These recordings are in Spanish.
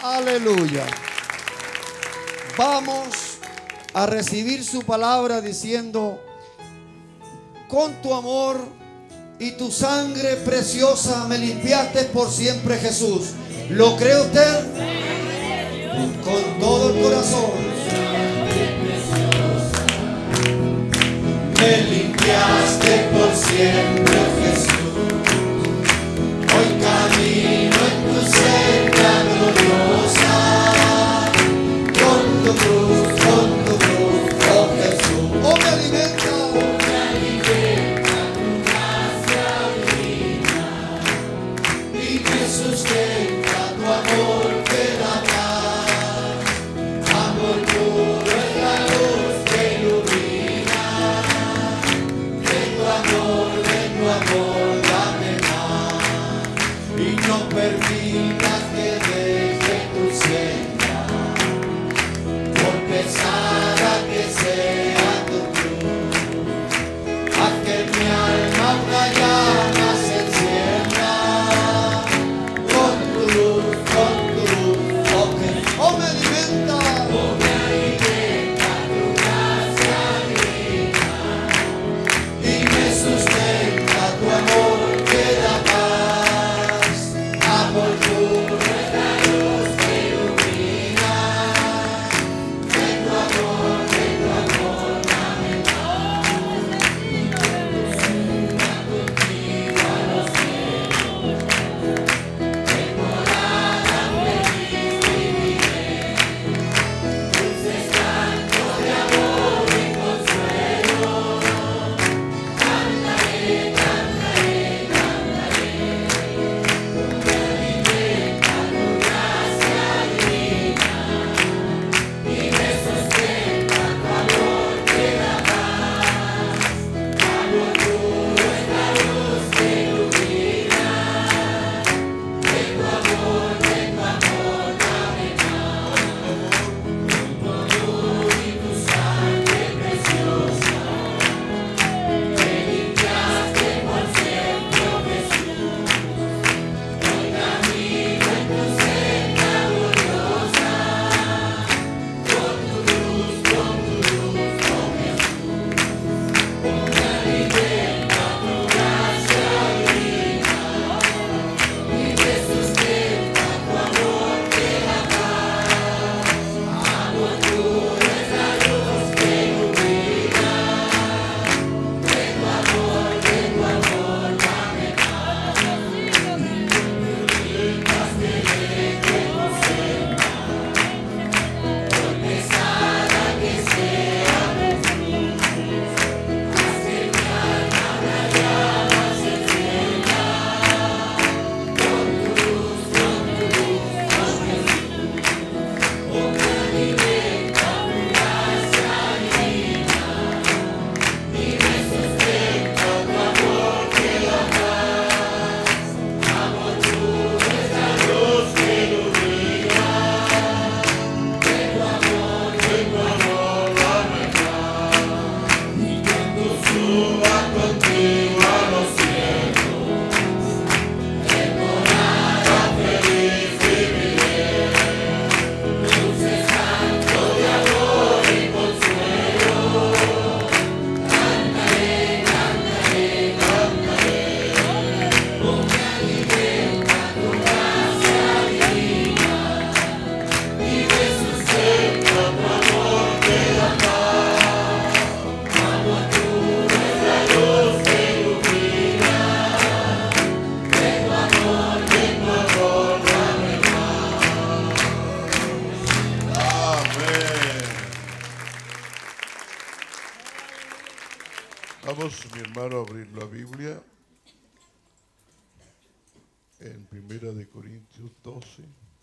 Aleluya. Vamos a recibir su palabra diciendo: con tu amor y tu sangre preciosa me limpiaste por siempre, Jesús. ¿Lo cree usted? Con todo el corazón. Me limpiaste por siempre, Jesús. Hoy camino en tu senda gloriosa. Con tu cruz, oh Jesús. Oh, me alimenta. Tu gracia divina. Y me sustenta tu amor que da paz. Amor puro es la luz que ilumina. De tu amor, dame más. Y no permitas que deje tu senda, por pesada que sea tu cruz. Haz que mi alma una llama se encienda. Con tu luz, oh Jesús. Oh, me alimenta. Me alimenta tu gracia divina. Y me sustenta tu amor que da paz. Amor puro es la luz que ilumina. De tu amor, dame paz. Suba contigo a los cielos. En morada feliz viviré. Dulces cantos de amor y consuelo. Cantaré, cantaré, cantaré. Me alimenta tu gracia divina. Y me sustenta tu amor que da paz. Amor puro es la luz que ilumina. De tu amor, dame más. Con tu amor y tu sangre preciosa. Me limpiaste por siempre, oh Jesús. Hoy camino en tu senda gloriosa. Con tu luz, oh Jesús. Me alimenta tu gracia divina. Y me sustenta tu amor que da paz. Amor puro es la luz que ilumina. De tu amor, dame paz. Haz que deje tu senda, por pesada que sea tu cruz. Haz que mi alma una llama se encienda. Con tu luz, oh Jesús. Oh, me alimenta tu gracia divina. Y me sustenta tu amor que da paz. Amor puro es la luz que ilumina. De tu amor, dame paz. Y cuando suba contigo a los cielos, en morada feliz viviré. Dulces cantos de amor y consuelo. Cantaré, cantaré, cantaré. Oh, me alimenta tu gracia divina. Y me sustenta tu amor que da paz. Amor puro es la luz que ilumina. De tu amor, dame más. Amén. Vamos, mi hermano, a abrir la Biblia en 1 de Corintios 12.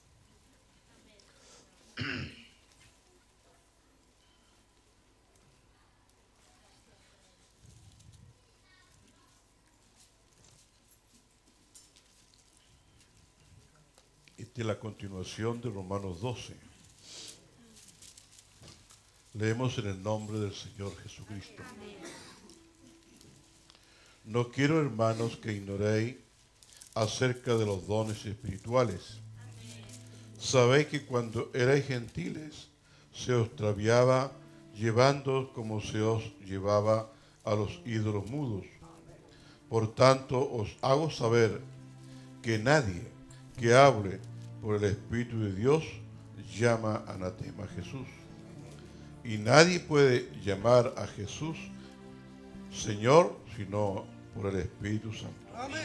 Esta es la continuación de Romanos 12. Leemos en el nombre del Señor Jesucristo. No quiero, hermanos, que ignoréis acerca de los dones espirituales, Sabéis que cuando erais gentiles se os extraviaba llevándoos como se os llevaba a los ídolos mudos. Por tanto os hago saber que nadie que hable por el Espíritu de Dios llama anatema a Jesús. Y nadie puede llamar a Jesús Señor sino por el Espíritu Santo.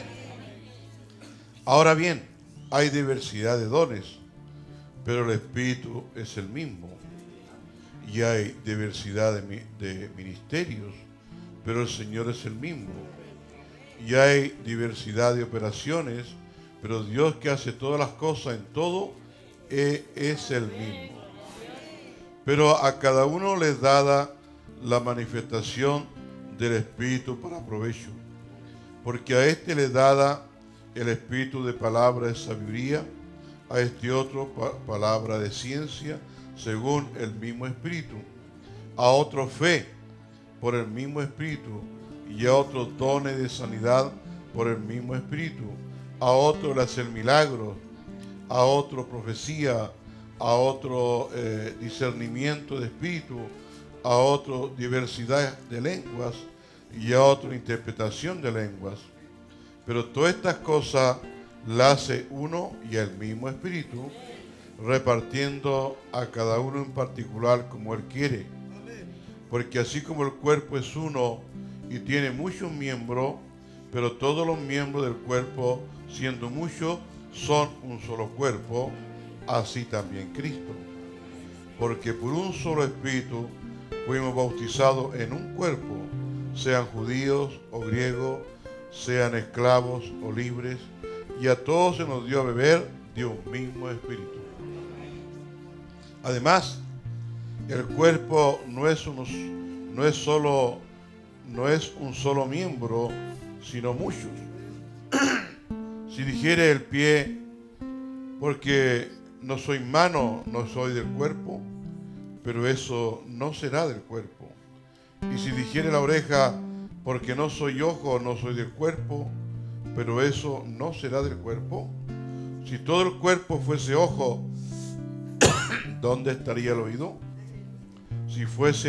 Ahora bien, hay diversidad de dones, pero el Espíritu es el mismo. Y hay diversidad de ministerios, pero el Señor es el mismo. Y hay diversidad de operaciones, pero Dios que hace todas las cosas en todo es el mismo. Pero a cada uno le es dada la manifestación del Espíritu para provecho, porque a este le es dada el Espíritu de palabra de sabiduría, a este otro palabra de ciencia, según el mismo Espíritu, a otro fe, por el mismo Espíritu, y a otros dones de sanidad, por el mismo Espíritu, a otro el hacer milagros, a otro profecía, a otro discernimiento de espíritu, a otro diversidad de lenguas y a otro interpretación de lenguas. Pero todas estas cosas las hace uno y el mismo Espíritu, repartiendo a cada uno en particular como Él quiere. Porque así como el cuerpo es uno y tiene muchos miembros, pero todos los miembros del cuerpo, siendo muchos, son un solo cuerpo, así también Cristo. Porque por un solo Espíritu fuimos bautizados en un cuerpo, sean judíos o griegos, sean esclavos o libres, y a todos se nos dio a beber de un mismo Espíritu. Además, el cuerpo no es un solo miembro, sino muchos. Si dijere el pie, porque no soy mano, no soy del cuerpo, pero eso no será del cuerpo. Y si dijere la oreja, porque no soy ojo, no soy del cuerpo, pero eso no será del cuerpo. Si todo el cuerpo fuese ojo, ¿dónde estaría el oído? Si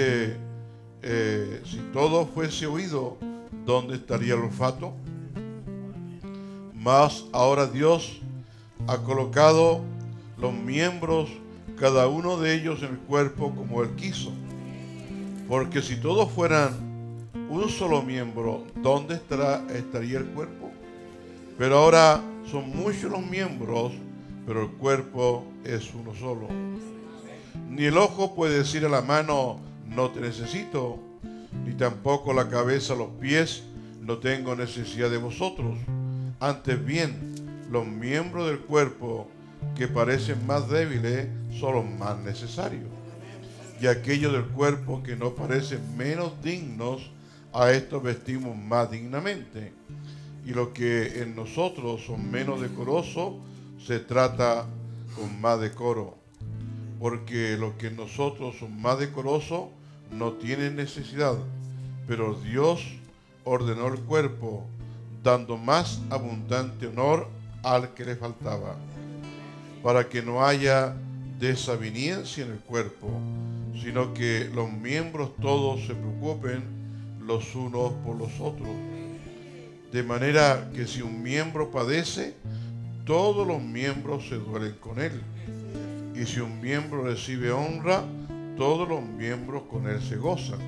todo fuese oído, ¿dónde estaría el olfato? Mas ahora Dios ha colocado los miembros, cada uno de ellos en el cuerpo como Él quiso. Porque si todos fueran un solo miembro, ¿dónde estaría el cuerpo? Pero ahora son muchos los miembros, pero el cuerpo es uno solo. Ni el ojo puede decir a la mano, no te necesito, ni tampoco la cabeza a los pies, no tengo necesidad de vosotros. Antes bien, los miembros del cuerpo que parecen más débiles son los más necesarios. Y aquellos del cuerpo que no parecen menos dignos, a estos vestimos más dignamente. Y los que en nosotros son menos decorosos, se trata con más decoro. Porque los que en nosotros son más decorosos no tienen necesidad, pero Dios ordenó el cuerpo, dando más abundante honor al que le faltaba, para que no haya desaveniencia en el cuerpo, sino que los miembros todos se preocupen los unos por los otros. De manera que si un miembro padece, todos los miembros se duelen con él. Y si un miembro recibe honra, todos los miembros con él se gozan.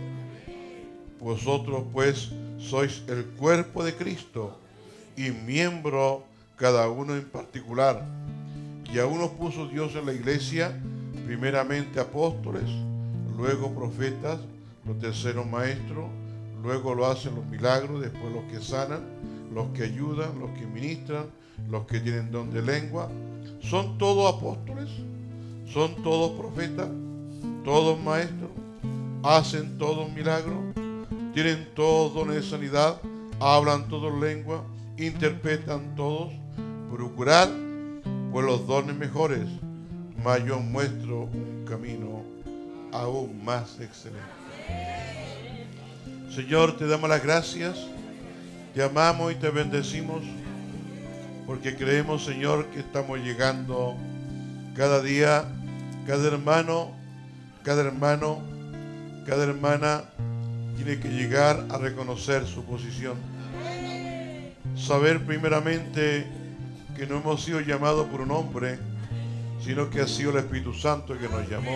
Vosotros pues sois el cuerpo de Cristo y miembro cada uno en particular. Y a unos puso Dios en la iglesia, primeramente apóstoles, luego profetas, los terceros maestros, luego lo hacen los milagros, después los que sanan, los que ayudan, los que ministran, los que tienen don de lengua. ¿Son todos apóstoles? ¿Son todos profetas? ¿Todos maestros? ¿Hacen todos milagros? ¿Tienen todos dones de sanidad? ¿Hablan todos lengua? ¿Interpretan todos? Procurad pues los dones mejores, mas yo muestro un camino aún más excelente. Señor, te damos las gracias, te amamos y te bendecimos, porque creemos, Señor, que estamos llegando cada día, cada hermano, cada hermana tiene que llegar a reconocer su posición. Saber primeramente que no hemos sido llamados por un hombre, sino que ha sido el Espíritu Santo que nos llamó.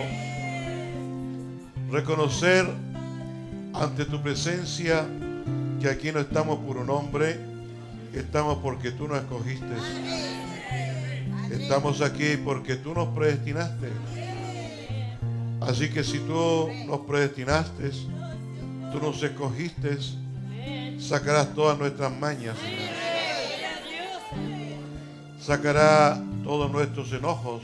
Reconocer ante tu presencia que aquí no estamos por un hombre, estamos porque tú nos escogiste. Estamos aquí porque tú nos predestinaste. Así que si tú nos predestinaste, tú nos escogiste, sacarás todas nuestras mañas, Señor. Sacará todos nuestros enojos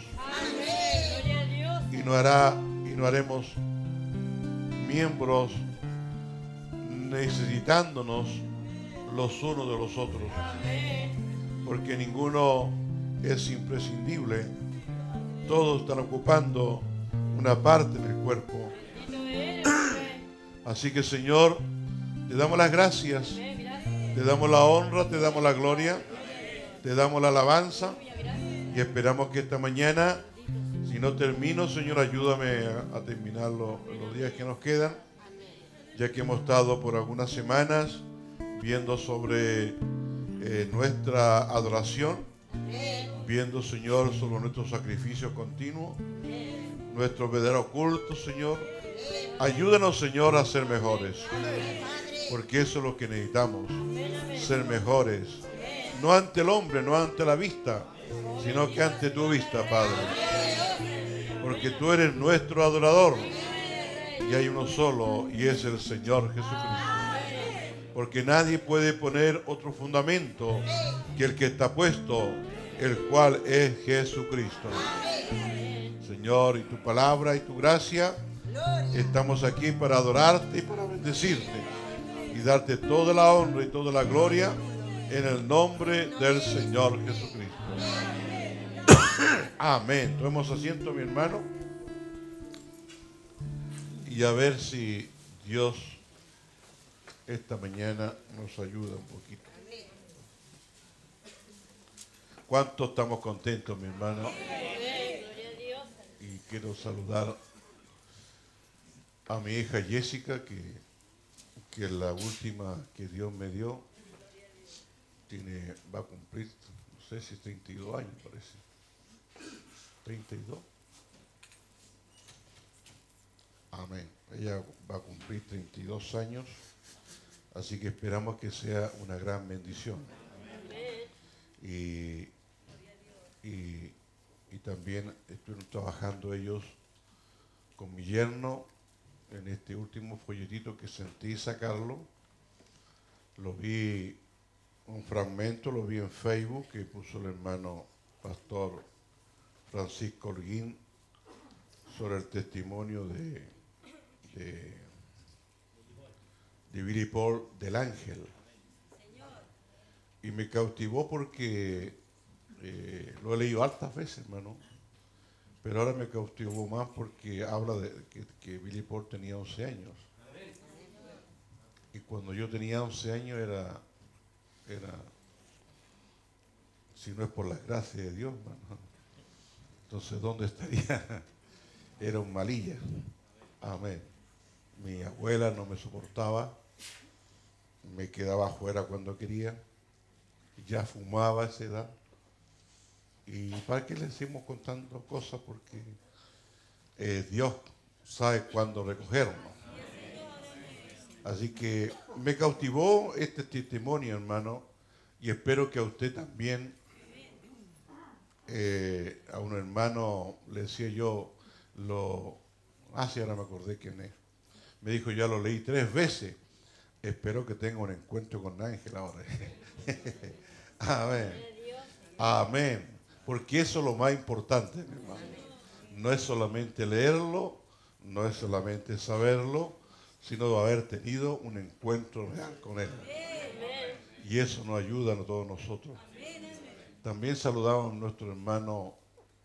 y no haremos miembros necesitándonos los unos de los otros, porque ninguno es imprescindible, todos están ocupando una parte del cuerpo. Así que, Señor, te damos las gracias, te damos la honra, te damos la gloria, te damos la alabanza y esperamos que esta mañana, si no termino, Señor, ayúdame a terminarlo en los días que nos quedan, ya que hemos estado por algunas semanas viendo sobre nuestra adoración, viendo, Señor, sobre nuestro sacrificio continuo, nuestro verdadero culto, Señor. Ayúdanos, Señor, a ser mejores, porque eso es lo que necesitamos, ser mejores, no ante el hombre, no ante la vista, sino que ante tu vista, Padre, porque tú eres nuestro adorador y hay uno solo y es el Señor Jesucristo, porque nadie puede poner otro fundamento que el que está puesto, el cual es Jesucristo. Señor, y tu palabra y tu gracia, estamos aquí para adorarte y para bendecirte y darte toda la honra y toda la gloria en el nombre del Señor Jesucristo. Amén. Tomemos asiento, mi hermano, y a ver si Dios esta mañana nos ayuda un poquito. ¿Cuántos estamos contentos, mi hermano? Y quiero saludar a mi hija Jessica, que es la última que Dios me dio. Va a cumplir, no sé si 32 años, parece. 32. Amén. Ella va a cumplir 32 años, así que esperamos que sea una gran bendición. Y también estuvieron trabajando ellos con mi yerno en este último folletito que sentí sacarlo. Lo vi, un fragmento, lo vi en Facebook que puso el hermano pastor Francisco Holguín sobre el testimonio de Billy Paul del ángel. Y me cautivó porque lo he leído hartas veces, hermano, pero ahora me cautivó más porque habla de que Billy Paul tenía 11 años. Y cuando yo tenía 11 años era si no es por las gracias de Dios, hermano, entonces ¿dónde estaría? Era un malilla. Amén. Mi abuela no me soportaba, me quedaba afuera cuando quería, ya fumaba a esa edad. ¿Y para qué le decimos contando cosas? Porque Dios sabe cuándo recogernos. Así que me cautivó este testimonio, hermano, y espero que a usted también. A un hermano le decía yo, sí, ahora me acordé quién es. Me dijo, ya lo leí 3 veces. Espero que tenga un encuentro con Ángel ahora. Amén. Amén. Porque eso es lo más importante, mi hermano. No es solamente leerlo, no es solamente saberlo, sino haber tenido un encuentro real con Él. Y eso nos ayuda a todos nosotros. También saludamos a nuestro hermano,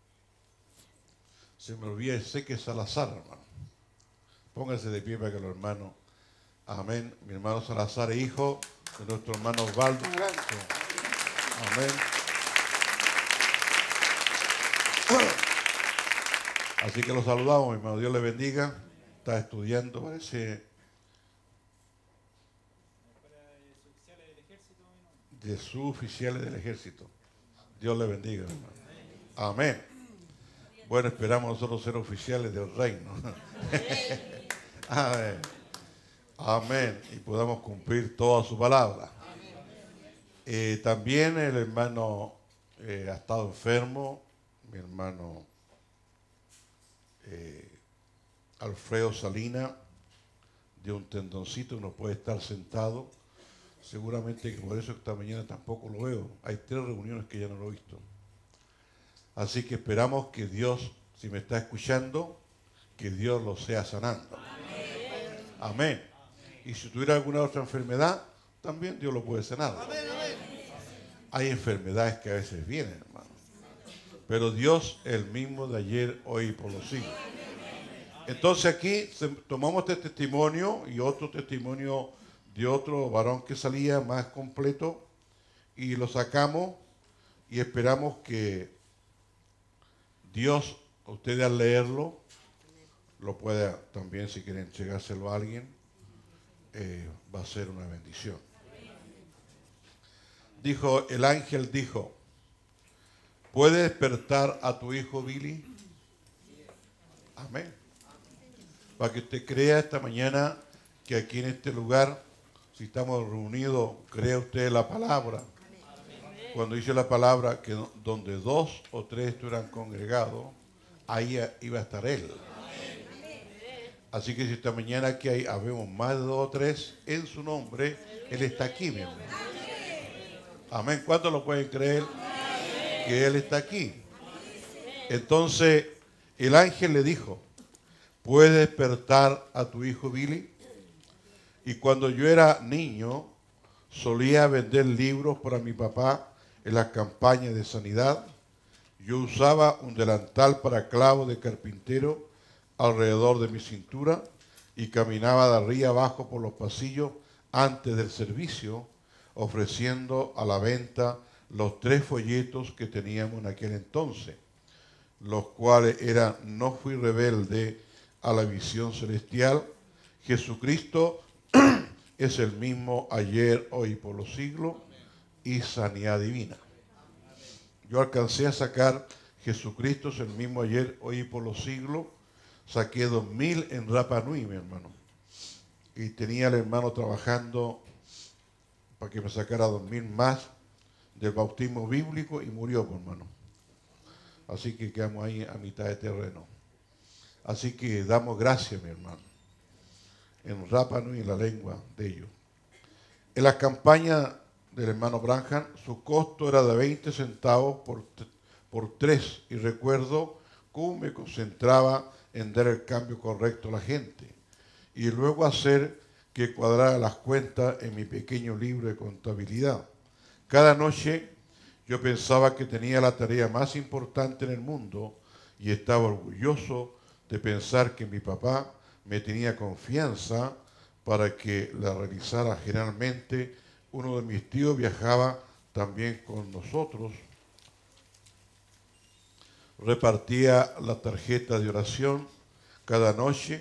se me olvida, sé que es Salazar, hermano. Pónganse de pie para que los hermanos, amén. Mi hermano Salazar es hijo de nuestro hermano Osvaldo. Amén. Así que los saludamos, mi hermano. Dios le bendiga. Está estudiando, parece, de suboficiales del ejército. Dios le bendiga, hermano. Amén. Bueno, esperamos nosotros ser oficiales del reino. Amén. Amén. Y podamos cumplir toda su palabra. También el hermano ha estado enfermo, mi hermano Alfredo Salina, de un tendoncito, no puede estar sentado. Seguramente que por eso esta mañana tampoco lo veo. Hay 3 reuniones que ya no lo he visto. Así que esperamos que Dios, si me está escuchando, que Dios lo sea sanando. Amén. Y si tuviera alguna otra enfermedad, también Dios lo puede sanar. Hay enfermedades que a veces vienen, hermano. Pero Dios es el mismo de ayer, hoy y por los siglos. Entonces aquí tomamos este testimonio y otro testimonio de otro varón que salía más completo y lo sacamos y esperamos que Dios, ustedes al leerlo, lo pueda también, si quieren entregárselo a alguien, va a ser una bendición. Dijo, el ángel dijo, ¿puedes despertar a tu hijo Billy? Amén. Para que usted crea esta mañana que aquí en este lugar, si estamos reunidos, crea usted la palabra. Cuando dice la palabra que donde 2 o 3 estuvieran congregados, ahí iba a estar Él. Así que si esta mañana aquí habemos más de 2 o 3 en su nombre, Él está aquí, mi hermano. Amén. ¿Cuántos lo pueden creer? Que Él está aquí. Entonces, el ángel le dijo, ¿puedes despertar a tu hijo Billy? Y cuando yo era niño, solía vender libros para mi papá en las campañas de sanidad. Yo usaba un delantal para clavo de carpintero alrededor de mi cintura y caminaba de arriba abajo por los pasillos antes del servicio, ofreciendo a la venta los 3 folletos que teníamos en aquel entonces, los cuales eran: no fui rebelde a la visión celestial, Jesucristo es el mismo ayer, hoy y por los siglos, y sanidad divina. Yo alcancé a sacar Jesucristo es el mismo ayer, hoy y por los siglos. Saqué 2000 en Rapa Nui, mi hermano. Y tenía al hermano trabajando para que me sacara 2000 más del bautismo bíblico y murió, mi hermano. Así que quedamos ahí a mitad de terreno. Así que damos gracias, mi hermano, en Rapa Nui, en la lengua de ellos. En las campañas del hermano Branham, su costo era de 20 centavos por 3, y recuerdo cómo me concentraba en dar el cambio correcto a la gente y luego hacer que cuadrara las cuentas en mi pequeño libro de contabilidad. Cada noche yo pensaba que tenía la tarea más importante en el mundo y estaba orgulloso de pensar que mi papá me tenía confianza para que la realizara. Generalmente uno de mis tíos viajaba también con nosotros, repartía la tarjeta de oración cada noche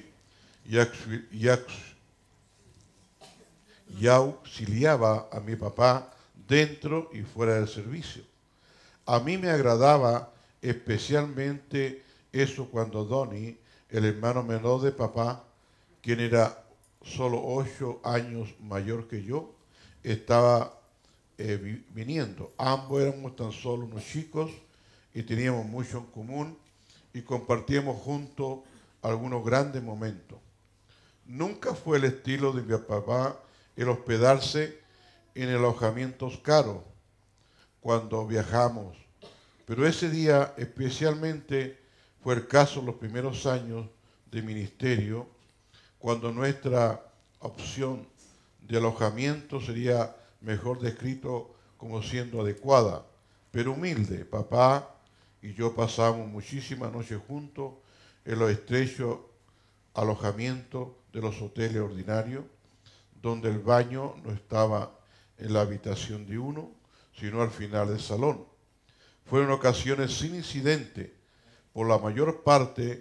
y auxiliaba a mi papá dentro y fuera del servicio. A mí me agradaba especialmente eso cuando Donnie, el hermano menor de papá, quien era solo 8 años mayor que yo, estaba viniendo. Ambos éramos tan solo unos chicos y teníamos mucho en común y compartíamos juntos algunos grandes momentos. Nunca fue el estilo de mi papá el hospedarse en alojamientos caros cuando viajamos, pero ese día especialmente fue el caso en los primeros años de ministerio, cuando nuestra opción de alojamiento sería mejor descrito como siendo adecuada, pero humilde. Papá y yo pasamos muchísimas noches juntos en los estrechos alojamientos de los hoteles ordinarios, donde el baño no estaba en la habitación de uno, sino al final del salón. Fueron ocasiones sin incidente. Por la mayor parte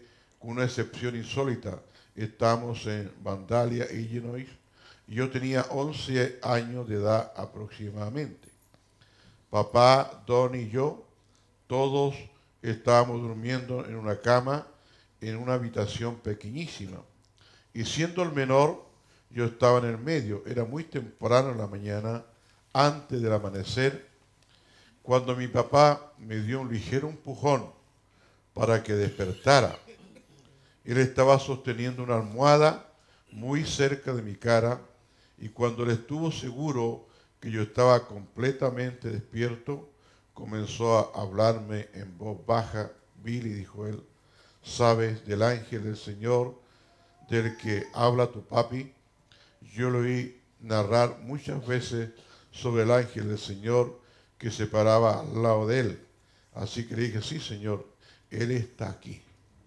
con una excepción insólita. Estamos en Vandalia, Illinois, y yo tenía 11 años de edad aproximadamente. Papá, Don y yo, todos estábamos durmiendo en una cama en una habitación pequeñísima. Y siendo el menor, yo estaba en el medio. Era muy temprano en la mañana, antes del amanecer, cuando mi papá me dio un ligero empujón para que despertara. Él estaba sosteniendo una almohada muy cerca de mi cara, y cuando él estuvo seguro que yo estaba completamente despierto, comenzó a hablarme en voz baja. Billy, dijo él, ¿sabes del ángel del Señor del que habla tu papi? Yo lo oí narrar muchas veces sobre el ángel del Señor que se paraba al lado de él. Así que le dije, sí, Señor, él está aquí.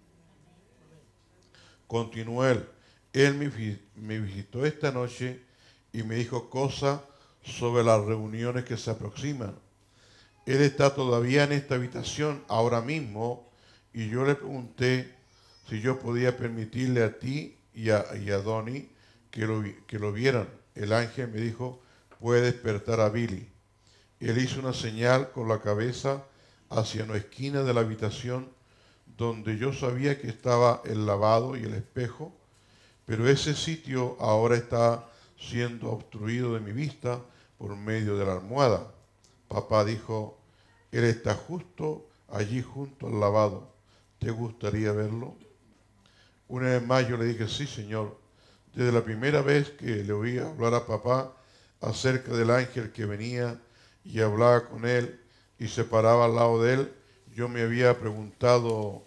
Continuó él. Él me visitó esta noche y me dijo cosas sobre las reuniones que se aproximan. Él está todavía en esta habitación ahora mismo, y yo le pregunté si yo podía permitirle a ti y a Donnie que lo vieran. El ángel me dijo, puede despertar a Billy. Él hizo una señal con la cabeza hacia una esquina de la habitación donde yo sabía que estaba el lavabo y el espejo, pero ese sitio ahora está siendo obstruido de mi vista por medio de la almohada. Papá dijo, él está justo allí junto al lavabo. ¿Te gustaría verlo? Una vez más yo le dije, sí, Señor. Desde la primera vez que le oí hablar a papá acerca del ángel que venía y hablaba con él y se paraba al lado de él, yo me había preguntado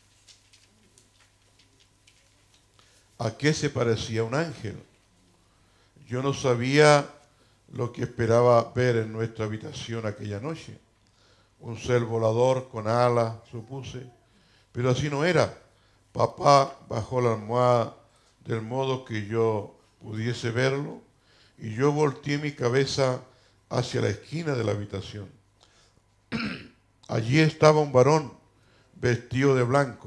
a qué se parecía un ángel. Yo no sabía lo que esperaba ver en nuestra habitación aquella noche. Un ser volador con alas, supuse, pero así no era. Papá bajó la almohada del modo que yo pudiese verlo, y yo volteé mi cabeza hacia la esquina de la habitación. Allí estaba un varón vestido de blanco.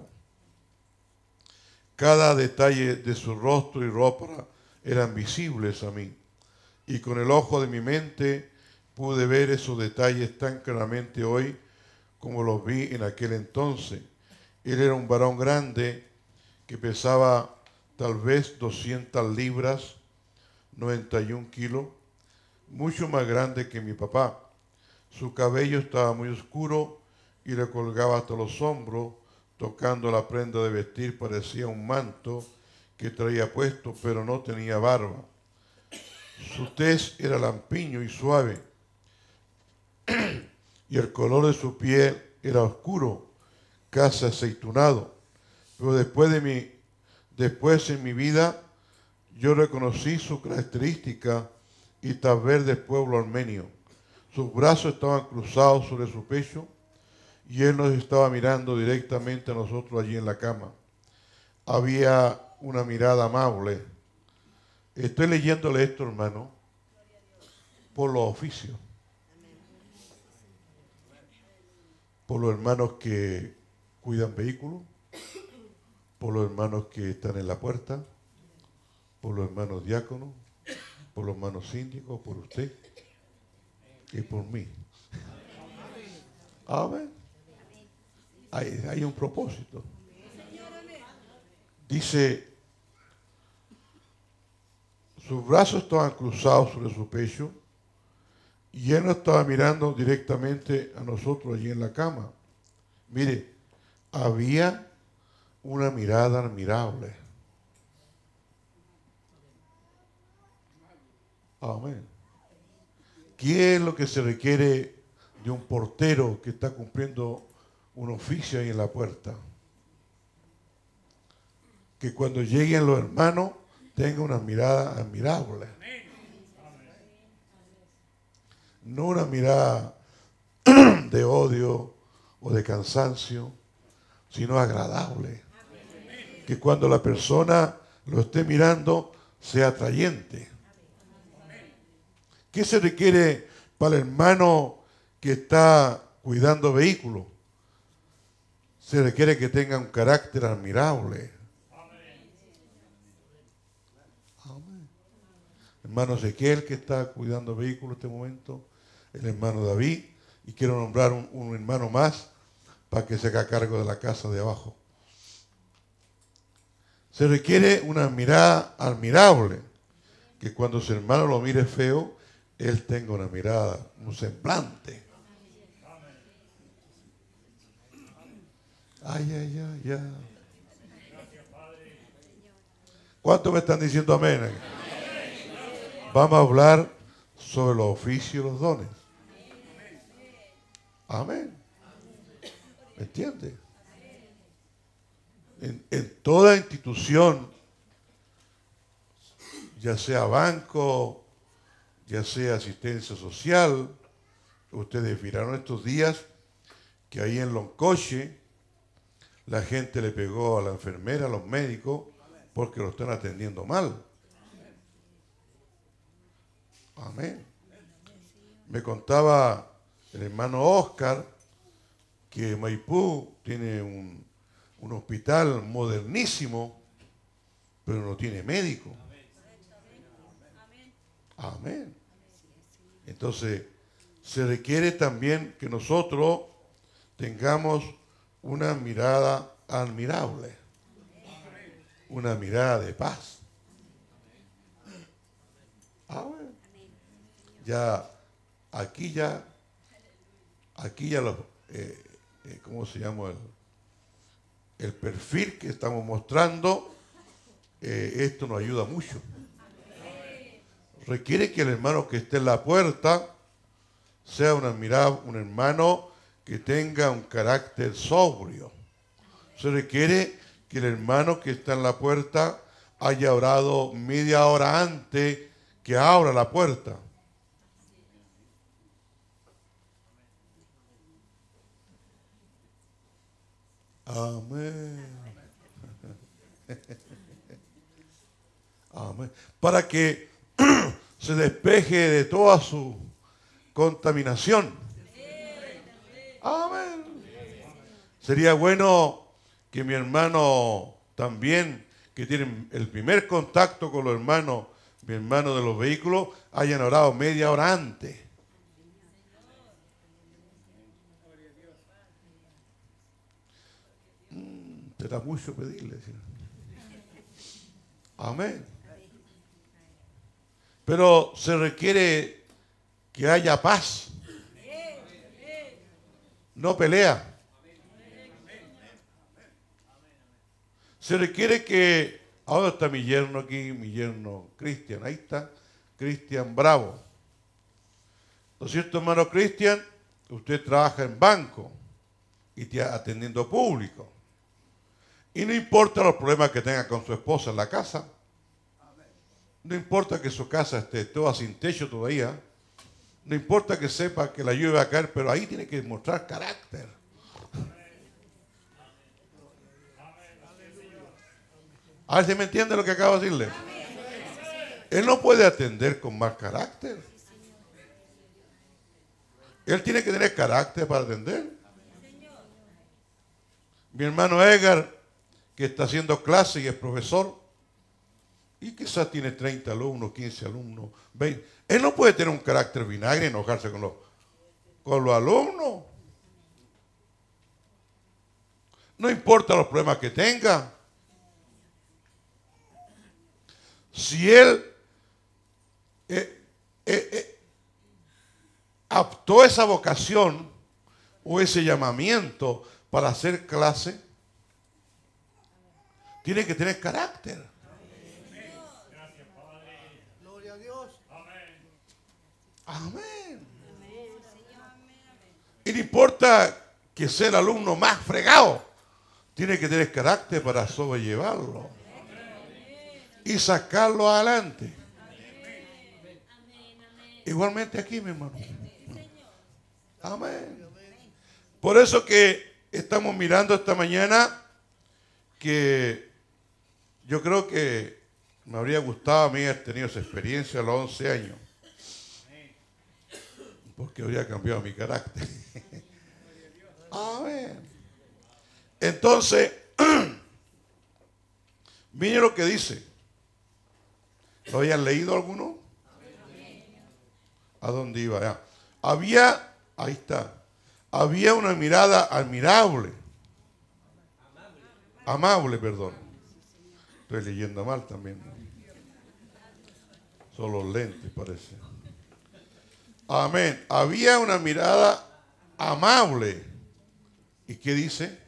Cada detalle de su rostro y ropa eran visibles a mí, y con el ojo de mi mente pude ver esos detalles tan claramente hoy como los vi en aquel entonces. Él era un varón grande que pesaba tal vez 200 libras, 91 kilos, mucho más grande que mi papá. Su cabello estaba muy oscuro y le colgaba hasta los hombros, tocando la prenda de vestir parecía un manto que traía puesto, pero no tenía barba. Su tez era lampiño y suave, y el color de su piel era oscuro, casi aceitunado. Pero después en mi vida yo reconocí su característica y tal vez del pueblo armenio. Sus brazos estaban cruzados sobre su pecho y él nos estaba mirando directamente a nosotros allí en la cama. Había una mirada amable. Estoy leyéndole esto, hermano, por los oficios, por los hermanos que cuidan vehículos, por los hermanos que están en la puerta, por los hermanos diáconos, por los hermanos síndicos, por usted y por mí. Amén. Hay un propósito. Dice, sus brazos estaban cruzados sobre su pecho y él no estaba mirando directamente a nosotros allí en la cama. Mire, había una mirada admirable. Amén. ¿Qué es lo que se requiere de un portero que está cumpliendo un oficio ahí en la puerta? Que cuando lleguen los hermanos tenga una mirada admirable. No una mirada de odio o de cansancio, sino agradable. Que cuando la persona lo esté mirando sea atrayente. ¿Qué se requiere para el hermano que está cuidando vehículos? Se requiere que tenga un carácter admirable. Amén. Hermano Ezequiel, que está cuidando vehículos en este momento, el hermano David, y quiero nombrar un hermano más para que se haga cargo de la casa de abajo. Se requiere una mirada admirable, que cuando su hermano lo mire feo, él tenga una mirada, un semblante. Ay, ay, ay, ay. ¿Cuántos me están diciendo amén? Vamos a hablar sobre los oficios y los dones. Amén. ¿Me entiende? En toda institución, ya sea banco, ya sea asistencia social, ustedes miraron estos días que ahí en Loncoche la gente le pegó a la enfermera, a los médicos, porque lo están atendiendo mal. Amén. Me contaba el hermano Oscar que Maipú tiene un hospital modernísimo, pero no tiene médico. Amén. Entonces, se requiere también que nosotros tengamos una mirada admirable, una mirada de paz. Amén. Aquí ya los, ¿cómo se llama? El perfil que estamos mostrando, esto nos ayuda mucho. Requiere que el hermano que esté en la puerta sea un hermano que tenga un carácter sobrio. Se requiere que el hermano que está en la puerta haya orado media hora antes que abra la puerta. Amén. Amén. Para que se despeje de toda su contaminación. Amén. Sería bueno que mi hermano también, que tiene el primer contacto con los hermanos, mi hermano de los vehículos, hayan orado media hora antes. Será mucho pedirle. ¿Sí? Amén. Pero se requiere que haya paz. No pelea. Se requiere que... Ahora está mi yerno aquí, mi yerno Cristian. Ahí está, Cristian Bravo. ¿No es cierto, hermano Cristian? Usted trabaja en banco y está atendiendo público. Y no importa los problemas que tenga con su esposa en la casa. No importa que su casa esté toda sin techo todavía. No importa que sepa que la lluvia va a caer, pero ahí tiene que mostrar carácter. A ver si me entiende lo que acabo de decirle. Él no puede atender con más carácter. Él tiene que tener carácter para atender. Mi hermano Edgar, que está haciendo clase y es profesor, y quizás tiene 30 alumnos, 15 alumnos, 20. Él no puede tener un carácter vinagre y enojarse con los alumnos. No importa los problemas que tenga. Si él aptó esa vocación o ese llamamiento para hacer clase, tiene que tener carácter. Gloria a Dios. Amén. Y no importa que sea el alumno más fregado, tiene que tener carácter para sobrellevarlo y sacarlo adelante. Igualmente aquí, mi hermano. Amén. Por eso que estamos mirando esta mañana que yo creo que me habría gustado a mí haber tenido esa experiencia a los 11 años. Porque habría cambiado mi carácter. Amén. Entonces, mire lo que dice. ¿Lo habían leído alguno? ¿A dónde iba? Ya. Ahí está. Había una mirada admirable. Amable, perdón. Estoy leyendo mal también. Son los lentes, parece. Amén. Había una mirada amable. ¿Y qué dice?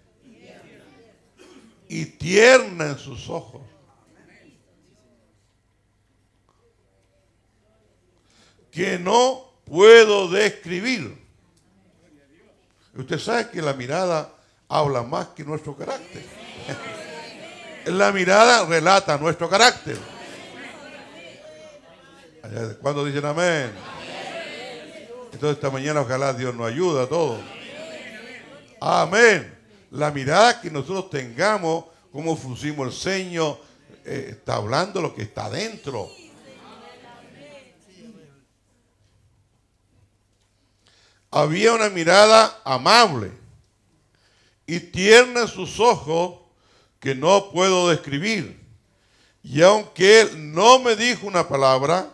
Y tierna en sus ojos. Que no puedo describir. Usted sabe que la mirada habla más que nuestro carácter. La mirada relata nuestro carácter. ¿Cuándo dicen amén? Entonces esta mañana ojalá Dios nos ayude a todos. Amén. La mirada que nosotros tengamos, cómo fruncimos el ceño, está hablando lo que está dentro. Había una mirada amable y tierna en sus ojos que no puedo describir. Y aunque él no me dijo una palabra,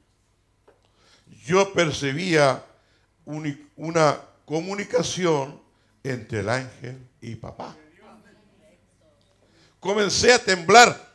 yo percibía una comunicación entre el ángel y papá. Comencé a temblar.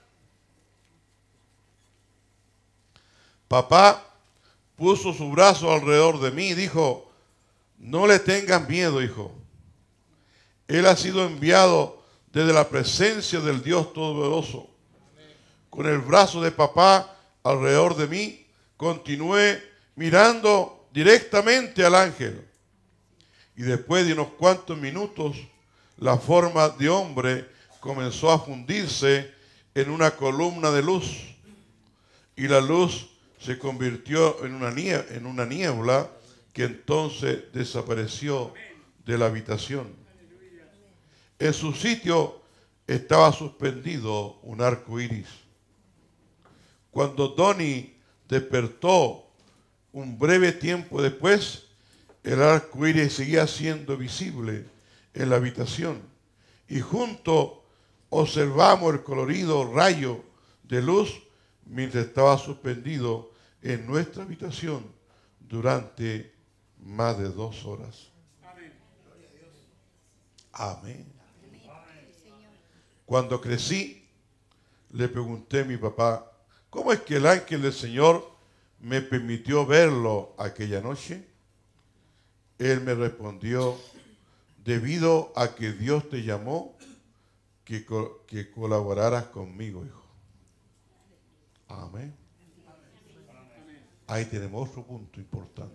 Papá puso su brazo alrededor de mí y dijo: no le tengas miedo, hijo. Él ha sido enviado desde la presencia del Dios Todopoderoso. Con el brazo de papá alrededor de mí, continué mirando directamente al ángel. Y después de unos cuantos minutos, la forma de hombre comenzó a fundirse en una columna de luz. Y la luz se convirtió en una niebla que entonces desapareció de la habitación. En su sitio estaba suspendido un arco iris. Cuando Donnie despertó un breve tiempo después, el arco iris seguía siendo visible en la habitación y juntos observamos el colorido rayo de luz mientras estaba suspendido en nuestra habitación durante más de 2 horas. Amén. Cuando crecí, le pregunté a mi papá: ¿cómo es que el ángel del Señor me permitió verlo aquella noche? Él me respondió: debido a que Dios te llamó, que colaboraras conmigo, hijo. Amén. Ahí tenemos otro punto importante.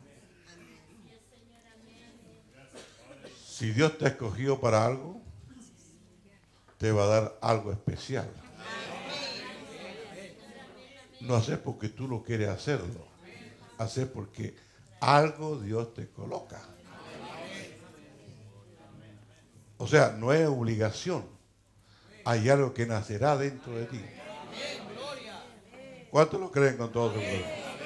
Si Dios te ha escogido para algo, te va a dar algo especial. No haces porque tú lo quieres hacerlo. Haces porque algo Dios te coloca. O sea, no es obligación. Hay algo que nacerá dentro de ti. ¿Cuántos lo creen con todo su corazón?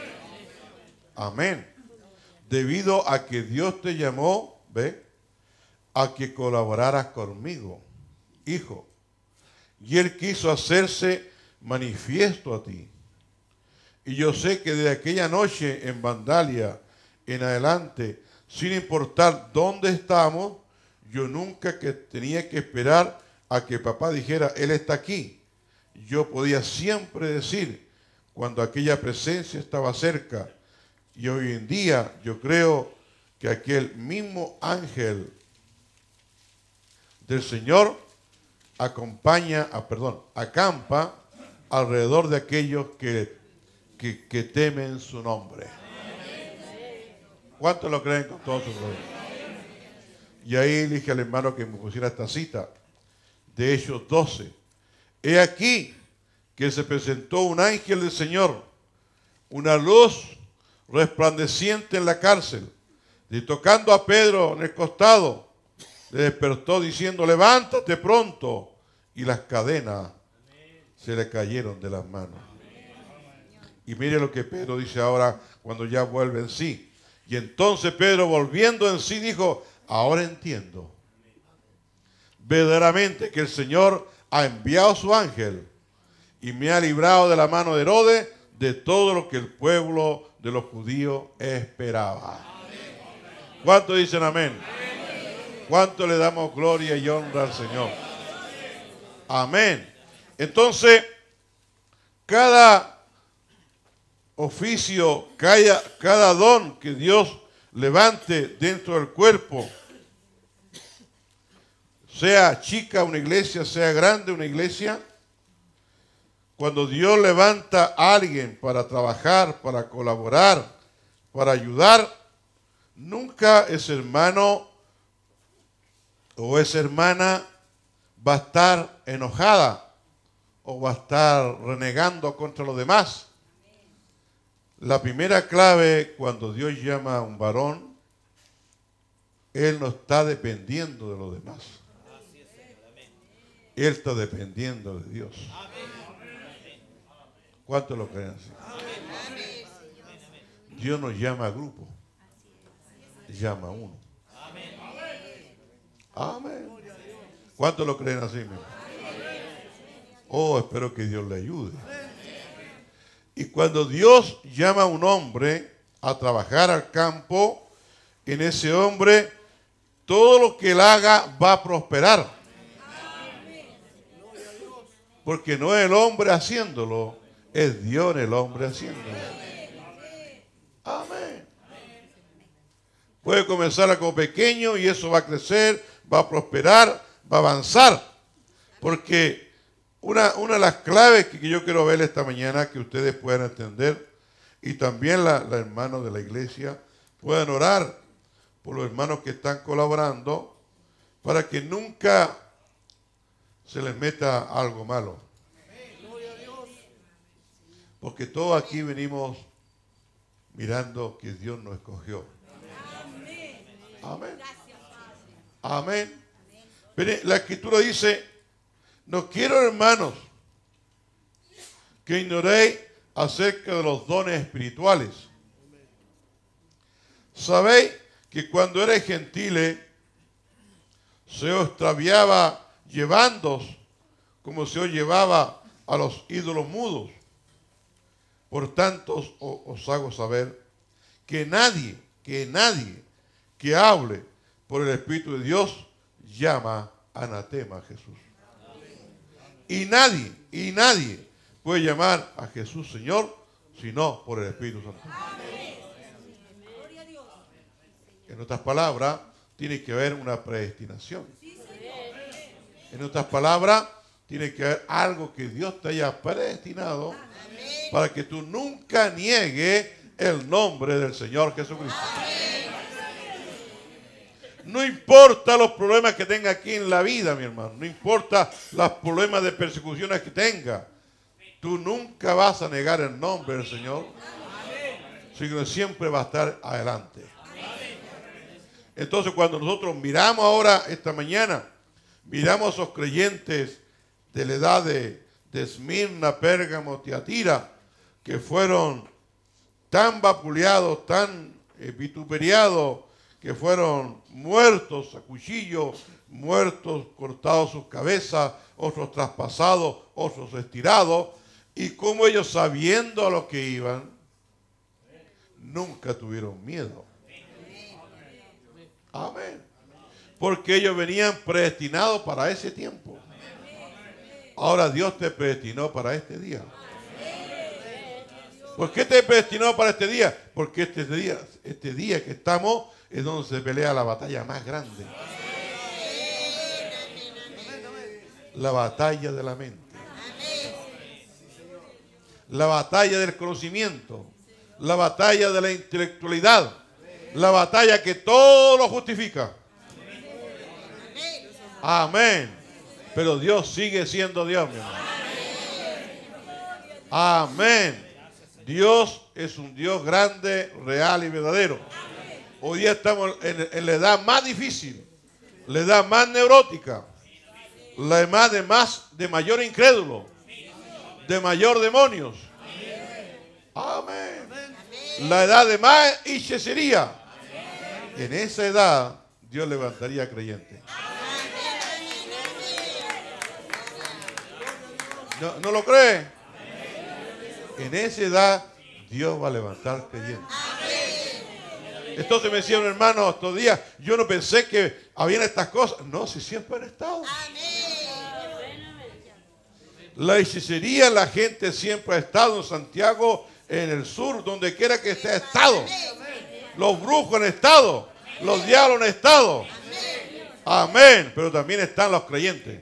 Amén. Debido a que Dios te llamó, ¿ve?, a que colaboraras conmigo, hijo. Y Él quiso hacerse manifiesto a ti. Y yo sé que de aquella noche en Vandalia en adelante, sin importar dónde estamos, yo nunca tenía que esperar a que papá dijera: Él está aquí. Yo podía siempre decir, cuando aquella presencia estaba cerca, y hoy en día yo creo que aquel mismo ángel del Señor acampa alrededor de aquellos que temen su nombre. ¿Cuántos lo creen con todo su corazón? Y ahí dije al hermano que me pusiera esta cita de Hechos 12. He aquí que se presentó un ángel del Señor, una luz resplandeciente en la cárcel, y tocando a Pedro en el costado, le despertó diciendo: levántate pronto. Y las cadenas se le cayeron de las manos. Y mire lo que Pedro dice ahora cuando ya vuelve en sí. Y entonces Pedro, volviendo en sí, dijo: ahora entiendo verdaderamente que el Señor ha enviado su ángel y me ha librado de la mano de Herodes de todo lo que el pueblo de los judíos esperaba. ¿Cuántos dicen amén? ¿Cuánto le damos gloria y honra al Señor? Amén. Entonces, cada oficio, cada don que Dios levante dentro del cuerpo, sea chica una iglesia, sea grande una iglesia, cuando Dios levanta a alguien para trabajar, para colaborar, para ayudar, nunca ese hermano o esa hermana va a estar enojada o va a estar renegando contra los demás. La primera clave cuando Dios llama a un varón, él no está dependiendo de los demás. Él está dependiendo de Dios. ¿Cuántos lo creen así? Dios nos llama a grupo. Llama a uno. Amén. ¿Cuántos lo creen así, mi hermano? Oh, espero que Dios le ayude. Y cuando Dios llama a un hombre a trabajar al campo, en ese hombre todo lo que él haga va a prosperar. Porque no es el hombre haciéndolo, es Dios el hombre haciéndolo. Amén. Puede comenzar algo pequeño y eso va a crecer, va a prosperar, va a avanzar. Porque una de las claves que yo quiero ver esta mañana, que ustedes puedan entender, y también la hermanos de la iglesia puedan orar por los hermanos que están colaborando, para que nunca se les meta algo malo. Porque todos aquí venimos mirando que Dios nos escogió. Amén. Amén. Pero la Escritura dice, no quiero, hermanos, que ignoréis acerca de los dones espirituales. Sabéis que cuando erais gentiles, se os extraviaba llevándoos como se os llevaba a los ídolos mudos. Por tanto, os hago saber que nadie que hable por el Espíritu de Dios llama anatema a Jesús. Y nadie puede llamar a Jesús Señor sino por el Espíritu Santo. En otras palabras, tiene que haber una predestinación. En otras palabras, tiene que haber algo que Dios te haya predestinado para que tú nunca niegues el nombre del Señor Jesucristo. No importa los problemas que tenga aquí en la vida, mi hermano. No importa los problemas de persecuciones que tenga. Tú nunca vas a negar el nombre del Señor, sino que siempre va a estar adelante. Entonces, cuando nosotros miramos ahora, esta mañana, miramos a esos creyentes de la edad de Esmirna, Pérgamo, Tiatira, que fueron tan vapuleados, tan vituperiados, que fueron muertos a cuchillo, muertos, cortados sus cabezas, otros traspasados, otros estirados, y como ellos, sabiendo a lo que iban, nunca tuvieron miedo. Amén. Porque ellos venían predestinados para ese tiempo. Ahora Dios te predestinó para este día. ¿Por qué te predestinó para este día? Porque este día que estamos es donde se pelea la batalla más grande. La batalla de la mente. La batalla del conocimiento. La batalla de la intelectualidad. La batalla que todo lo justifica. Amén. Pero Dios sigue siendo Dios, mi hermano. Amén. Dios es un Dios grande, real y verdadero. Hoy día estamos en la edad más difícil, la edad más neurótica, la edad de mayor incrédulo, de mayor demonios. Amén. La edad de más hechicería. En esa edad Dios levantaría creyentes. ¿No lo cree? En esa edad Dios va a levantar creyentes. Entonces me decía un hermano estos días, yo no pensé que habían estas cosas. No, si siempre han estado. La hechicería, la gente siempre ha estado en Santiago, en el sur, donde quiera que esté, ha estado. Los brujos han estado, los diablos han estado. Amén. Pero también están los creyentes.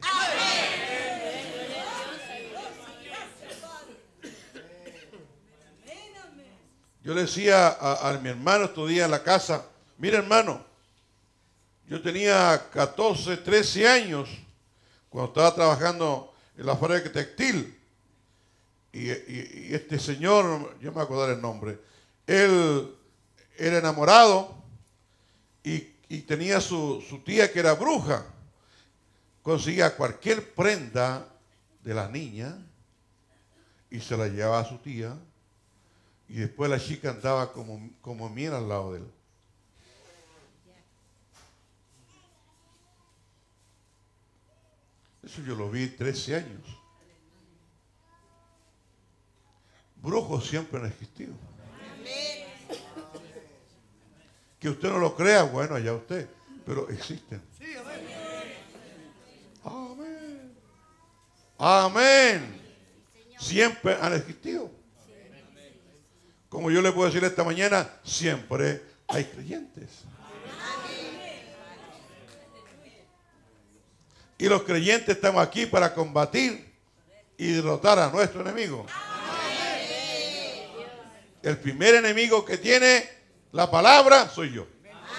Yo le decía a mi hermano estos días en la casa, mira hermano, yo tenía 14, 13 años cuando estaba trabajando en la fábrica textil. Y este señor, yo me acuerdo el nombre, él era enamorado y tenía su tía que era bruja. Conseguía cualquier prenda de la niña y se la llevaba a su tía. Y después la chica andaba como miel al lado de él. Eso yo lo vi 13 años. Brujos siempre han existido. Que usted no lo crea, bueno, allá usted. Pero existen. Amén. Amén. Siempre han existido. Como yo le puedo decir esta mañana, siempre hay creyentes. Y los creyentes estamos aquí para combatir y derrotar a nuestro enemigo. El primer enemigo que tiene la palabra soy yo.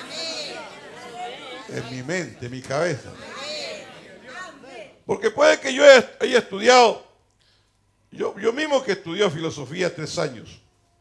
En mi mente, en mi cabeza. Porque puede que yo haya estudiado, yo mismo que estudié filosofía 3 años.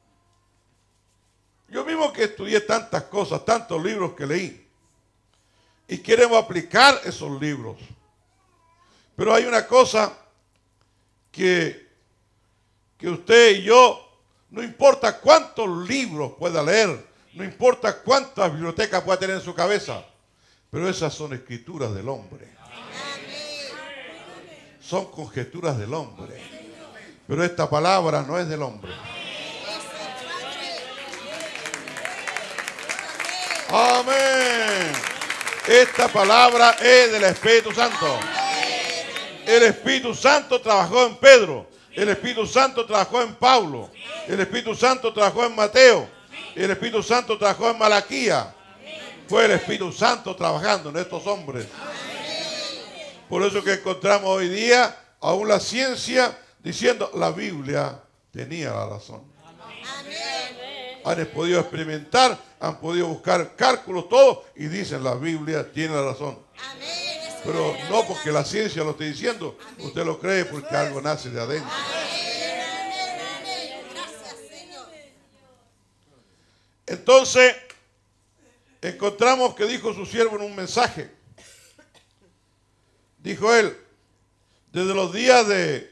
Yo mismo que estudié tantas cosas, tantos libros que leí. Y queremos aplicar esos libros. Pero hay una cosa que usted y yo, no importa cuántos libros pueda leer, no importa cuántas bibliotecas pueda tener en su cabeza, pero esas son escrituras del hombre. Son conjeturas del hombre. Pero esta palabra no es del hombre. Amén. Esta palabra es del Espíritu Santo. El Espíritu Santo trabajó en Pedro. El Espíritu Santo trabajó en Pablo. El Espíritu Santo trabajó en Mateo. El Espíritu Santo trabajó en Malaquías. Fue el Espíritu Santo trabajando en estos hombres. Por eso que encontramos hoy día aún la ciencia diciendo la Biblia tenía la razón. Han podido experimentar, han podido buscar cálculos, todo, y dicen la Biblia tiene la razón. Pero no porque la ciencia lo esté diciendo, usted lo cree porque algo nace de adentro. Entonces, encontramos que dijo su siervo en un mensaje. Dijo él, desde los días de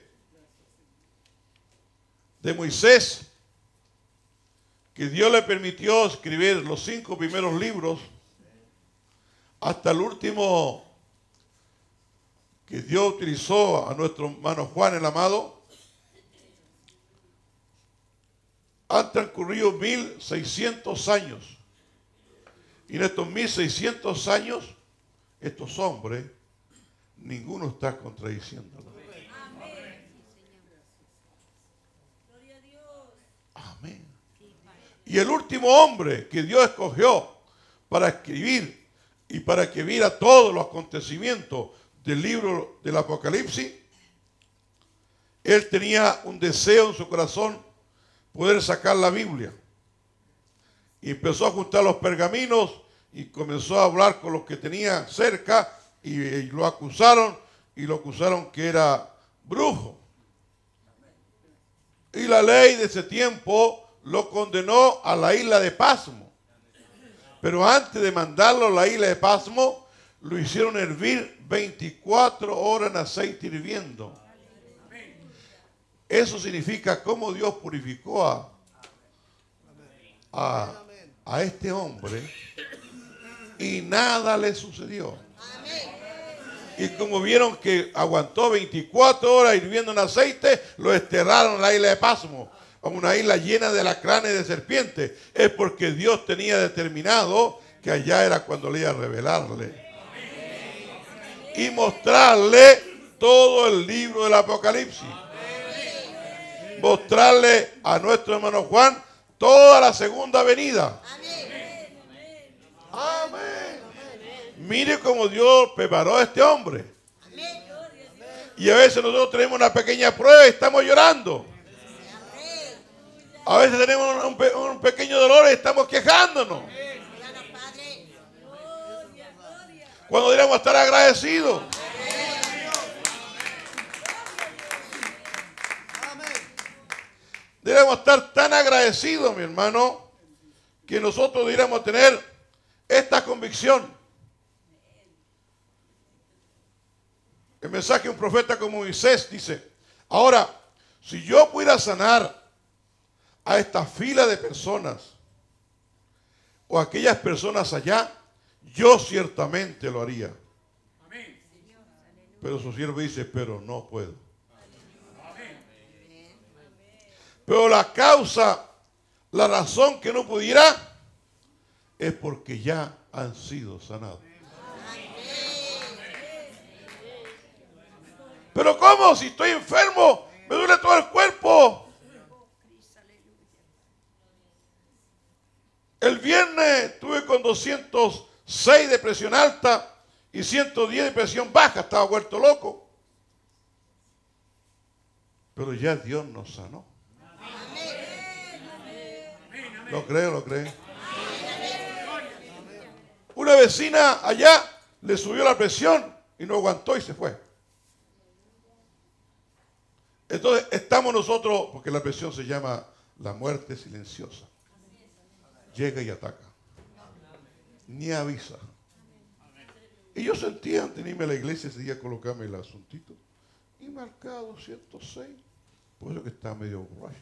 Moisés, que Dios le permitió escribir los 5 primeros libros, hasta el último que Dios utilizó a nuestro hermano Juan el Amado, han transcurrido 1600 años. Y en estos 1600 años, estos hombres, ninguno está contradiciéndolo. Amén. Y el último hombre que Dios escogió para escribir y para que viera todos los acontecimientos del libro del Apocalipsis, él tenía un deseo en su corazón poder sacar la Biblia. Y empezó a juntar los pergaminos y comenzó a hablar con los que tenía cerca y lo acusaron que era brujo. Y la ley de ese tiempo lo condenó a la isla de Pasmo. Pero antes de mandarlo a la isla de Pasmo, lo hicieron hervir 24 horas en aceite hirviendo. Eso significa cómo Dios purificó a este hombre y nada le sucedió. Y como vieron que aguantó 24 horas hirviendo en aceite, lo desterraron a la isla de Pasmo, a una isla llena de alacranes y de serpientes. Es porque Dios tenía determinado que allá era cuando le iba a revelarle y mostrarle todo el libro del Apocalipsis. Mostrarle a nuestro hermano Juan toda la segunda venida. Amén. Mire cómo Dios preparó a este hombre. Y a veces nosotros tenemos una pequeña prueba y estamos llorando. A veces tenemos un pequeño dolor y estamos quejándonos. Cuando deberíamos estar agradecidos. Debemos estar tan agradecidos, mi hermano, que nosotros deberíamos tener esta convicción. El mensaje de un profeta como Moisés dice: ahora, si yo pudiera sanar a esta fila de personas o a aquellas personas allá, yo ciertamente lo haría. Pero su siervo dice: pero no puedo. Pero la causa, la razón que no pudiera, es porque ya han sido sanados. Pero ¿cómo? Si estoy enfermo, me duele todo el cuerpo. El viernes estuve con 206 de presión alta y 110 de presión baja. Estaba vuelto loco. Pero ya Dios nos sanó. ¿Lo cree? ¿Lo cree? Una vecina allá le subió la presión y no aguantó y se fue. Entonces estamos nosotros, porque la presión se llama la muerte silenciosa. Llega y ataca. Ni avisa. Y yo sentía antes de irme a la iglesia ese día colocarme el asuntito. Y marcado 106. Por eso que está medio borracho.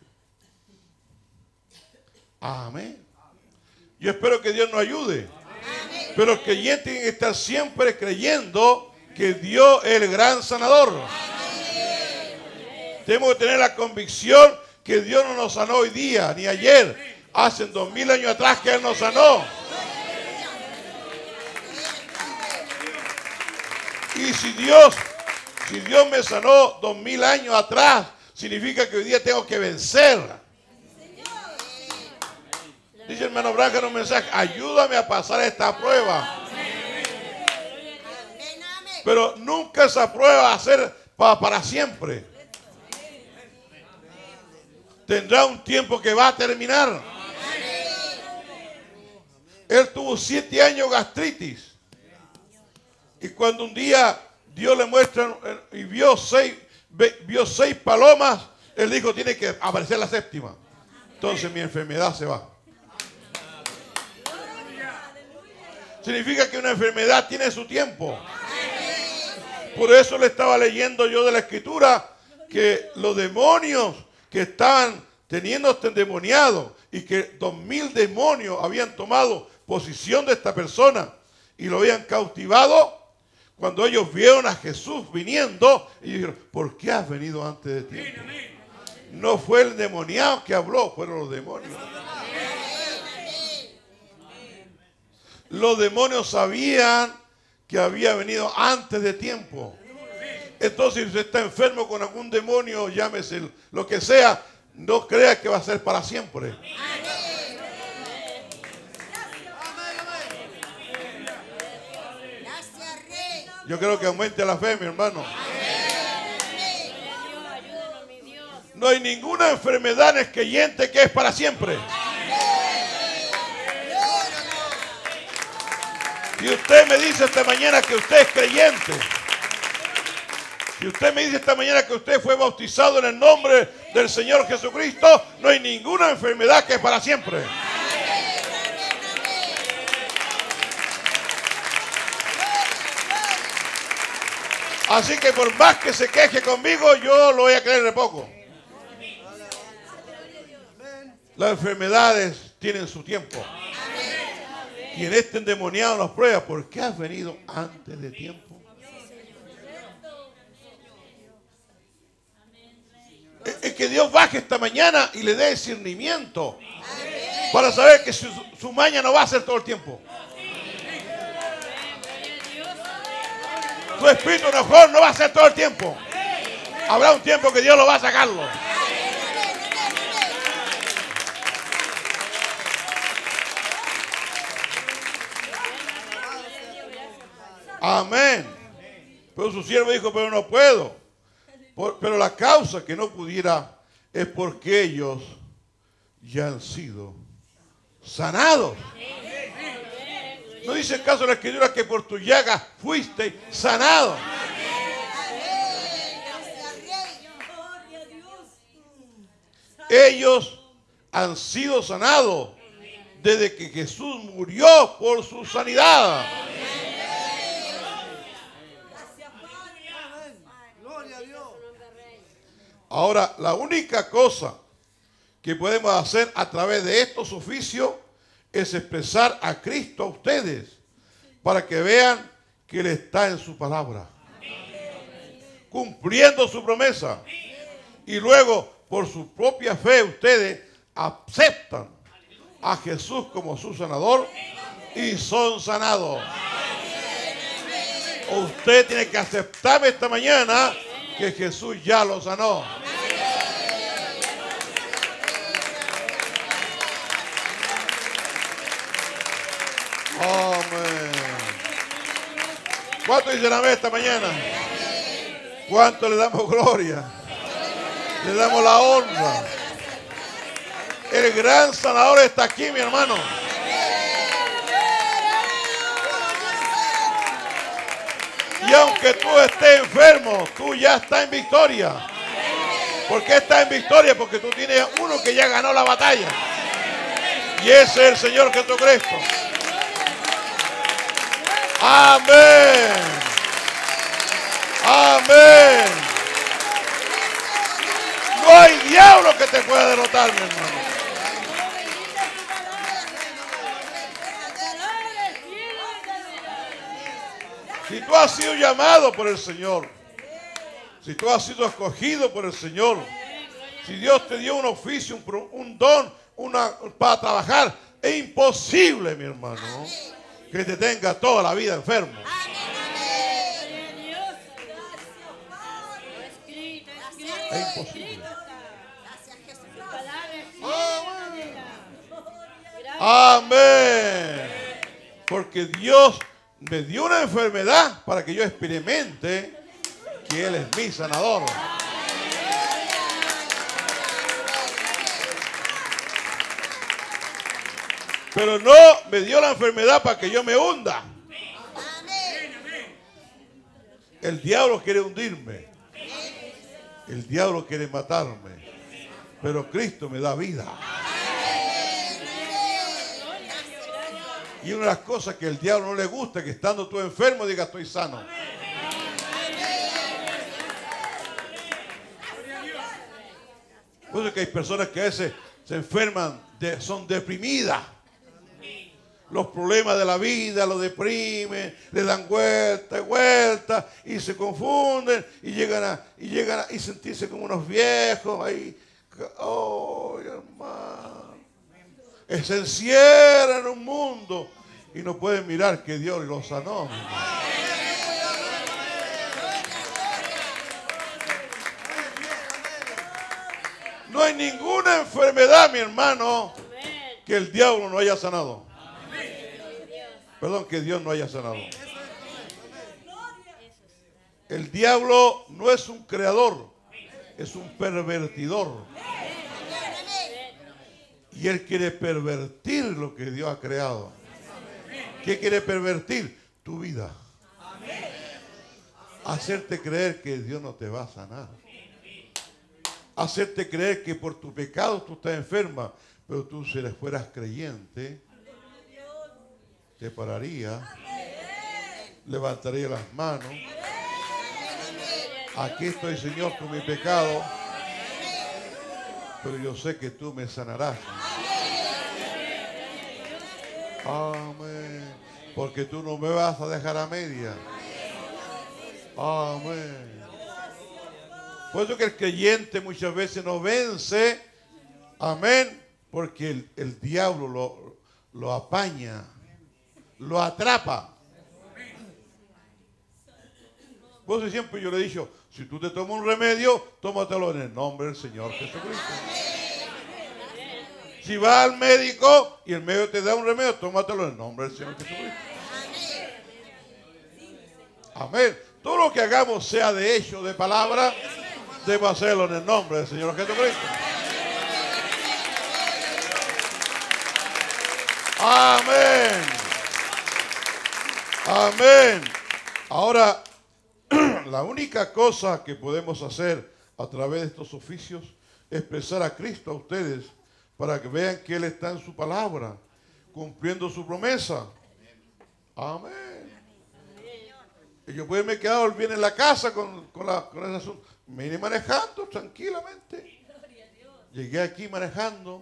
Amén. Yo espero que Dios nos ayude. Pero el creyente tiene que estar siempre creyendo que Dios es el gran sanador. Tenemos que tener la convicción que Dios no nos sanó hoy día, ni ayer. Hace 2000 años atrás que Él nos sanó. Y si Dios me sanó 2000 años atrás, significa que hoy día tengo que vencer. Dice el hermano Branham en un mensaje: ayúdame a pasar esta prueba. Pero nunca esa prueba va a ser para siempre. Tendrá un tiempo que va a terminar. Él tuvo 7 años gastritis. Y cuando un día Dios le muestra y vio 6 palomas, él dijo: tiene que aparecer la 7ª. Entonces mi enfermedad se va. Significa que una enfermedad tiene su tiempo. Por eso le estaba leyendo yo de la escritura que los demonios que estaban teniendo este endemoniado y que 2000 demonios habían tomado posición de esta persona y lo habían cautivado, cuando ellos vieron a Jesús viniendo y dijeron: ¿por qué has venido antes de tiempo? No fue el endemoniado que habló, fueron los demonios. Los demonios sabían que había venido antes de tiempo. Entonces, si usted está enfermo con algún demonio, llámese lo que sea, no crea que va a ser para siempre. Yo creo que aumente la fe, mi hermano. No hay ninguna enfermedad en el creyente que es para siempre. Si usted me dice esta mañana que usted es creyente, si usted me dice esta mañana que usted fue bautizado en el nombre del Señor Jesucristo, no hay ninguna enfermedad que es para siempre. Así que por más que se queje conmigo, yo lo voy a creer de poco. Las enfermedades tienen su tiempo. Y en este endemoniado nos prueba: ¿por qué has venido antes de tiempo? que Dios baje esta mañana y le dé discernimiento para saber que su maña no va a ser todo el tiempo. Tu espíritu enojón no va a ser todo el tiempo. Habrá un tiempo que Dios lo va a sacarlo. Amén. Pero su siervo dijo, pero no puedo. Pero la causa que no pudiera es porque ellos ya han sido sanados. ¿No dice el caso de la Escritura que por tu llaga fuiste sanado? Ellos han sido sanados desde que Jesús murió por su sanidad. Ahora, la única cosa que podemos hacer a través de estos oficios es expresar a Cristo a ustedes para que vean que Él está en su palabra, cumpliendo su promesa. Y luego, por su propia fe, ustedes aceptan a Jesús como su sanador y son sanados. Usted tiene que aceptarme esta mañana que Jesús ya lo sanó. Amén. ¿Cuánto dicen amén esta mañana? ¿Cuánto le damos gloria? Le damos la honra. El gran sanador está aquí, mi hermano. Y aunque tú estés enfermo, tú ya estás en victoria. ¿Por qué estás en victoria? Porque tú tienes uno que ya ganó la batalla. Y ese es el Señor Jesucristo. Amén. Amén. No hay diablo que te pueda derrotar, mi hermano. Si tú has sido llamado por el Señor, si tú has sido escogido por el Señor, si Dios te dio un oficio, un don, para trabajar, es imposible, mi hermano, que te tenga toda la vida enfermo. Es imposible. Amén. Porque Dios me dio una enfermedad para que yo experimente que Él es mi sanador. Pero no me dio la enfermedad para que yo me hunda. El diablo quiere hundirme. El diablo quiere matarme. Pero Cristo me da vida. Y una de las cosas que el diablo no le gusta es que estando tú enfermo diga estoy sano. Por eso que hay personas que a veces se enferman, son deprimidas. Los problemas de la vida los deprimen, le dan vuelta y vuelta y se confunden y llegan a sentirse como unos viejos ahí. Oh, hermano. Se encierran en un mundo y no pueden mirar que Dios los sanó. No hay ninguna enfermedad, mi hermano, que el diablo no haya sanado. Perdón, que Dios no haya sanado. El diablo no es un creador, es un pervertidor. Y él quiere pervertir lo que Dios ha creado. ¿Qué quiere pervertir? Tu vida. Hacerte creer que Dios no te va a sanar. Hacerte creer que por tu pecado tú estás enferma. Pero tú, si le fueras creyente, te pararía, levantaría las manos. Aquí estoy, Señor, con mi pecado, pero yo sé que tú me sanarás. Amén. Porque tú no me vas a dejar a media. Amén. Por eso que el creyente muchas veces no vence. Amén. Porque el diablo lo apaña, lo atrapa. Por eso siempre yo le he dicho, si tú te tomas un remedio, tómatelo en el nombre del Señor Jesucristo. Si vas al médico y el médico te da un remedio, tómatelo en el nombre del Señor Jesucristo. Amén. Todo lo que hagamos, sea de hecho, de palabra, debo hacerlo en el nombre del Señor Jesucristo. Amén. Amén. Ahora, la única cosa que podemos hacer a través de estos oficios es expresar a Cristo a ustedes para que vean que Él está en su palabra, cumpliendo su promesa. Amén. Y yo puedo me quedar bien en la casa con ese asunto. Me vine manejando tranquilamente. Llegué aquí manejando.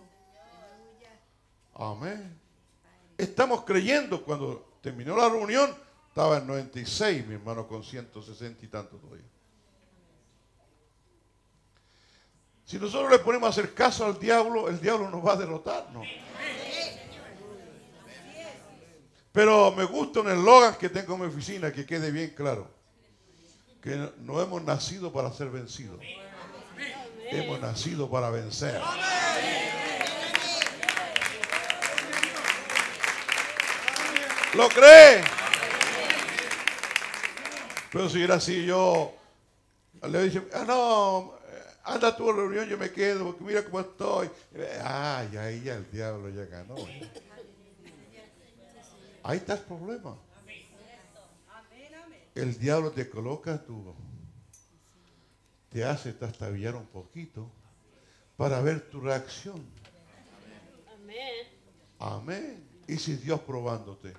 Amén. Estamos creyendo. Cuando terminó la reunión, estaba en 96, mi hermano, con 160 y tanto todavía. Si nosotros le ponemos a hacer caso al diablo, el diablo nos va a derrotar, ¿no? Pero me gusta un eslogan que tengo en mi oficina, que quede bien claro. Que no hemos nacido para ser vencidos. Hemos nacido para vencer. ¿Lo cree? Pero si era así, yo le dije, no, anda tú a la reunión, yo me quedo, porque mira cómo estoy. Ay, ahí ya el diablo ya ganó. Ahí está el problema. El diablo te coloca te hace trastabillar un poquito para ver tu reacción. Amén. Amén. Y si Dios probándote.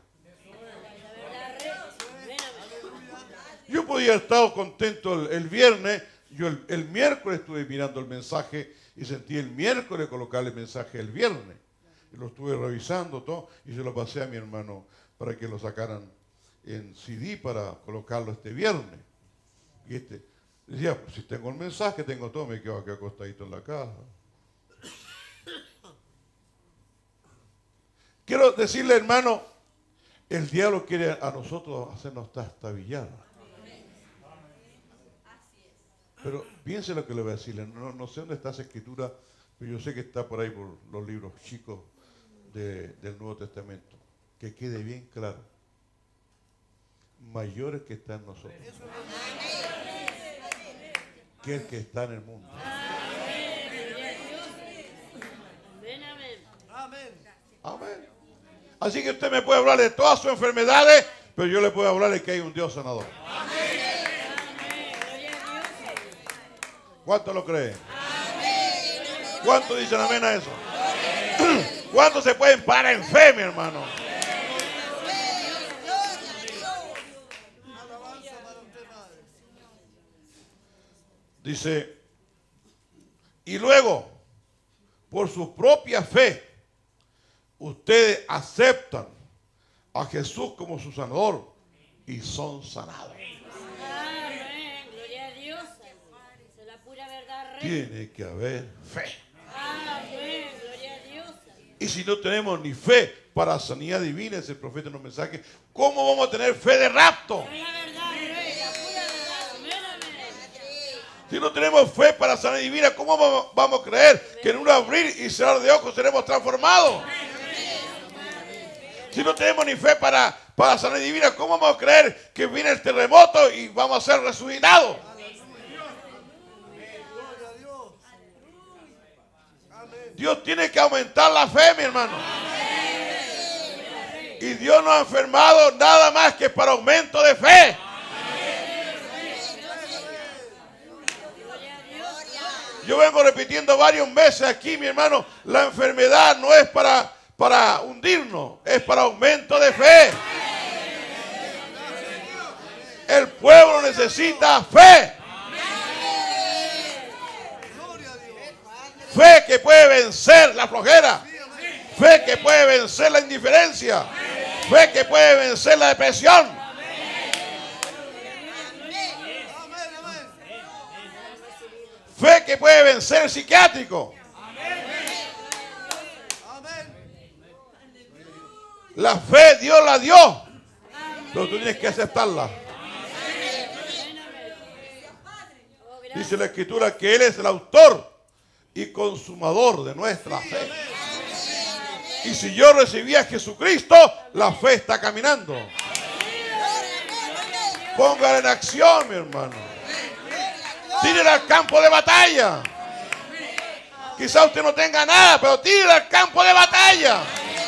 Yo podía haber estado contento el viernes. Yo el miércoles estuve mirando el mensaje y sentí el miércoles colocarle el mensaje el viernes. Y lo estuve revisando todo y se lo pasé a mi hermano para que lo sacaran en CD para colocarlo este viernes. Y decía, pues si tengo el mensaje, tengo todo, me quedo aquí acostadito en la casa. Quiero decirle, hermano, el diablo quiere a nosotros hacernos trastabillar. Pero piense lo que le voy a decirle. No sé dónde está esa escritura, pero yo sé que está por ahí por los libros chicos del Nuevo Testamento. Que quede bien claro. Mayores que está en nosotros que el que está en el mundo. Amén. Así que usted me puede hablar de todas sus enfermedades, pero yo le puedo hablar de que hay un Dios sanador. ¿Cuánto lo creen? ¿Cuánto dicen amén a eso? ¿Cuántos se pueden parar en fe, mi hermano? Dice, y luego, por su propia fe, ustedes aceptan a Jesús como su sanador y son sanados. Amén. Gloria a Dios. Esa es la pura verdad, Rey. Tiene que haber fe. Amén. Gloria a Dios. Y si no tenemos ni fe para sanidad divina, ese profeta nos mensaje, ¿cómo vamos a tener fe de rapto? Es la verdad, Rey. La pura verdad. Amén, amén. Si no tenemos fe para sanidad divina, ¿cómo vamos a creer que en un abrir y cerrar de ojos seremos transformados? Si no tenemos ni fe para sanidad divina, ¿cómo vamos a creer que viene el terremoto y vamos a ser resucitados? Dios tiene que aumentar la fe, mi hermano. Y Dios nos ha enfermado nada más que para aumento de fe. Yo vengo repitiendo varios meses aquí, mi hermano, la enfermedad no es para hundirnos, es para aumento de fe. El pueblo necesita fe. Fe que puede vencer la flojera. Fe que puede vencer la indiferencia. Fe que puede vencer la depresión. que puede vencer el psiquiátrico. La fe Dios la dio, pero tú tienes que aceptarla. Dice la Escritura que Él es el autor y consumador de nuestra fe. Y si yo recibí a Jesucristo, la fe está caminando. Póngala en acción, mi hermano. Tírela al campo de batalla. Quizá usted no tenga nada, pero tírela al campo de batalla.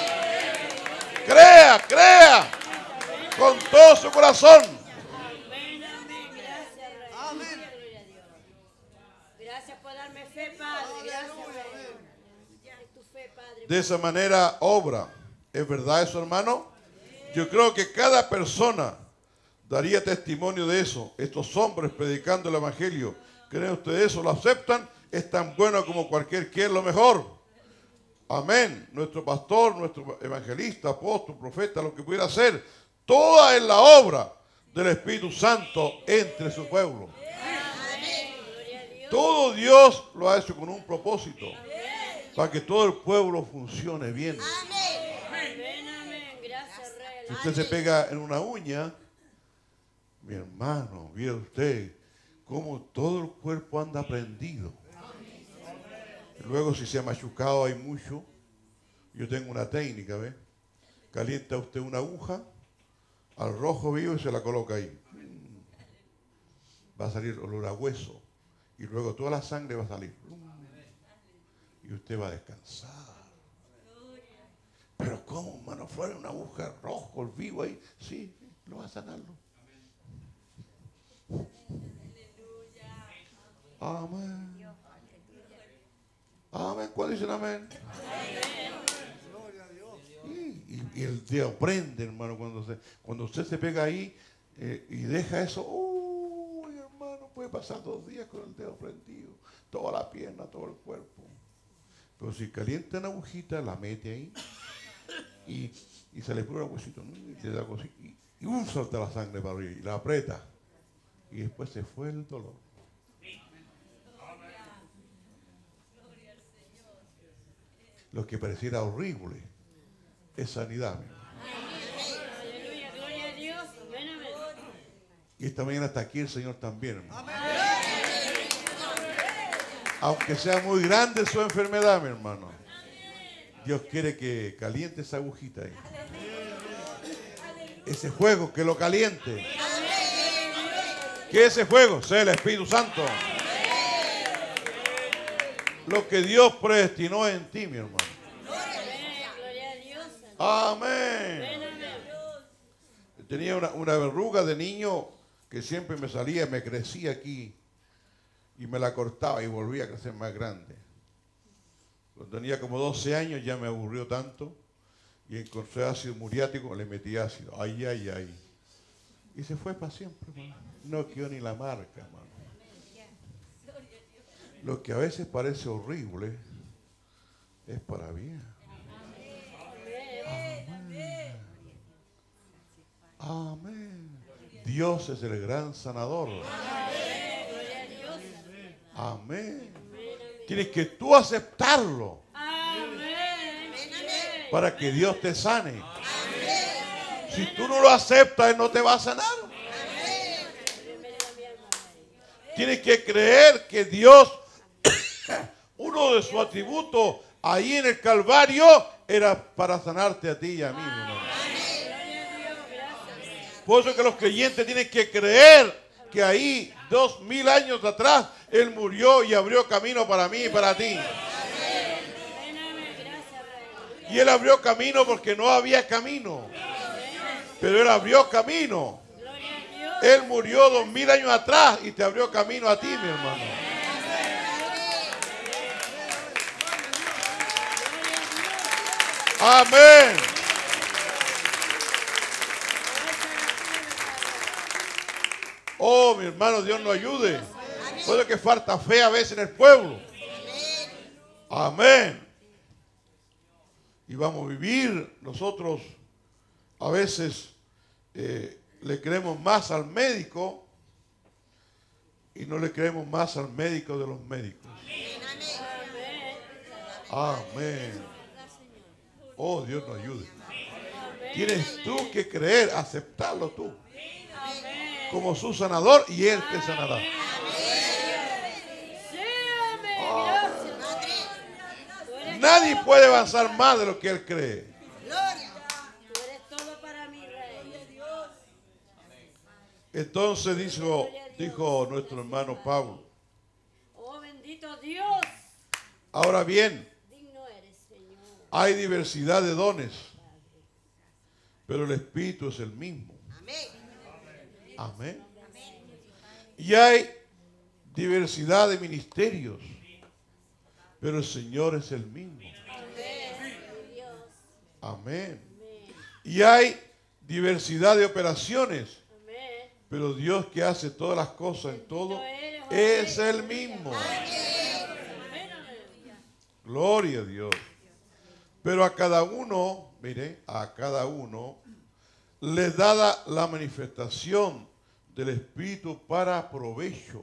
Crea, crea con todo su corazón. Amén, amén. Gracias, Rey. Amén. Gloria a Dios. Gracias por darme fe, Padre. Gracias, Rey. Es tu fe, Padre. De esa manera obra. ¿Es verdad eso, hermano? Yo creo que cada persona daría testimonio de eso. Estos hombres predicando el evangelio, ¿creen ustedes eso? ¿Lo aceptan? Es tan bueno como cualquier quien, lo mejor. Amén. Nuestro pastor, nuestro evangelista, apóstol, profeta, lo que pudiera hacer, toda es la obra del Espíritu Santo entre su pueblo. Todo Dios lo ha hecho con un propósito, para que todo el pueblo funcione bien. Amén, amén. Gracias, Rey. Si usted se pega en una uña, mi hermano, mire usted cómo todo el cuerpo anda prendido. Luego si se ha machucado hay mucho. Yo tengo una técnica, ¿ve? Calienta usted una aguja al rojo vivo y se la coloca ahí. Va a salir olor a hueso. Y luego toda la sangre va a salir. Y usted va a descansar. Pero ¿cómo, hermano Flores? Una aguja rojo, el vivo ahí. Sí, lo va a sanarlo. Amén. Amén. ¿Cuál dicen amén? Y el dedo prende, hermano, cuando usted se pega ahí y deja eso. Uy, hermano, puede pasar 2 días con el dedo prendido. Toda la pierna, todo el cuerpo. Pero si calienta una agujita, la mete ahí y se le pone un huesito, ¿no? Y le da así, y salta la sangre para arriba y la aprieta. Y después se fue el dolor. Lo que pareciera horrible es sanidad. Aleluya, gloria a Dios. Amén, amén. Y esta mañana está aquí el Señor también, hermano. Aunque sea muy grande su enfermedad, mi hermano, Dios quiere que caliente esa agujita ahí. Ese fuego, que lo caliente. Que ese fuego sea el Espíritu Santo. Lo que Dios predestinó en ti, mi hermano. Gloria a Dios. Amén. Tenía una verruga de niño que siempre me salía, me crecía aquí y me la cortaba y volvía a crecer más grande. Cuando tenía como 12 años ya me aburrió tanto y encontré ácido muriático, le metí ácido. Ay, ay, ay. Y se fue para siempre, hermano. No quedó ni la marca, hermano. Lo que a veces parece horrible es para bien. Amén. Amén. Dios es el gran sanador. Amén. Tienes que tú aceptarlo para que Dios te sane. Si tú no lo aceptas, Él no te va a sanar. Tienes que creer que Dios, uno de sus atributos ahí en el Calvario, era para sanarte a ti y a mí, mi hermano. Por eso que los creyentes tienen que creer que ahí, 2000 años atrás, Él murió y abrió camino para mí y para ti. Y Él abrió camino porque no había camino. Pero Él abrió camino. Él murió 2000 años atrás y te abrió camino a ti, mi hermano. Amén. Oh, mi hermano, Dios nos ayude. Puede que falta fe a veces en el pueblo. Amén. Y vamos a vivir nosotros a veces le creemos más al médico Y no le creemos más al médico de los médicos. Amén. Oh, Dios nos ayude. Tienes tú que creer, aceptarlo tú como su sanador y Él te sanará. Nadie puede avanzar más de lo que Él cree. Tú eres todo para mí, Rey. Entonces dijo nuestro hermano Pablo. Oh, bendito Dios. Ahora bien, Digno eres, Señor. hay diversidad de dones, pero el Espíritu es el mismo. Amén. Y hay diversidad de ministerios, pero el Señor es el mismo. Amén. Y hay diversidad de operaciones, pero Dios que hace todas las cosas en todo es el mismo. Gloria a Dios. Pero a cada uno, mire, a cada uno le da la manifestación del Espíritu para provecho.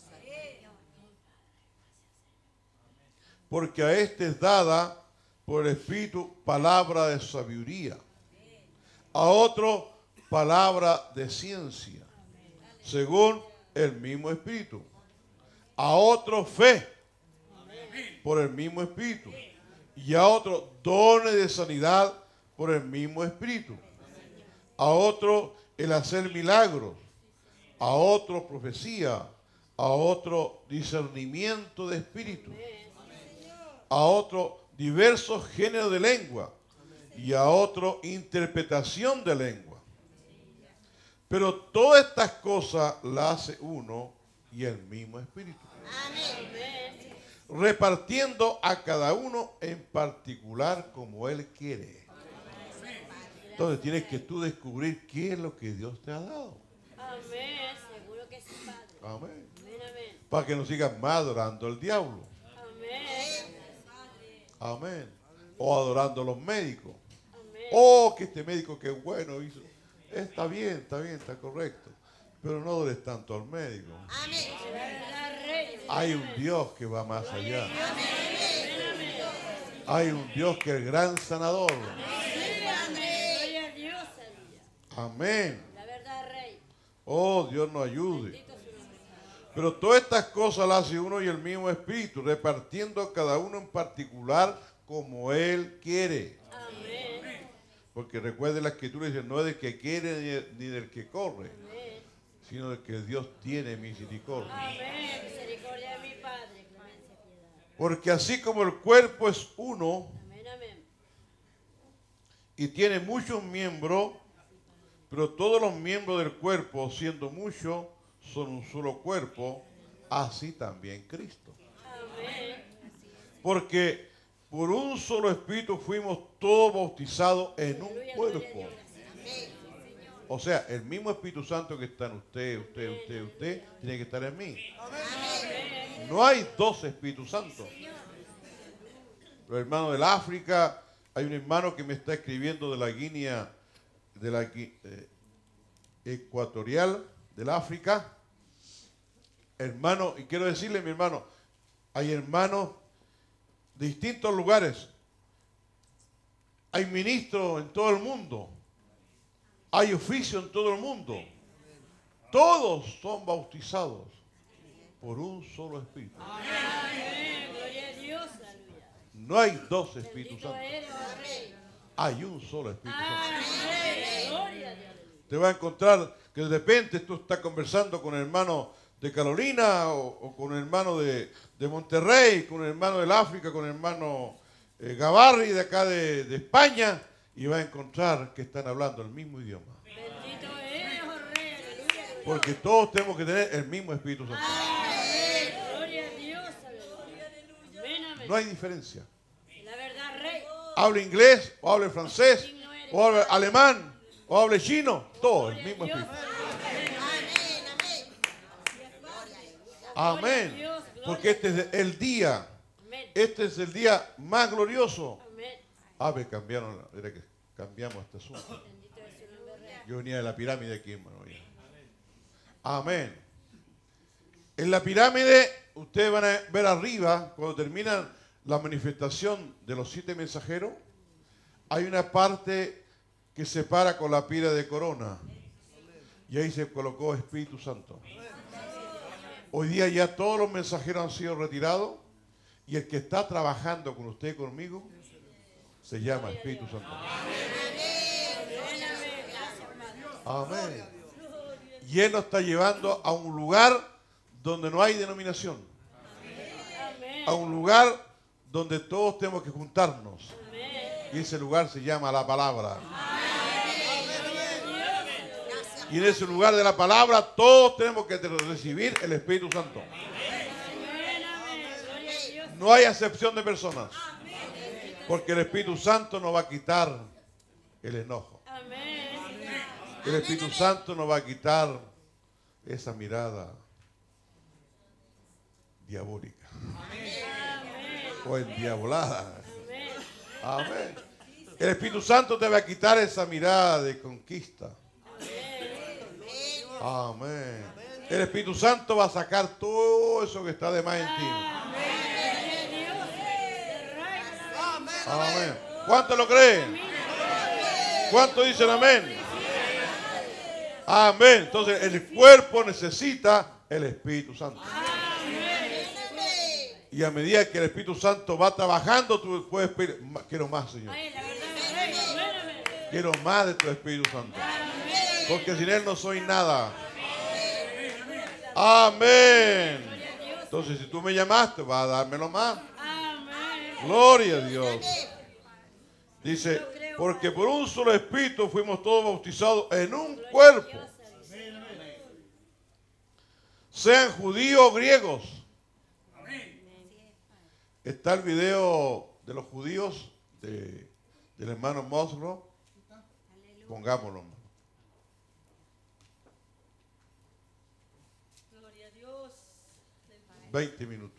Porque a este es dada por el Espíritu palabra de sabiduría, a otro palabra de ciencia, según el mismo Espíritu, a otro fe, por el mismo Espíritu, y a otro dones de sanidad por el mismo Espíritu, a otro el hacer milagros, a otro profecía, a otro discernimiento de espíritu, a otro diversos géneros de lengua y a otro interpretación de lengua. Pero todas estas cosas las hace uno y el mismo Espíritu, repartiendo a cada uno en particular como Él quiere. Entonces tienes que tú descubrir qué es lo que Dios te ha dado. Amén. Seguro que sí, Padre. Amén. Amén, amén. Para que no sigas más adorando al diablo. Amén. Amén. O adorando a los médicos. Amén. Oh, que este médico que bueno hizo. Está bien, está correcto. Pero no adores tanto al médico. La verdad, Rey. Hay un Dios que va más allá. Hay un Dios que es el gran sanador. Gloria a Dios, aleluya. Amén. La verdad, Rey. Oh, Dios nos ayude. Bendito su nombre, Padre. Pero todas estas cosas las hace uno y el mismo Espíritu, repartiendo a cada uno en particular como Él quiere. Amén. Porque recuerde la escritura dice, no es del que quiere ni del que corre, Amén. sino del que Dios tiene misericordia. Amén. Misericordia de mi Padre. Clemencia, piedad. Porque así como el cuerpo es uno Amén, amén. y tiene muchos miembros, pero todos los miembros del cuerpo, siendo muchos, son un solo cuerpo, así también Cristo. Amén. Porque por un solo Espíritu fuimos todos bautizados en un Aleluya, cuerpo. gloria a Dios. O sea, el mismo Espíritu Santo que está en usted, tiene que estar en mí. No hay dos Espíritus Santos. Los hermanos del África, hay un hermano que me está escribiendo de la Guinea, ecuatorial del África. Hermano, y quiero decirle, mi hermano, hay hermanos de distintos lugares. Hay ministros en todo el mundo. Hay oficio en todo el mundo. Todos son bautizados por un solo Espíritu. Amén. Gloria a Dios, aleluya. No hay dos Espíritus Bendito Santos. eres, oh Rey. Hay un solo Espíritu Santo. Amén. Gloria a Dios. Te vas a encontrar que de repente tú estás conversando con el hermano de Carolina o con el hermano de Monterrey, con el hermano del África, con el hermano Gavarri de acá de España, y vas a encontrar que están hablando el mismo idioma. Bendito eres, oh Rey. Aleluya. Porque todos tenemos que tener el mismo Espíritu Santo. Amén. Gloria a Dios, aleluya. Amén, amén. No hay diferencia. La verdad, Rey. Hable inglés, o hable francés, o hable alemán, o hable chino, todo el mismo Espíritu. Amén. Porque este es el día, Amén. este es el día más glorioso. Amén. Era que cambiamos este asunto. Bendito es su nombre, Rey. Yo venía de la pirámide aquí, hermano. Ya. Amén. En la pirámide, ustedes van a ver arriba, cuando terminan la manifestación de los 7 mensajeros, hay una parte que se para con la pila de corona. Y ahí se colocó Espíritu Santo. Hoy día ya todos los mensajeros han sido retirados y el que está trabajando con usted y conmigo se llama Espíritu Santo. Amén. Y Él nos está llevando a un lugar donde no hay denominación. A un lugar donde todos tenemos que juntarnos. Y ese lugar se llama la palabra. Y en ese lugar de la palabra todos tenemos que recibir el Espíritu Santo. No hay acepción de personas. Porque el Espíritu Santo nos va a quitar el enojo. El Espíritu Santo nos va a quitar esa mirada diabólica. O endiabolada. Amén. El Espíritu Santo te va a quitar esa mirada de conquista. Amén. El Espíritu Santo va a sacar todo eso que está de más en ti. Amén. ¿Cuántos lo creen? ¿Cuántos dicen amén? Amén. Entonces el cuerpo necesita el Espíritu Santo. Y a medida que el Espíritu Santo va trabajando, tú puedes pedir, quiero más, Señor. Quiero más de tu Espíritu Santo. Porque sin Él no soy nada. Amén. Entonces, si tú me llamaste, vas a dármelo más. Gloria a Dios. Dice, porque por un solo Espíritu fuimos todos bautizados en un cuerpo. Sean judíos o griegos. Está el video de los judíos del hermano Musgrove. Pongámoslo. 20 minutos.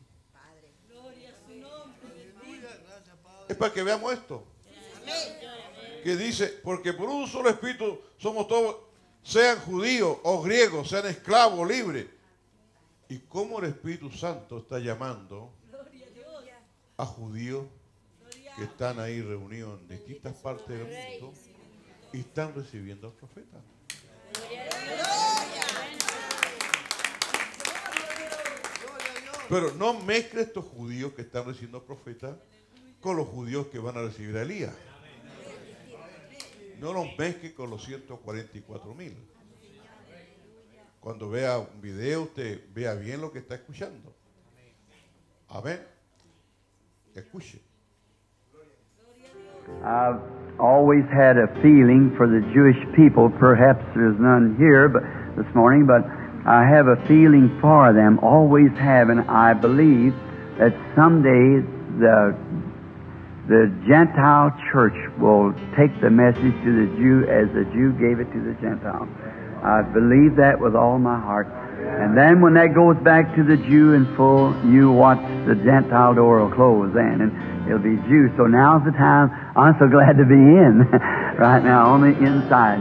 Es para que veamos esto. Que dice, porque por un solo Espíritu somos todos, sean judíos o griegos, sean esclavos o libres. ¿Y cómo el Espíritu Santo está llamando a judíos que están ahí reunidos en distintas partes del mundo y están recibiendo al profeta? Pero no mezcle estos judíos que están recibiendo al profeta con los judíos que van a recibir a Elías. No los mezcle con los 144,000. Cuando vea un video, usted vea bien lo que está escuchando. Amén. Escuche. I've always had a feeling for the Jewish people. Perhaps there's none here but this morning, but I have a feeling for them, always have, and I believe that someday the Gentile church will take the message to the Jew as the Jew gave it to the Gentile. I believe that with all my heart. And then when that goes back to the Jew in full, you watch the Gentile door will close then, and it'll be Jew. So now's the time. I'm so glad to be in right now on the inside.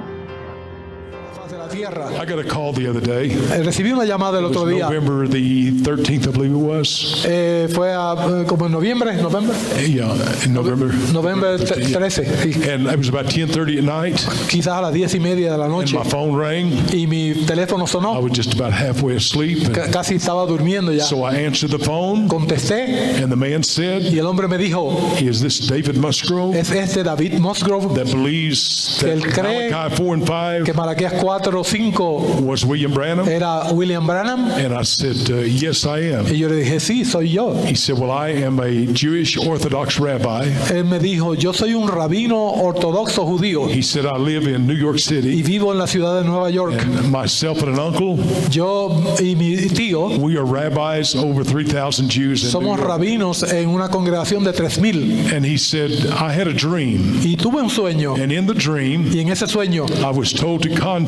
I got a call the other day. Recibí una llamada el It was otro día. November the 13th, I believe it was. Fue como en noviembre. Yeah, in November. Noviembre 13. Sí. And it was about 10:30 at night. Quizás a las 10:30 de la And noche. my phone rang. Y mi teléfono I sonó. was just about halfway asleep. And Casi estaba durmiendo ya. so I answered the phone, Contesté and the man said, y el hombre me dijo, "Is this David Musgrove ¿es este David Musgrove that believes que that él cree Malachi 4 and 5 que Malaquías 4 o 5 was William Branham?" era William Branham? And I said, "Yes, I am." Y yo le dije, sí, soy yo. He said, "Well, I am a Jewish Orthodox rabbi." Él me dijo, yo soy un rabino ortodoxo judío He said, "I live in New York y City, vivo en la ciudad de Nueva York. and myself and an uncle, Yo y mi tío we are rabbis, over 3,000 Jews in New somos York." rabinos en una congregación de 3,000. And he said, "I had a dream, Y tuve un sueño. and in the dream, Y en ese sueño I was told to contact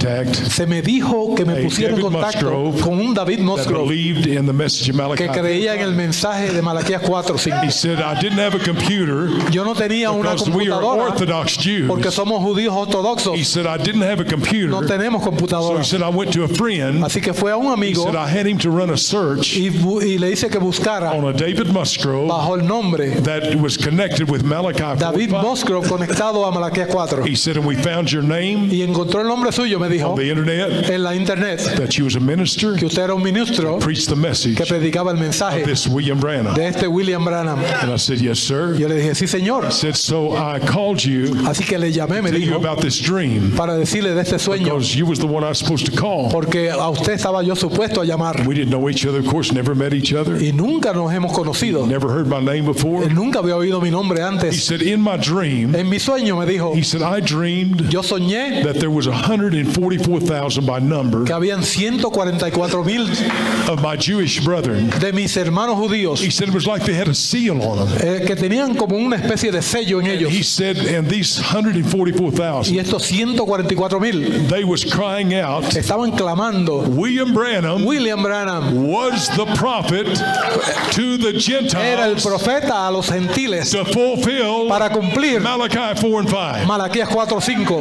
se me dijo que me a pusiera en David contacto Musgrove con un David that Musgrove believed in the message of Malachi. que creía en el mensaje de Malaquías 4:5. He said, I didn't have a computer Yo no tenía una because we are computadora Orthodox Jews. porque somos judíos He ortodoxos. said, I didn't have a computer. No tenemos So computadora. he said, I went to a friend. Así que fue a un He amigo said, I had him to run a search y le hice que buscara on a David Musgrove bajo el nombre that was connected with Malachi 4:5. David Musgrove conectado a Malaquías 4. He said, and we found your name Y encontró el nombre suyo, me dijo, on the internet, en la internet, that you was a minister, que usted era un ministro preached the message que predicaba el of mensaje this William Branham. de este William Branham. And I said, yes, sir. Yo le dije, sí, señor. He said, so I called you Así que le llamé, me to tell you dijo, about this dream para decirle de este sueño, because you was the one I was supposed to call. porque a usted estaba yo supuesto a llamar. We didn't know each other, of course, never met each other, Y nunca nos hemos conocido. never heard my name before. Él nunca había oído mi nombre He antes. said, in my dream, En mi sueño me dijo, he said, I dreamed yo soñé that there was 144,000 by number que habían 144,000 of my Jewish brethren. de mis hermanos judíos He said it was like they had a seal on them. que tenían como una especie de sello en ellos. He said, and these 144,000, Y estos 144,000 they was crying out, estaban clamando, William Branham William Branham was the prophet to the era el Gentiles profeta a los gentiles to fulfill para cumplir Malachi 4 and 5. Malaquías 4:5.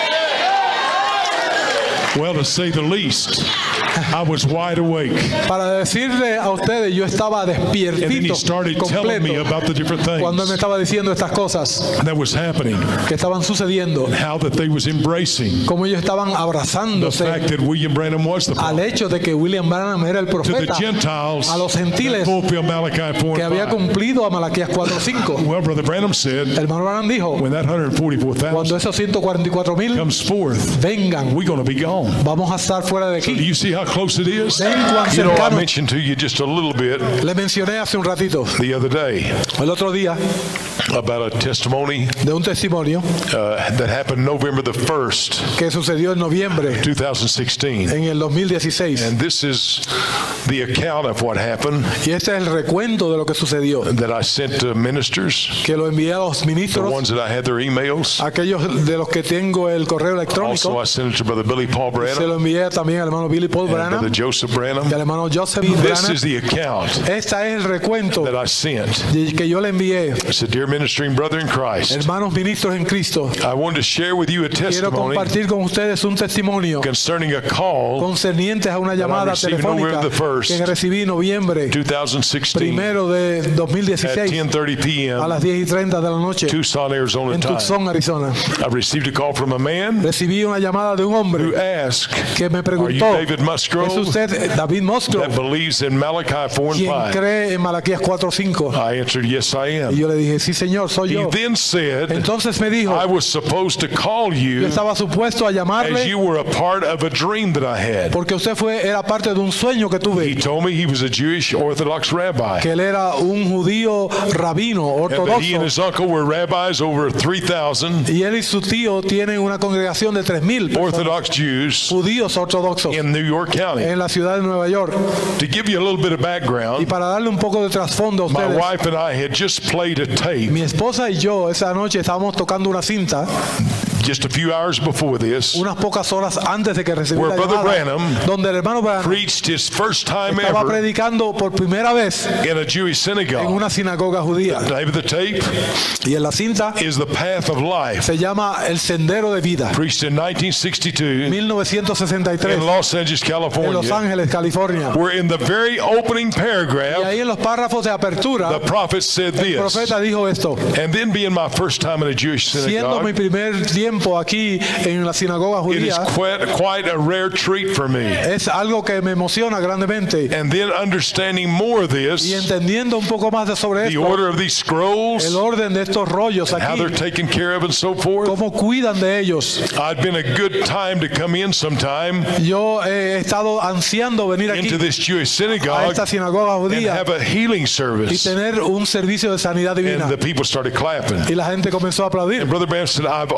Well, to say the least, I was wide awake. Para decirle a ustedes, yo estaba And then he despiertito, started telling me completo, about the different cuando él me things estaba diciendo estas cosas that was happening, que estaban sucediendo, how that they was embracing como ellos estaban the abrazándose fact that William Branham was the al prophet hecho de que William Branham era el to the profeta Gentiles a los that gentiles fulfill Malachi 4 que había and 5. cumplido a Malaquías 4:5. Well, Brother Branham said, Hermano Branham dijo, when that cuando 144,000 esos 144,000 comes forth, vengan, we're going to be gone. vamos a estar fuera de Do aquí. you see how close it is? Ven cuán You know, I cercano. mentioned to you just a little bit Le mencioné hace un ratito, the other day el otro día, about a testimony de un testimonio that happened November the 1st, que sucedió en noviembre 2016. en el 2016. And this is the account of what happened Y este es el recuento de lo que sucedió, that I sent to ministers, que lo envié a los the ministros, ones that I had their emails. aquellos de los que tengo el correo Also, electrónico. I sent it to Brother Billy Paul Se Branham lo envié también al hermano Billy Paul and Brother Branham Joseph Branham. y al hermano Joseph This Branham. is the account Esta es el recuento that I sent. que yo le envié. I said, dear ministering brother in Christ, Hermanos ministros en Cristo, I wanted to share with you a quiero testimony compartir con ustedes un testimonio concerning a call concernientes a una llamada received telefónica November the 1st, que recibí en noviembre 2016 primero de at 2016 10:30 a p.m. las 10:30 de la noche Tucson, Arizona en time. Tucson, Arizona. I received a call from a man Recibí una llamada de un who hombre asked, que me are you preguntó, David ¿es Musgrove usted David that Musgrove, believes in Malachi 4 and quien 5? cree en Malaquías 4:5? I answered, yes, I Y am. yo le dije, sí señor, soy He yo. then said, Entonces me dijo, I was supposed to call yo you estaba supuesto a as llamarle you were a part of a dream that I had. porque usted era parte de un sueño que He tuve, told me he was a Jewish Orthodox rabbi, que él era un judío rabino and that he and ortodoxo, his uncle were rabbis over 3,000 y él y su tío tienen una congregación de 3,000 personas, Orthodox Jews judíos ortodoxos in New York County. en la ciudad de Nueva York. To give you a little bit of Y background, para darle un poco de trasfondo a my ustedes, wife and I had just played a tape mi esposa y yo esa noche estábamos tocando una cinta just a few hours before this, unas pocas horas antes de que recibiera Where la Brother llamada, Branham donde el hermano Branham preached his first time estaba ever predicando por primera vez in a Jewish en synagogue. una sinagoga judía. The name of the tape Y en la cinta is The Path of Life, se llama El Sendero de Vida, preached in 1962 1963, in Los Angeles, en Los California, Ángeles, California. where in the very opening Y paragraph, ahí en los párrafos de apertura, the prophet said el this. profeta dijo esto: And then being my first time in a Jewish siendo mi synagogue, primer tiempo aquí en la sinagoga it is judía, quite a rare treat for me. es algo que me emociona grandemente. And then understanding more of Y this, entendiendo un poco más sobre the esto, order of these scrolls, el orden de estos rollos how aquí, they're taken care of and so forth. cómo cuidan de ellos. I'd been a good time to come in sometime Yo he estado ansiando venir aquí into this Jewish a synagogue esta sinagoga and judía have a healing y service. tener un servicio de sanidad divina. And the people started clapping. Y la gente comenzó a aplaudir. And Brother Branham said, I've always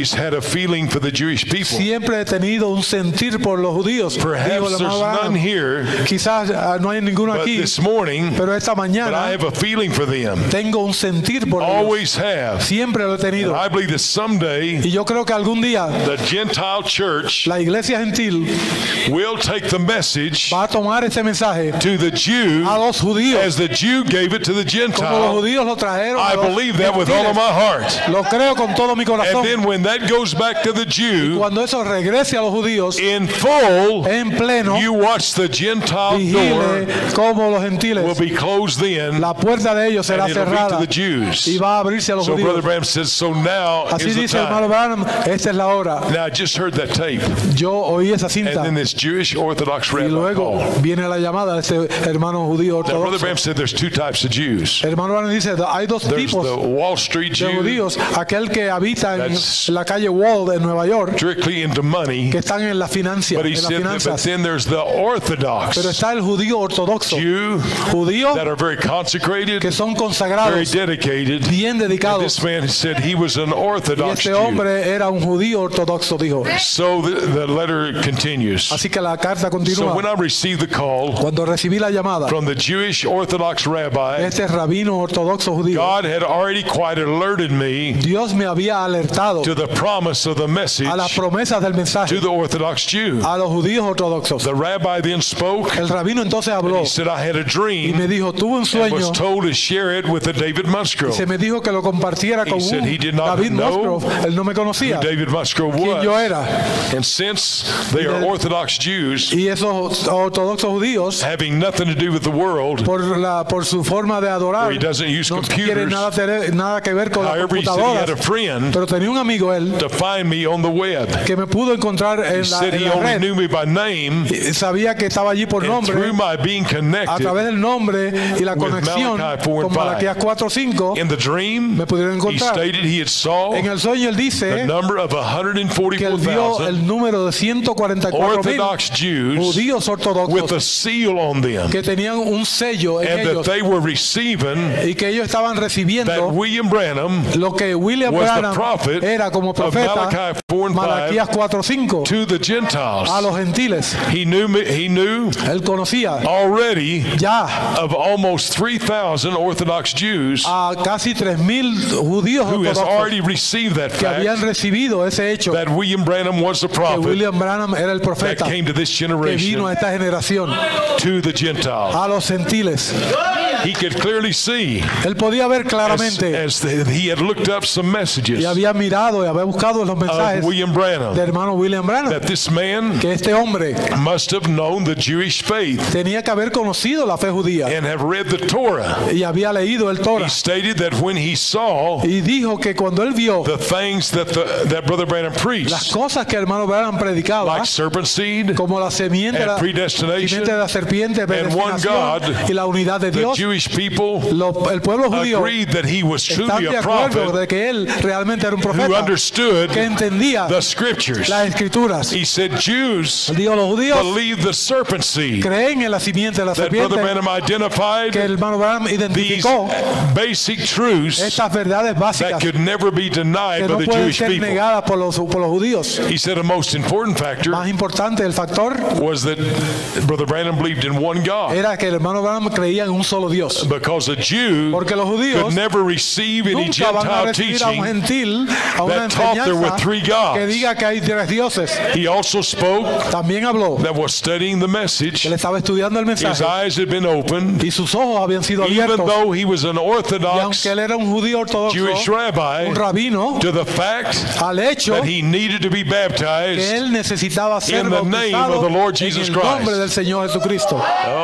always had a feeling for the Jewish people. Siempre he tenido un sentir por los judíos. Dijo Perhaps el there's hermano Branham. none here, Quizás no hay ninguno but aquí, this morning, pero esta but I mañana have a feeling for them. tengo un sentir por ellos. Always have. Siempre lo he tenido. And I believe that someday Y yo creo que algún día the Gentile church la iglesia gentil will take the message va a tomar ese mensaje to the Jew a los judíos as the Jew gave it to the como los Gentile. judíos lo trajeron a I los believe that with all of gentiles. my heart. Lo creo con todo mi And corazón. then when that goes back to the Jew, Cuando eso regrese a los judíos in full, en pleno, you watch the Gentile vigile door como los will gentiles, be closed in, la puerta de ellos será and it'll be to cerrada the Jews. y va a abrirse a los So Brother judíos. Branham says, so now Así is the dice el hermano time. Branham, esta es la hora. Now I just heard that tape, Yo oí esa and cinta then this Jewish Orthodox y rabbi luego called. viene la llamada de este hermano judío Now Brother ortodoxo. Branham said there's two types of Jews. El hermano Branham dice, hay dos There's tipos the Wall Street de Jew, judíos, aquel que habita en That's- la calle Wall de Nueva York, strictly into money, que están en la financia, but he en las said that, but finanzas. then there's the Orthodox Pero está el judío ortodoxo, Jew judío that are very consecrated, que son very consagrados, dedicated. bien And dedicados. this man said he was an Y Orthodox este Jew. hombre era un judío ortodoxo, dijo. So the letter continues. Así que la carta So continúa. when I received the call Cuando recibí la llamada, from the Jewish Orthodox rabbi, este rabino ortodoxo judío, God had already quite alerted me Dios me había alertado to the promise of the message a las promesas del mensaje to the Orthodox Jew. a los judíos ortodoxos. The rabbi then spoke. El rabino entonces habló He said, I had a y dream me dijo, tuve un and sueño. was told to share it with the David Se Musgrove. me dijo que lo compartiera con He said he did not David know Musgrove. Él no me conocía David Musgrove quién yo was. era. And since they are del- Orthodox Jews, Y esos ortodoxos judíos, having nothing to do with the world, por su forma de adorar, where he doesn't use no quieren computers, nada que ver con las however, he said he had a computadoras. friend Pero tenía un amigo él to find me on the web. que me pudo encontrar He en said he la only red. knew me by name, Y sabía que estaba allí por and nombre, through my being a connected través del nombre y la with conexión Malachi 4 con and 5. Malaquías 4 o 5. in the dream, Me pudieron he encontrar. stated he had saw En el sueño él the dice number of que él vio 144,000 el número de 144,000 Orthodox Jews judíos with a ortodoxos seal on them, que tenían un sello en and that ellos they were receiving y que ellos estaban that recibiendo William Branham lo que William was the Branham prophet era como of profeta, Malachi 4 and 5 Malaquías 4:5, to the Gentiles. a los gentiles. He knew Él conocía already ya of almost 3,000 Orthodox Jews a casi 3,000 judíos who has ortodoxos already received that que habían fact recibido ese hecho, that William Branham was the que prophet William Branham era el that profeta came to this que vino generation a esta generación, to the Gentiles. a los gentiles. He could clearly see Él podía ver claramente as he had looked up some messages y había mirado y había buscado los of mensajes William del Branham hermano William Branham, that this man que este hombre must have known the Jewish faith tenía que haber conocido la fe judía and have read the Torah. y había leído el Torah, He stated that when he saw y dijo que cuando él vio the things that Brother Branham las preached, cosas que el hermano Branham predicaba, like serpent seed, como la semiente and la predestination, simiente de la serpiente, and one God, predestinación y la unidad de the Dios, Jewish people el pueblo judío agreed that he was están truly de a acuerdo prophet de que él realmente era un who profeta understood que entendía the scriptures. las escrituras. He said Jews Dijo, los judíos believe the serpent seed creen en la simiente de la that Brother serpiente, Branham identified, que el hermano Branham these identificó basic truths estas verdades that básicas could never be denied que by no the pueden Jewish ser people. negadas por los judíos. He said a most important factor Más importante el factor was that Brother Branham believed in one God, era que el hermano Branham creía en un solo Dios, because a Jew porque los could judíos never receive any nunca van a Gentile recibir a un teaching gentil, a una that taught there were enseñanza three gods. que diga que hay tres dioses. He also spoke También habló that was studying the que message. él estaba estudiando el His mensaje eyes had been opened, y sus ojos habían sido even abiertos, though he was an y Orthodox aunque él era un judío Jewish ortodoxo, rabbi, un rabino, to the fact al hecho that he needed to be que baptized. él necesitaba ser in the name bautizado of the Lord en Jesus el nombre Christ. del Señor Jesucristo.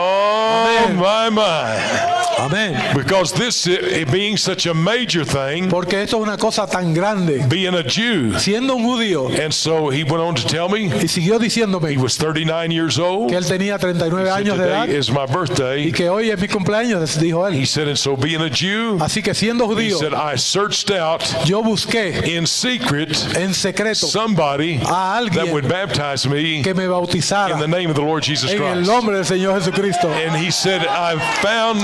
Oh, Amén. my. Amén. Because this being such a major thing, Porque esto es una cosa tan grande. being a Jew. Siendo un judío, And so he went on to tell me y siguió diciéndome he was 39 years old. que él tenía 39 He said, años de edad today is my y birthday. que hoy es mi cumpleaños, dijo He él. said, and so being a Jew, Así que siendo he judío, said, I searched out yo busqué in secret en secreto somebody a alguien that would baptize me que me bautizara in the name of the Lord Jesus en el Christ. nombre del Señor Jesucristo. And he said, I found through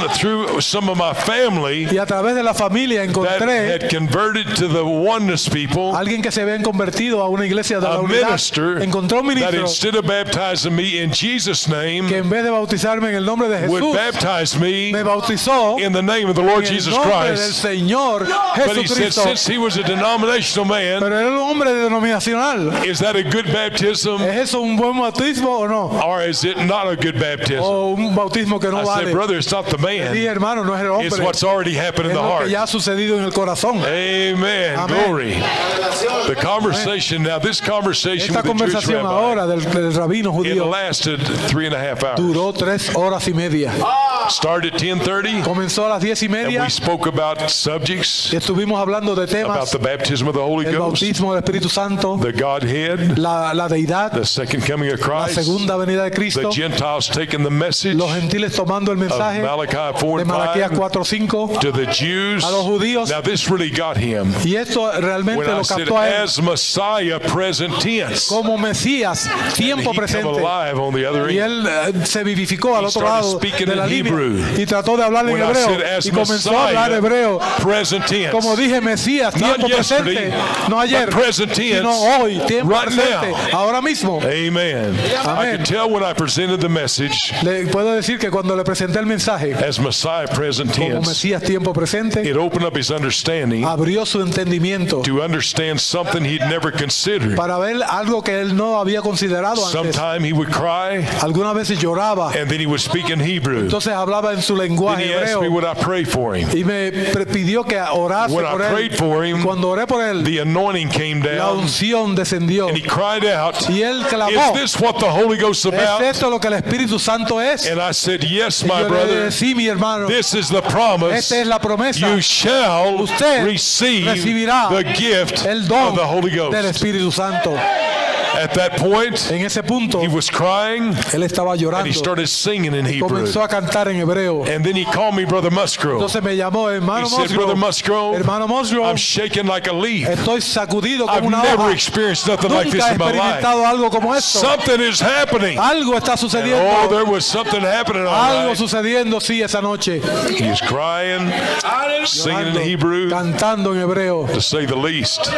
some of my family Y a través de la familia that encontré had converted to the oneness people, alguien que se habían convertido a una iglesia de la a unidad. minister Encontré un that ministro instead of baptizing me in Jesus' name, que en vez de bautizarme en el nombre de would Jesús, baptize me me bautizó in the name of the Lord en el Jesus nombre del Christ. Señor But he said, Jesucristo. since he was a denominational man, Pero era un hombre denominacional. is that a good baptism ¿Es eso un buen bautismo o no? or is it not a good baptism? O un bautismo que no I said, vale. brother, it's not the Le dije, man, hermano, no es el it's hombre, what's already happened in es the lo que heart. ya ha sucedido en el corazón. Amen. Amén. Glory. The conversation, now this conversation Esta with the Jewish conversación rabbi, ahora del rabino it judío lasted 3.5 hours. duró 3 horas y media. Started at 10:30, Comenzó a las 10 y and media we spoke about subjects, y estuvimos hablando de about temas, the baptism of the Holy el Ghost, bautismo del Espíritu Santo, the Godhead, la deidad, the second coming of la Christ, segunda venida de the Cristo, Gentiles taking the message los of gentiles tomando el mensaje Malachi 4 de and Malaquías 5 4:5, to the Jews. a los judíos. Now this really got him Y esto realmente when I lo said captó a él as Messiah present tense. como Mesías, And tiempo he come presente. alive on the other Y end. él se vivificó al He otro started lado speaking de la in línea Hebrew. y trató de hablar en When I hebreo said as y comenzó a hablar Messiah hebreo. present tense. Como dije, Mesías, Not tiempo presente, yesterday, no ayer, but present tense, sino hoy, tiempo right presente, now. ahora mismo. Amen. I Amén. could tell when I presented the message Le puedo decir que cuando le presenté el mensaje as Messiah present como tense, Mesías, tiempo presente, it opened up his understanding abrió su entendimiento to understand something he'd never considered. para ver algo que él no había considerado antes. Sometime he would cry Algunas veces lloraba, and then he would speak in Hebrew. entonces hablaba en su Then lenguaje he asked hebreo me would I pray for him. y me pidió que orase When I por él. prayed for him, Y cuando oré por él, the anointing came la down unción descendió and he cried out, y él is clamó, this what the Holy Ghost is ¿es about? esto lo que el Espíritu Santo es? And I said, yes, Y my yo le brother, dije, sí, mi hermano, this is the promise. esta es la promesa. You shall Usted receive recibirá the gift el of don the Holy del Ghost. Espíritu Santo. At that point, En ese punto, he was crying él estaba and he llorando, started singing in Hebrew. comenzó a cantar en hebreo. And then he called me Brother Musgrove. Entonces me llamó He hermano said, Brother Musgrove. Musgrove, Hermano Musgrove, I'm shaking like a leaf. estoy sacudido I've como una never hoja. experienced nothing like Nunca this he in my life. experimentado algo como esto. Something is happening. Algo está And, sucediendo. there was something happening all Algo right. sucediendo, sí, esa noche. He was crying, singing in Llorando, Hebrew, cantando en hebreo. to say the least.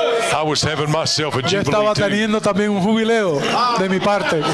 I was having myself a Yo jubilee estaba too. teniendo también un jubileo de mi parte.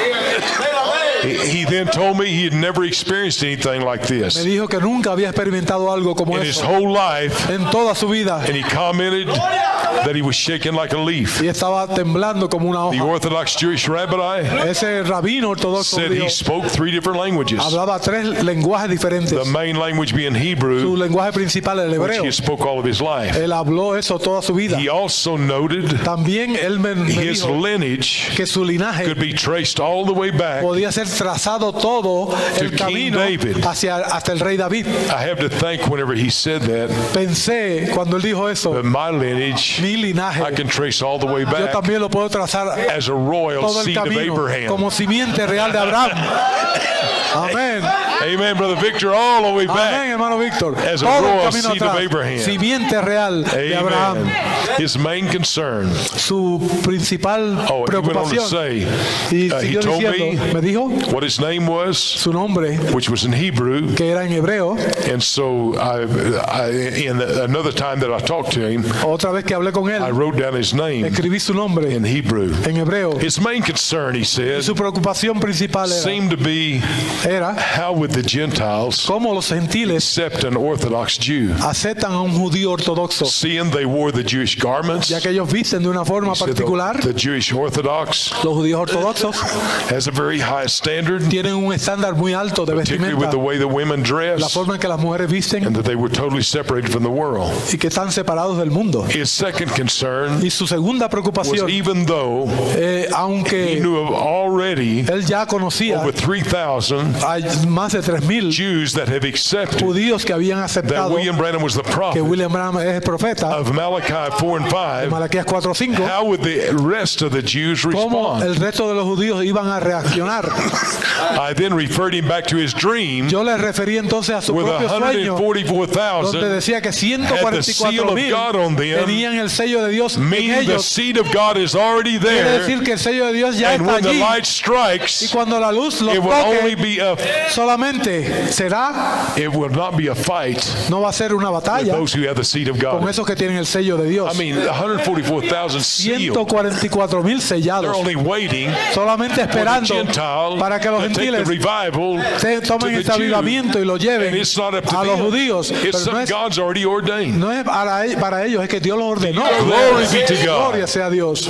He then told me he had never experienced anything like Me this dijo que nunca había experimentado algo como in his eso whole life, en toda su vida. and he commented that he was shaking like a leaf. Y estaba temblando como una The hoja. Orthodox Jewish rabbi Ese rabino ortodoxo said he judío spoke 3 different languages. hablaba 3 lenguajes diferentes. The main language being Su Hebrew, lenguaje principal, el which hebreo. he spoke all of his life. Él habló eso toda su vida. He also noted También él me his dijo lineage que su linaje could be traced all the way back. podía ser trazado todo el King camino David. hasta el rey David. I have to think whenever he said that, Pensé cuando él dijo eso, that my lineage, mi I linaje, can trace all the way yo back también lo puedo trazar as a royal todo el seed of camino Abraham. como simiente real de Abraham. Amén. Amen, Brother Victor, all the way Amén, back. hermano Víctor. As a Todo el royal camino seed of atrás. Abraham. Simiente real de Abraham. Amen. His main concern, Su principal he went on to preocupación. say, Y he siguió told diciendo, me dijo what his name was, su nombre, which was in Hebrew. que era en hebreo. And so in another time that I talked to him, Otra vez que hablé con I él, wrote down his name escribí su nombre in Hebrew. en hebreo. His main concern, he said, Su preocupación principal seemed to be era how would the Gentiles cómo los gentiles accept an Orthodox Jew, aceptan a un judío ortodoxo, seeing they wore the Jewish garments. ya que ellos visten de una forma He said particular. the Jewish Orthodox Los judíos ortodoxos has a very high standard, tienen un estándar muy alto de particularly with vestimenta, the way the women la dress, forma en que las mujeres visten and that they were totally separated from the world. y que están separados del mundo. His second concern Y su segunda was preocupación, even though he aunque knew of already él ya conocía, over 3,000 hay más de 3,000 Jews that have accepted judíos que habían that aceptado William Branham was the que prophet William Branham es el profeta, of Malachi 4 and 5, Malaquías 4:5. how would the rest of the Jews Cómo el respond? resto de los judíos iban a reaccionar. I then referred him back to his dream Yo le referí entonces a su with propio sueño, donde 144,000, decía que had the seal of God on 144,000 them, tenían el sello de Dios en meaning the ellos. seed of God is already Quiere there, decir que el sello de Dios ya and está when the allí. light Y strikes, cuando la luz los it will only toque, be a solamente será, it will not be a fight no va a ser una with batalla those who have the seed of con God. esos que tienen el sello de Dios. I mean, 144,000 sealed. 144,000 sellados, They're only waiting solamente for the esperando Gentile para que los to take the gentiles revival tomen to este the Jews. avivamiento y lo lleven And it's not up to a los them. judíos. It's Pero no something es, God's already ordained. no es para ellos, es que Dios los ordenó. Glory be to God. Gloria sea a Dios.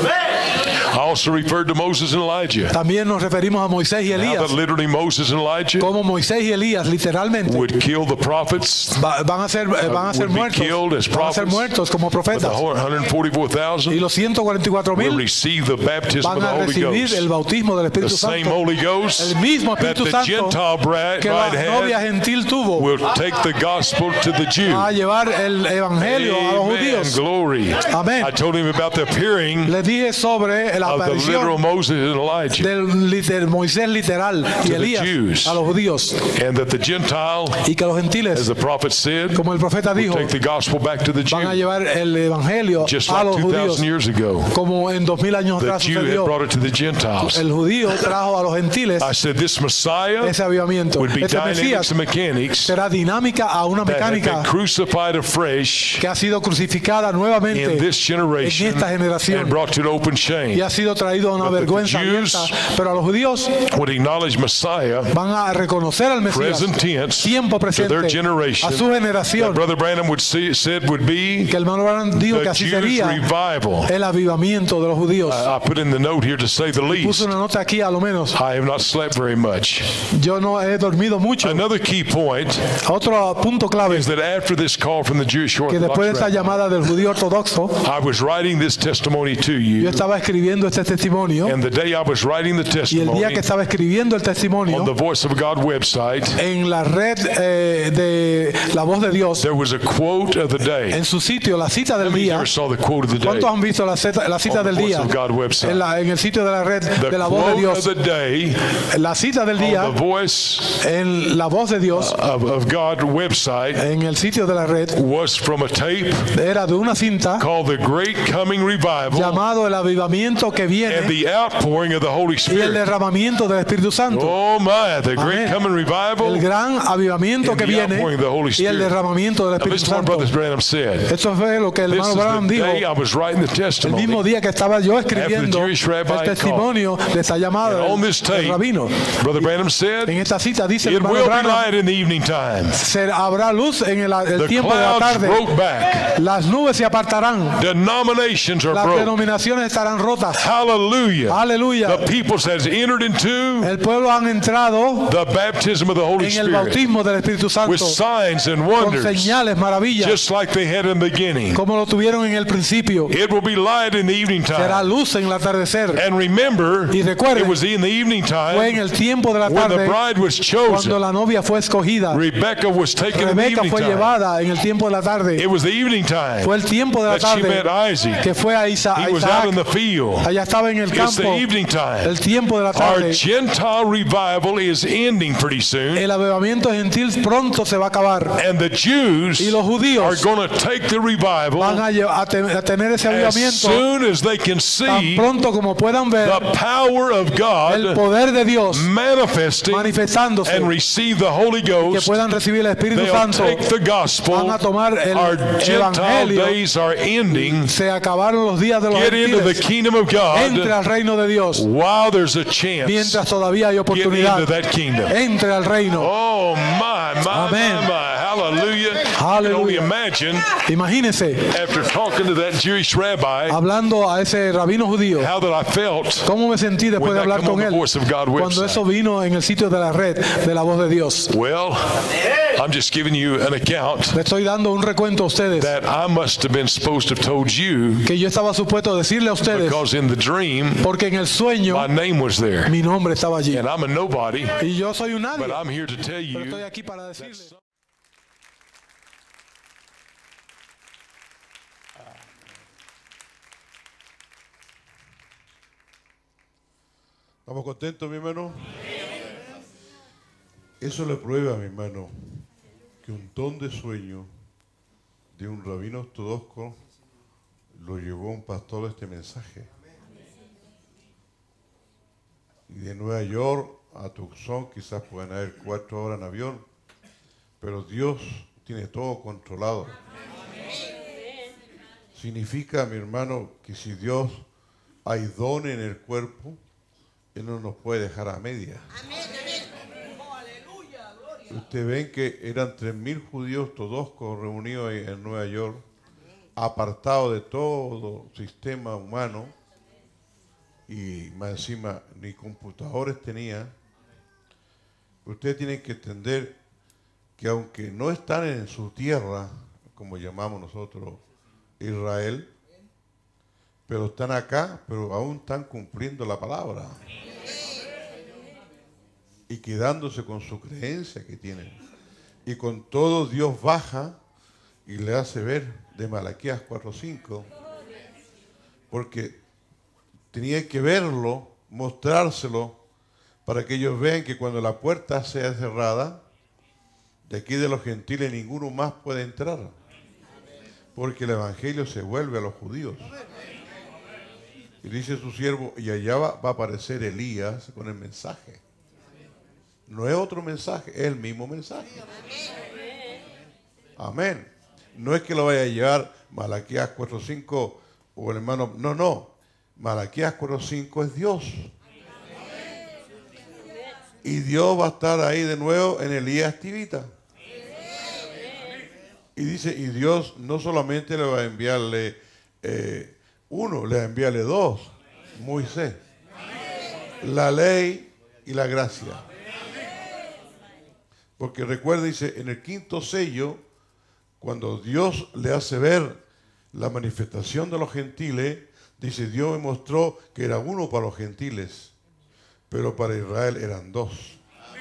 I also referred to Moses and Elijah. También nos referimos a Moisés y How Elías. that literally Moses and Elijah Como Moisés y Elías literalmente would kill the prophets, van a ser would be muertos. killed as Van a ser prophets. muertos como but the profetas. whole Y 144,000 los will 144,000 receive the baptism of van the a Holy recibir Ghost. el bautismo del The Espíritu same Santo. Holy Ghost El mismo that Espíritu the Santo Gentile bride que la novia had gentil tuvo will take the gospel to the Jew. a llevar el evangelio a los Amen. judíos. Glory. Amén. I told him about the appearing Les dije sobre la of the literal aparición Moses and Elijah, del Moisés literal y the Elías Jews. a los judíos, and that the Gentile, y que los as gentiles, the prophet said, como el profeta would dijo, take the gospel back to the van a Jew. llevar el evangelio Just a like los 2,000 judíos, years ago, como en 2000 años the atrás Jew had sucedió. brought it to the Gentiles. El judío trajo a los gentiles I said this Messiah ese avivamiento. would be Este dynamics Mesías and mechanics será dinámica a una that had mecánica been crucified afresh que ha sido crucificada in nuevamente this generation en esta generación and brought to an open y shame. ha sido traído a una But the vergüenza Jews abierta. Pero a los judíos would acknowledge Messiah, van a reconocer al Mesías, present tense, tiempo to their presente, generation. a su That generación, Brother Branham said would be que el hermano Branham dijo que the así Jews' sería revival. el avivamiento de los judíos. I put in the note here to say the Puse least. una nota aquí a lo menos. I have not slept very much. Yo no he dormido mucho. Another key point Otro punto clave is that after this call from the Jewish que después de Orthodox esta rabbi, llamada del judío ortodoxo, I was writing this testimony to yo you, estaba escribiendo este testimonio, and the day I was writing the y el día testimony que estaba escribiendo el testimonio on the Voice of God website, en la red de La Voz de Dios, there was a quote of the day. en su sitio, la cita del How many día. ever saw the quote of the day? ¿Cuántos han visto la cita On the del Voice día of God website. en el sitio de la red The de La Voz de quote Dios? of the day La cita del on día the Voice en La Voz de Dios, of God website en el sitio de la red, was from a tape era de una cinta called The Great Coming Revival llamado El Avivamiento que and viene the Outpouring of the Holy y el Spirit. derramamiento del Espíritu Santo. Oh my, the Great Amén. Coming Revival. El gran avivamiento and que the viene outpouring of the Holy y el Spirit. derramamiento del Now, Espíritu listen to what Santo. Brother Branham said. Eso fue lo que el This hermano is Branham the dijo day I was writing the el mismo testimony. día que estaba yo escribiendo After the Jewish rabbi el testimonio de esa llamada And on del this tape, rabino. Brother Branham said, En esta cita dice el it hermano will be Branham, light in the evening time. habrá luz en el The tiempo de la clouds tarde. broke back. Las nubes se apartarán. Denominations are Las broke. denominaciones estarán rotas. Hallelujah. Aleluya. The peoples has entered into El pueblo han entrado the baptism of the Holy en el Spirit bautismo del Espíritu with Santo signs and con wonders, señales, maravillas, just like they had in the beginning. como lo tuvieron en el principio. It will be light in the evening Será time. luz en el atardecer. And remember, Y recuerden, it was in the evening Fue en time el tiempo de la when the tarde bride was cuando chosen. la novia fue escogida. Rebecca was taken in the Rebeca evening fue time. llevada en el tiempo de la tarde. It was the evening time Fue el tiempo de la that she met tarde Isaac. que fue a He was out in Isaac. the field. Allá estaba en el It's the campo. evening time. El tiempo de la Our tarde. Gentile revival is ending pretty soon. El avivamiento gentil pronto se va a acabar. And the Jews Y los are judíos going to take the revival van a tener ese as avivamiento soon as they can tan see pronto como puedan ver the power of el God poder de Dios manifesting manifestándose, and receive the Holy que Ghost. puedan recibir el Espíritu They'll Santo. take the gospel. Van a tomar el Our Gentile evangelio. days are ending. Se acabaron los días de los Get into the gentiles. kingdom of Entre God al reino de Dios while there's a chance. mientras todavía hay Get oportunidad. into that kingdom. Entre al reino. Oh my, Amen. my. Hallelujah. You can Hallelujah. only imagine Imagínense, after talking to that Jewish rabbi hablando a ese rabino judío, how that I felt cómo me sentí después when de that hablar come on con the él Voice of God cuando website. eso vino en el sitio de la red de La Voz de Dios. Well, I'm just giving you an account Le estoy dando un recuento a ustedes that I must have been supposed to have told you que yo estaba supuesto decirle a ustedes because in the dream porque en el sueño my name was there. mi nombre estaba allí And I'm a nobody, y yo soy un nadie, but I'm here to tell pero you estoy aquí para decirles. ¿Estamos contentos, mi hermano? Eso le prueba, mi hermano, que un don de sueño de un rabino ortodoxo lo llevó un pastor este mensaje. Y de Nueva York a Tucson, quizás pueden haber 4 horas en avión, pero Dios tiene todo controlado. Significa, mi hermano, que si Dios hay don en el cuerpo, Él no nos puede dejar a medias. Ustedes ven que eran 3.000 judíos ortodoxos reunidos en Nueva York, apartados de todo sistema humano, y más encima ni computadores tenía. Ustedes tienen que entender que aunque no están en su tierra, como llamamos nosotros Israel, pero están acá, pero aún están cumpliendo la palabra y quedándose con su creencia que tienen. Y con todo Dios baja y le hace ver de Malaquías 4:5, porque tenía que verlo, mostrárselo, para que ellos vean que cuando la puerta sea cerrada, de aquí de los gentiles ninguno más puede entrar, porque el evangelio se vuelve a los judíos. Y dice su siervo, y allá va a aparecer Elías con el mensaje. No es otro mensaje, es el mismo mensaje. Amén. No es que lo vaya a llevar Malaquías 4:5 o el hermano, no. Malaquías 4:5 es Dios. Y Dios va a estar ahí de nuevo en Elías Tivita. Y dice, y Dios no solamente le va a enviarle uno, le va a enviarle 2, Moisés, la ley y la gracia. Porque recuerda, dice, en el 5.º sello, cuando Dios le hace ver la manifestación de los gentiles, dice, Dios me mostró que era uno para los gentiles, pero para Israel eran 2.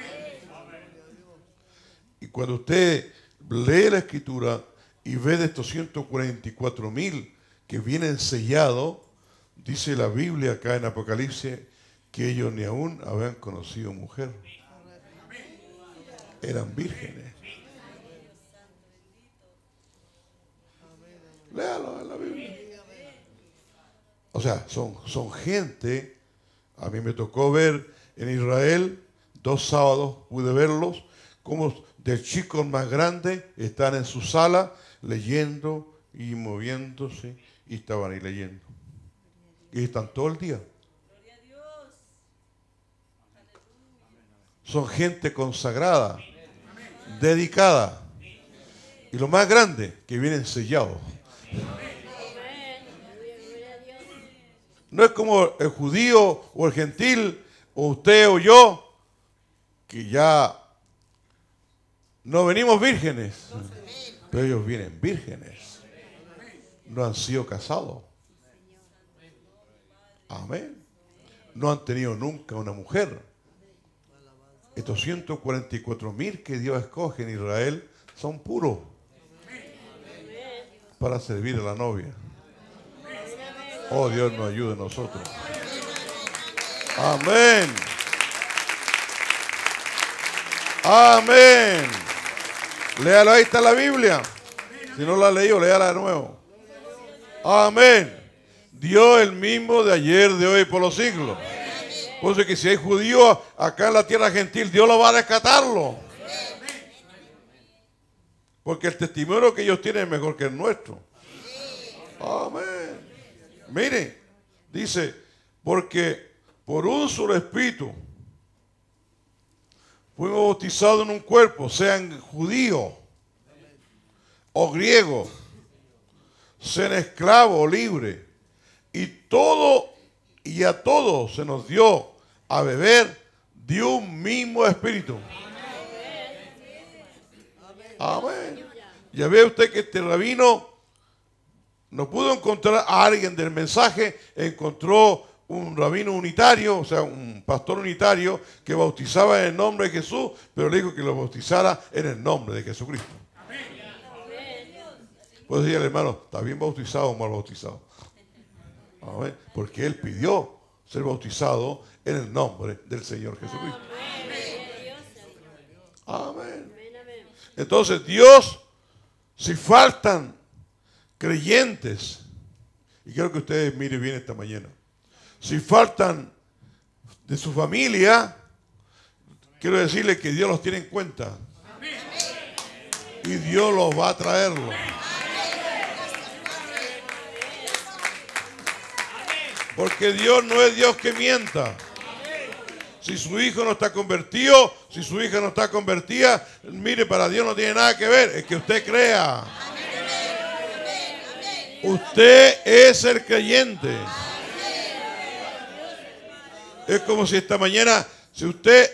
Y cuando usted lee la escritura y ve de estos 144.000 que vienen sellados, dice la Biblia acá en Apocalipsis que ellos ni aún habían conocido mujer. Eran vírgenes. Léalo en la Biblia. O sea, son gente. A mí me tocó ver en Israel, 2 sábados pude verlos, como de chicos más grandes están en su sala leyendo y moviéndose, y estaban ahí leyendo. Y están todo el día. Son gente consagrada, dedicada. Y lo más grande, que vienen sellados. No es como el judío o el gentil, o usted o yo, que ya no venimos vírgenes, pero ellos vienen vírgenes. No han sido casados. Amén. No han tenido nunca una mujer. Estos 144.000 que Dios escoge en Israel son puros para servir a la novia. Oh, Dios nos ayude a nosotros. Amén. Amén. Léalo, ahí está la Biblia. Si no la ha leído, léala de nuevo. Amén. Dios el mismo de ayer, de hoy y por los siglos. Por eso que si hay judíos acá en la tierra gentil, Dios lo va a rescatarlo. Porque el testimonio que ellos tienen es mejor que el nuestro. Amén. Mire, dice, porque por un solo espíritu fuimos bautizados en un cuerpo, sean judíos o griegos, sean esclavos o libres, y a todos se nos dio a beber de un mismo espíritu. Amén. Ya ve usted que este rabino no pudo encontrar a alguien del mensaje, encontró un rabino unitario, o sea, un pastor unitario que bautizaba en el nombre de Jesús, pero le dijo que lo bautizara en el nombre de Jesucristo. Pues decía el hermano, ¿está bien bautizado o mal bautizado? Amén. Porque él pidió ser bautizado en el nombre del Señor Jesucristo. Amén. Entonces Dios, si faltan creyentes, y quiero que ustedes miren bien esta mañana, si faltan de su familia, quiero decirle que Dios los tiene en cuenta. Y Dios los va a traerlo. Porque Dios no es Dios que mienta. Si su hijo no está convertido, si su hija no está convertida, mire, para Dios no tiene nada que ver. Es que usted crea. Usted es el creyente. Es como si esta mañana, si usted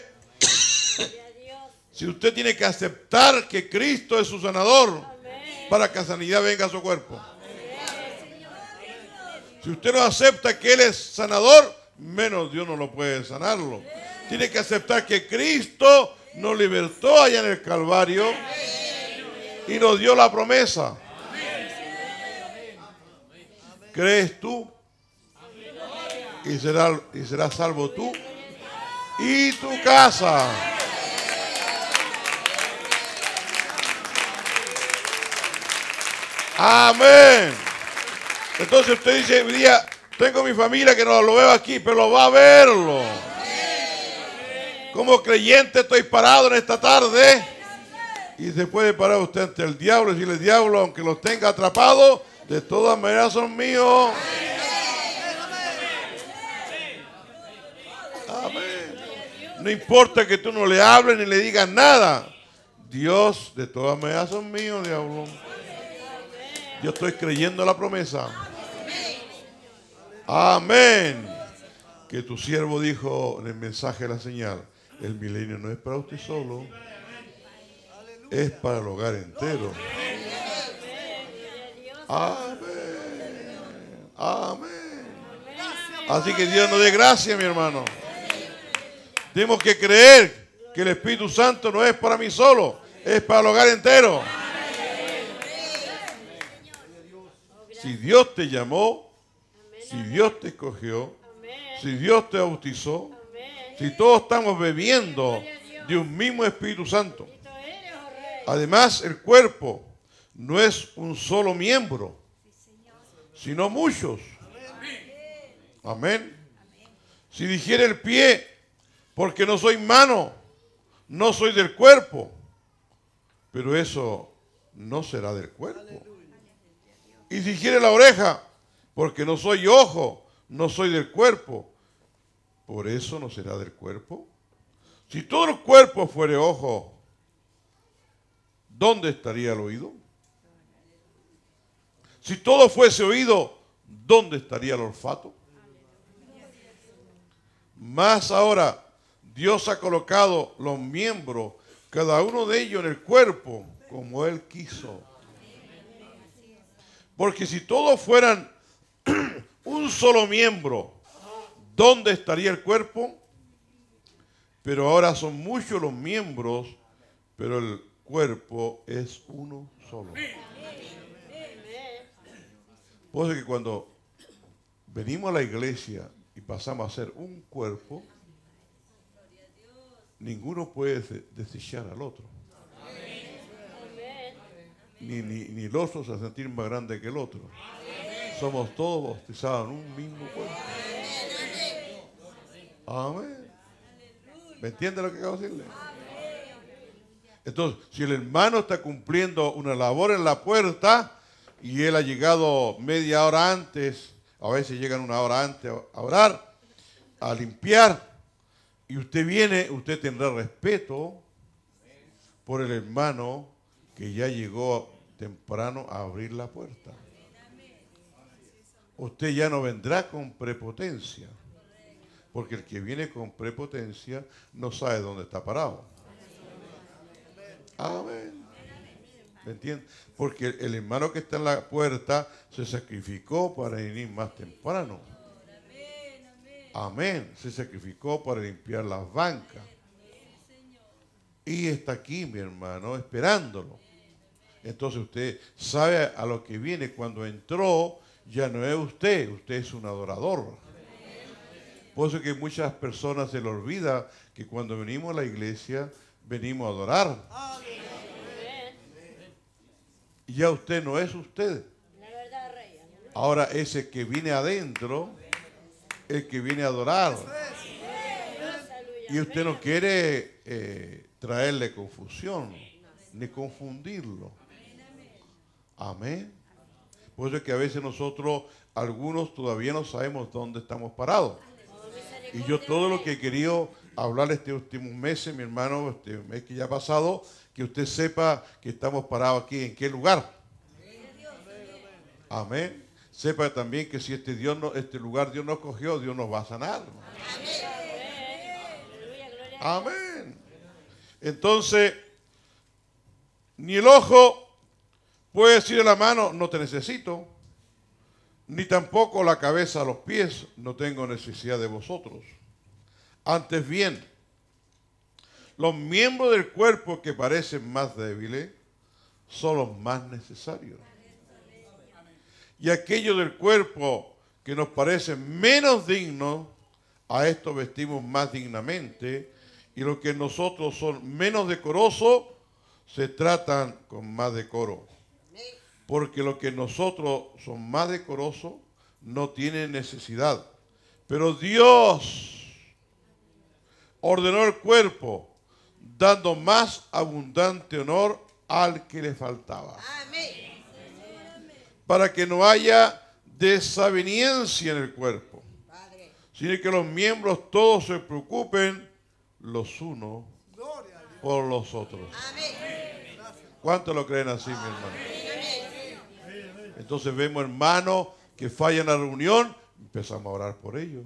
tiene que aceptar que Cristo es su sanador para que la sanidad venga a su cuerpo. Si usted no acepta que Él es sanador, menos Dios no lo puede sanarlo. Tiene que aceptar que Cristo nos libertó allá en el Calvario y nos dio la promesa. ¿Crees tú? Y serás salvo tú y tu casa. Amén. Entonces usted dice, hoy día tengo mi familia que no lo veo aquí, pero lo va a verlo. Como creyente estoy parado en esta tarde y se puede parar usted ante el diablo y decirle, diablo, aunque los tenga atrapados, de todas maneras son míos. Amén. No importa que tú no le hables ni le digas nada. Dios, de todas maneras son míos, diablo. Yo estoy creyendo la promesa. Amén. Que tu siervo dijo en el mensaje de la señal, el milenio no es para usted solo, es para el hogar entero. Amén. Amén. Así que Dios nos dé gracia, mi hermano. Tenemos que creer que el Espíritu Santo no es para mí solo, es para el hogar entero. Si Dios te llamó, si Dios te escogió, si Dios te bautizó, si todos estamos bebiendo de un mismo Espíritu Santo. Además, el cuerpo no es un solo miembro, sino muchos. Amén. Si dijera el pie, porque no soy mano, no soy del cuerpo, pero eso no será del cuerpo. Y si dijera la oreja, porque no soy ojo, no soy del cuerpo, por eso no será del cuerpo. Si todo el cuerpo fuere ojo, ¿dónde estaría el oído? Si todo fuese oído, ¿dónde estaría el olfato? Más ahora, Dios ha colocado los miembros, cada uno de ellos en el cuerpo, como Él quiso. Porque si todos fueran un solo miembro, ¿dónde estaría el cuerpo? Pero ahora son muchos los miembros, pero el cuerpo es uno solo. Por eso que cuando venimos a la iglesia y pasamos a ser un cuerpo, ninguno puede desechar al otro. Ni el otro se va a sentir más grande que el otro. Somos todos bautizados en un mismo cuerpo. Amén. ¿Me entiende lo que acabo de decirle? Entonces, si el hermano está cumpliendo una labor en la puerta y él ha llegado media hora antes, a veces llegan una hora antes a orar, a limpiar, y usted viene, usted tendrá respeto por el hermano que ya llegó temprano a abrir la puerta. Usted ya no vendrá con prepotencia, porque el que viene con prepotencia no sabe dónde está parado. Amén. ¿Me entiende? Porque el hermano que está en la puerta se sacrificó para venir más temprano. Amén. Se sacrificó para limpiar las bancas. Y está aquí, mi hermano, esperándolo. Entonces usted sabe a lo que viene. Cuando entró, ya no es usted es un adorador. Por eso que muchas personas se les olvida que cuando venimos a la iglesia, venimos a adorar. Y ya usted no es usted. Ahora ese que viene adentro, el que viene a adorar. Y usted no quiere traerle confusión ni confundirlo. Amén. Por eso es que a veces nosotros, algunos todavía no sabemos dónde estamos parados. Y yo todo lo que he querido hablar estos últimos meses, mi hermano, este mes que ya ha pasado, que usted sepa que estamos parados aquí, en qué lugar. Amén. Sepa también que si este lugar Dios nos cogió, Dios nos va a sanar. Amén. Entonces, ni el ojo puede decir a la mano, no te necesito, ni tampoco la cabeza a los pies, no tengo necesidad de vosotros. Antes bien, los miembros del cuerpo que parecen más débiles son los más necesarios. Y aquellos del cuerpo que nos parecen menos dignos, a estos vestimos más dignamente, y los que nosotros son menos decorosos, se tratan con más decoro. Porque los que nosotros son más decorosos no tienen necesidad. Pero Dios ordenó el cuerpo, dando más abundante honor al que le faltaba. Para que no haya desaveniencia en el cuerpo, sino que los miembros todos se preocupen los unos por los otros. ¿Cuántos lo creen así, mi hermano? Entonces vemos hermanos que fallan la reunión, empezamos a orar por ellos.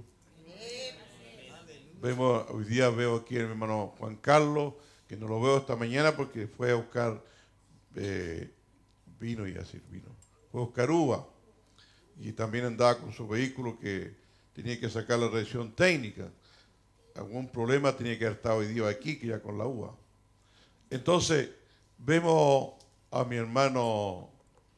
Hoy día veo aquí a mi hermano Juan Carlos, que no lo veo esta mañana porque fue a buscar vino. Fue a buscar uva. Y también andaba con su vehículo que tenía que sacar la revisión técnica. Algún problema tenía que haber estado hoy día aquí, que ya con la uva. Entonces, vemos a mi hermano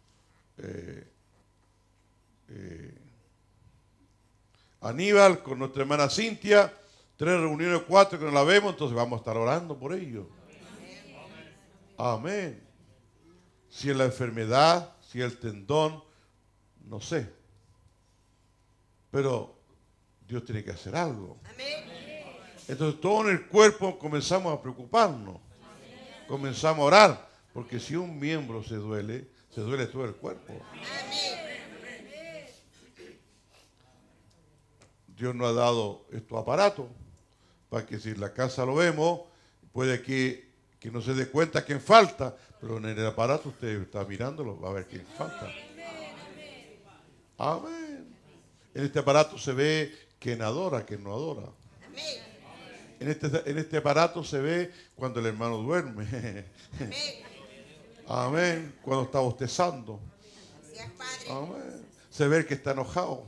Aníbal con nuestra hermana Cintia, 3 reuniones, 4 que no la vemos, entonces vamos a estar orando por ellos. Amén. Si es la enfermedad, si es el tendón, no sé. Pero Dios tiene que hacer algo. Entonces todo en el cuerpo comenzamos a preocuparnos. Comenzamos a orar. Porque si un miembro se duele todo el cuerpo. Dios nos ha dado estos aparatos para que si en la casa lo vemos, puede que no se dé cuenta quién falta, pero en el aparato usted está mirándolo, va a ver quién falta. Amén. En este aparato se ve quién adora, quién no adora. En este aparato se ve cuando el hermano duerme. Amén. Cuando está bostezando. Amén. Se ve el que está enojado.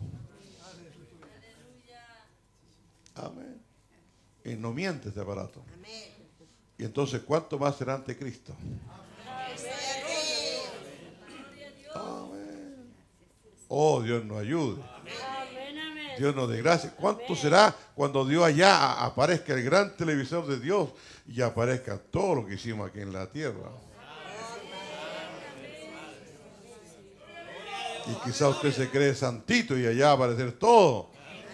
Amén. Y no miente este aparato. Y entonces, ¿cuánto más será ante Cristo? Amén. Oh, Dios nos ayude. Dios nos dé gracia. ¿Cuánto será cuando Dios allá aparezca el gran televisor de Dios y aparezca todo lo que hicimos aquí en la tierra? Y quizá usted se cree santito y allá va a aparecer todo.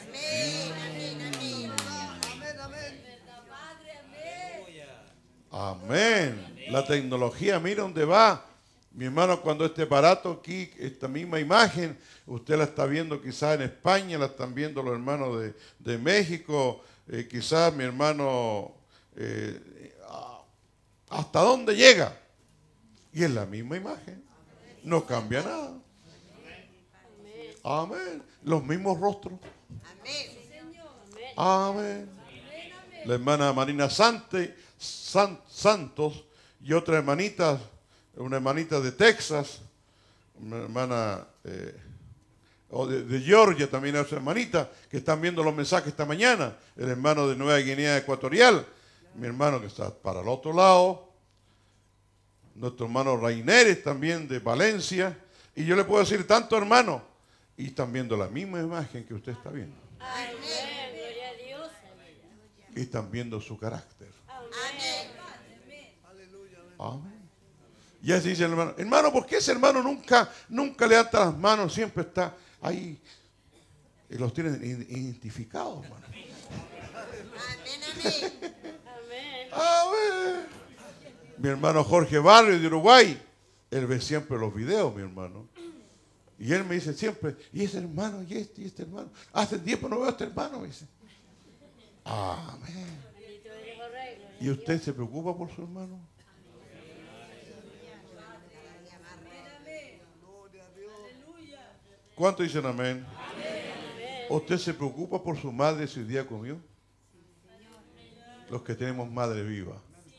Amén. La tecnología, mira dónde va. Mi hermano, cuando este aparato aquí, esta misma imagen, usted la está viendo quizás en España, la están viendo los hermanos de México, quizás mi hermano, ¿hasta dónde llega? Y es la misma imagen, no cambia nada. Amén. Los mismos rostros. Amén. La hermana Marina Santos y otra hermanita, una hermanita de Texas, una hermana de Georgia, también otra hermanita, que están viendo los mensajes esta mañana, el hermano de Nueva Guinea Ecuatorial, mi hermano que está para el otro lado, nuestro hermano Raineres también de Valencia, y yo le puedo decir tanto hermano, y están viendo la misma imagen que usted está viendo. Amén. Gloria a Dios. Y están viendo su carácter. Amén. Amén. Y así dice el hermano, hermano, ¿por qué ese hermano nunca levanta las manos? Siempre está ahí. Y los tienen identificados, hermano. Amén. Amén. Mi hermano Jorge Barrio de Uruguay, él ve siempre los videos, mi hermano. Y él me dice siempre, y ese hermano, y este hermano. Hace tiempo no veo a este hermano, me dice. Amén. ¿Y usted se preocupa por su hermano? ¿Cuánto dicen amén? ¿Usted se preocupa por su madre si hoy día comió? Los que tenemos madre viva.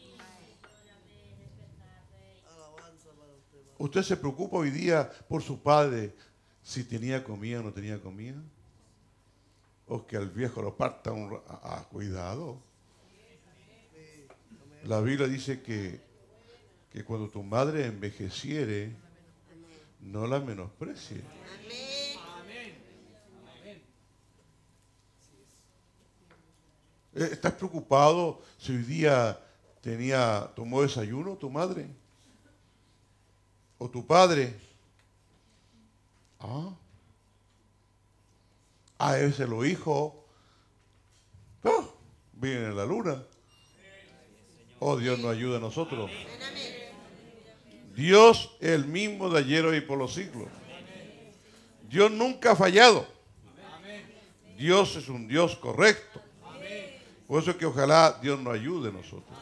¿Usted se preocupa hoy día por su padre si tenía comida o no tenía comida? ¿O que al viejo lo parta cuidado? La Biblia dice que cuando tu madre envejeciere, no la menosprecie. ¿Estás preocupado si hoy día tomó desayuno tu madre? ¿O tu padre? A veces los hijos viven en la luna. Oh, Dios nos ayuda a nosotros. Dios es el mismo de ayer, hoy y por los siglos. Dios nunca ha fallado. Dios es un Dios correcto. Por eso es que ojalá Dios nos ayude a nosotros.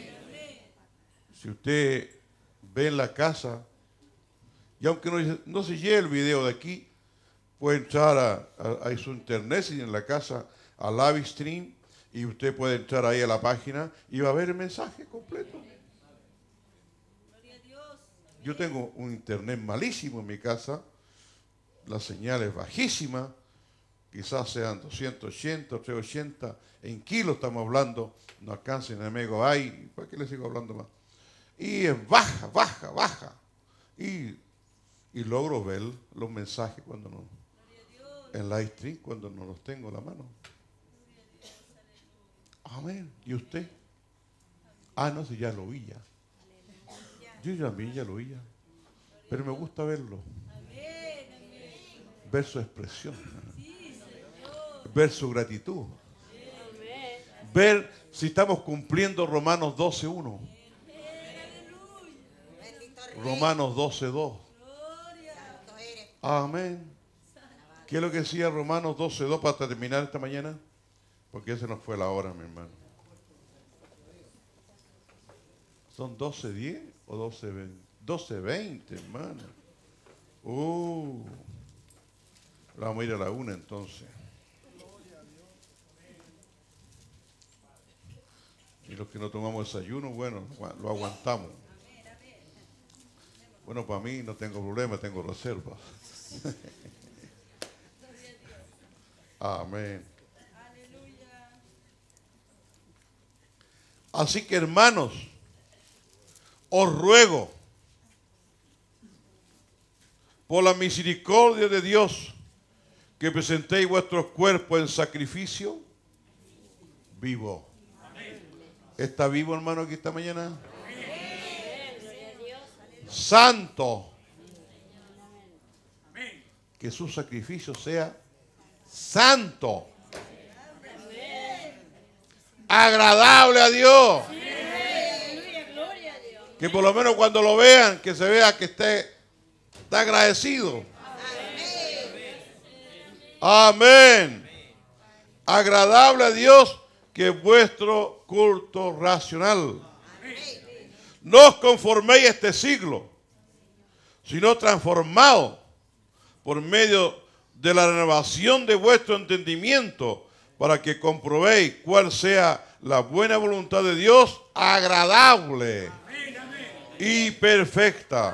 Si usted ve en la casa, y aunque no se lleve el video de aquí, puede entrar a su internet, y en la casa, a live stream, y usted puede entrar ahí a la página y va a ver el mensaje completo. Yo tengo un internet malísimo en mi casa, la señal es bajísima, quizás sean 280, 380, en kilos estamos hablando, no alcanza en el megabyte, ¿para qué le sigo hablando más? Y es baja, y logro ver los mensajes cuando no, en live stream, cuando no los tengo en la mano. Amén. ¿Y usted? No, si ya lo vi ya. Yo ya lo vi ya. Pero me gusta verlo. Ver su expresión. Ver su gratitud. Ver si estamos cumpliendo Romanos 12:1. Romanos 12:2. Amén. ¿Qué es lo que decía Romanos 12:2 para terminar esta mañana? Porque esa no fue la hora, mi hermano. ¿Son 12:10 o 12:20? 12:20, hermano. Vamos a ir a la 1 entonces. Y los que no tomamos desayuno, bueno, lo aguantamos. Bueno, para mí no tengo problema, tengo reservas. Amén. Así que, hermanos, os ruego por la misericordia de Dios que presentéis vuestros cuerpos en sacrificio vivo. ¿Está vivo, hermano, aquí esta mañana? Santo. Que su sacrificio sea santo. Agradable a Dios. Que por lo menos cuando lo vean, que se vea que está agradecido. Amén. Agradable a Dios, que es vuestro culto racional. No os conforméis a este siglo, sino transformaos por medio de la renovación de vuestro entendimiento, para que comprobéis cuál sea la buena voluntad de Dios, agradable y perfecta.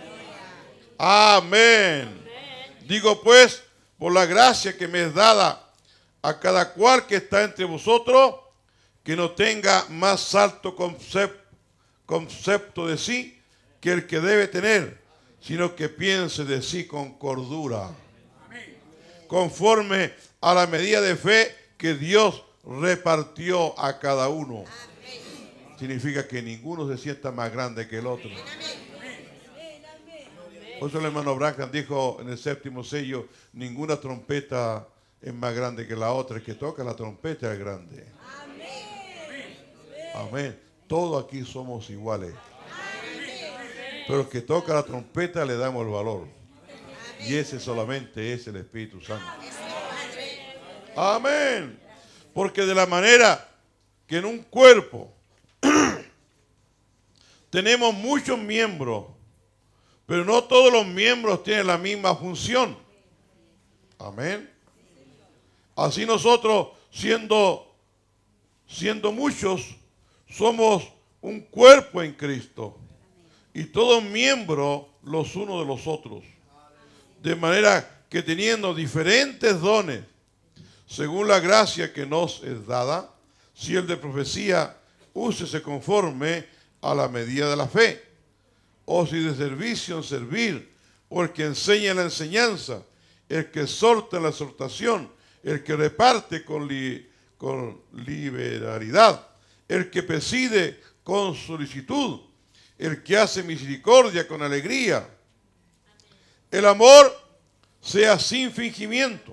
Amén. Digo pues, por la gracia que me es dada a cada cual que está entre vosotros, que no tenga más alto concepto de sí que el que debe tener, sino que piense de sí con cordura, conforme a la medida de fe que Dios repartió a cada uno. Significa que ninguno se sienta más grande que el otro. Por eso el hermano Branham dijo en el 7º sello, ninguna trompeta es más grande que la otra, el que toca la trompeta es grande. Amén. Todos aquí somos iguales. Pero el que toca la trompeta le damos el valor. Y ese solamente es el Espíritu Santo. Amén. Porque de la manera que en un cuerpo tenemos muchos miembros, pero no todos los miembros tienen la misma función. Amén. Así nosotros, siendo muchos, somos un cuerpo en Cristo. Y todos miembros los unos de los otros. De manera que teniendo diferentes dones, según la gracia que nos es dada, si el de profecía, úsese conforme a la medida de la fe. O si de servicio en servir, o el que enseña la enseñanza, el que exhorta en la exhortación, el que reparte con liberalidad, el que preside con solicitud, el que hace misericordia con alegría. El amor sea sin fingimiento.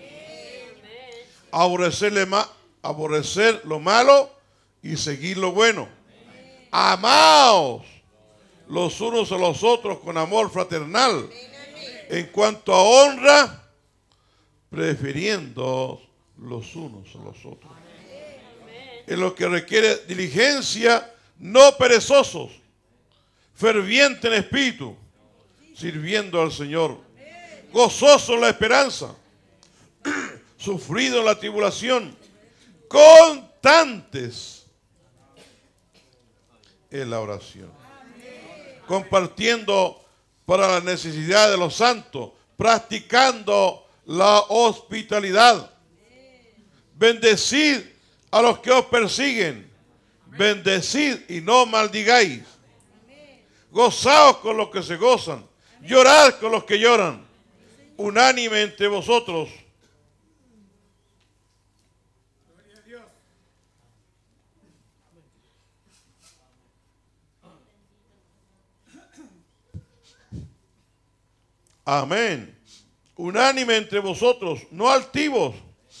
Aborrecer lo malo y seguir lo bueno. Amaos los unos a los otros con amor fraternal. En cuanto a honra, prefiriendo los unos a los otros. En lo que requiere diligencia, no perezosos, ferviente en espíritu, sirviendo al Señor, gozoso en la esperanza, sufrido en la tribulación, constantes en la oración, compartiendo para la necesidad de los santos, practicando la hospitalidad. Bendecid a los que os persiguen, bendecid y no maldigáis. Gozaos con los que se gozan, llorad con los que lloran, unánime entre vosotros. Amén. Unánime entre vosotros, no altivos,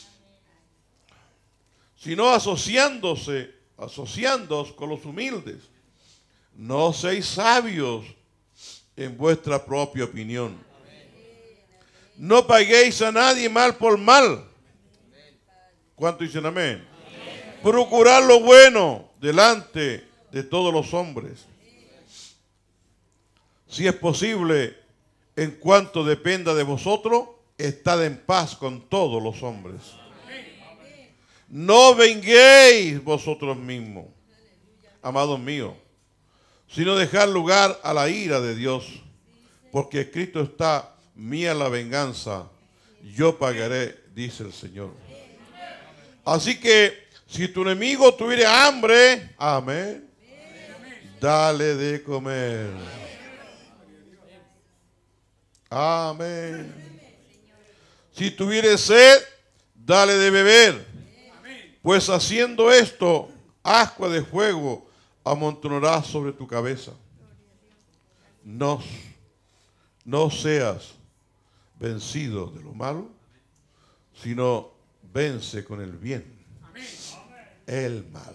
sino asociándoos con los humildes. No seáis sabios en vuestra propia opinión. No paguéis a nadie mal por mal. ¿Cuánto dicen amén? Procurad lo bueno delante de todos los hombres. Si es posible, en cuanto dependa de vosotros, estad en paz con todos los hombres. No venguéis vosotros mismos, amados míos, sino dejar lugar a la ira de Dios, porque escrito está: mía la venganza, yo pagaré, dice el Señor. Así que si tu enemigo tuviera hambre, amén, dale de comer. Amén. Si tuviere sed, dale de beber, pues haciendo esto, ascua de fuego amontonará sobre tu cabeza. No seas vencido de lo malo, sino vence con el bien el mal.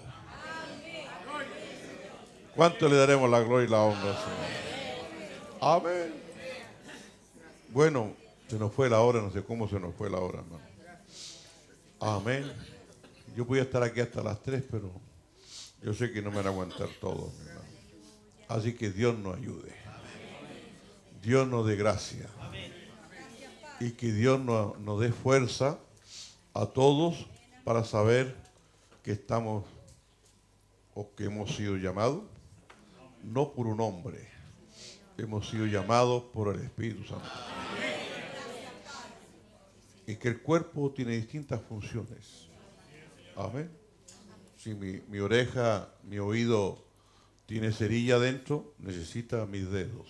¿Cuánto le daremos la gloria y la honra al Señor? Amén. Bueno, se nos fue la hora, no sé cómo se nos fue la hora, hermano. Amén. Yo voy a estar aquí hasta las 3, pero yo sé que no me van a aguantar todos, mi hermano. Así que Dios nos ayude. Dios nos dé gracia. Y que Dios nos dé fuerza a todos para saber que estamos o que hemos sido llamados, no por un hombre, hemos sido llamados por el Espíritu Santo. Y que el cuerpo tiene distintas funciones. Amén. Si mi oreja, mi oído tiene cerilla adentro, necesita mis dedos.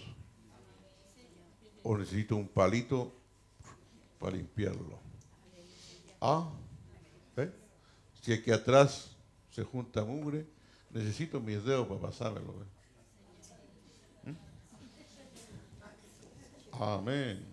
O necesito un palito para limpiarlo. Si aquí atrás se junta mugre, necesito mis dedos para pasármelo. Amén.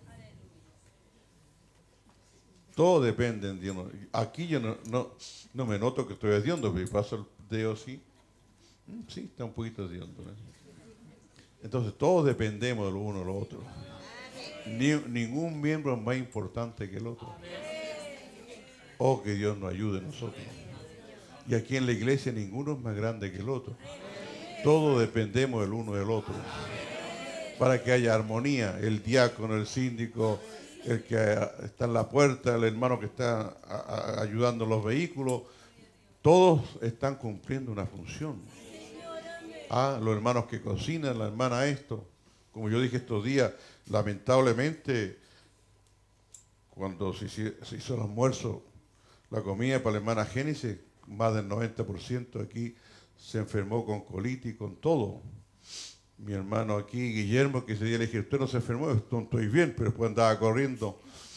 Todo depende de Dios. Aquí yo no me noto que estoy haciendo, pero paso el dedo así Sí, está un poquito de hondo, ¿eh? Entonces todos dependemos de lo uno de lo otro. Ningún miembro es más importante que el otro. Oh, que Dios nos ayude a nosotros. Y aquí en la iglesia ninguno es más grande que el otro. Todos dependemos del uno del otro. Para que haya armonía, el diácono, el síndico, el que está en la puerta, el hermano que está ayudando en los vehículos, todos están cumpliendo una función. Los hermanos que cocinan, la hermana esto. Como yo dije estos días, lamentablemente, cuando se hizo el almuerzo, la comida para la hermana Génesis, más del 90% aquí se enfermó con colitis, con todo. Mi hermano aquí, Guillermo, que ese día le dije, usted no se enfermó, estoy bien, pero después andaba corriendo.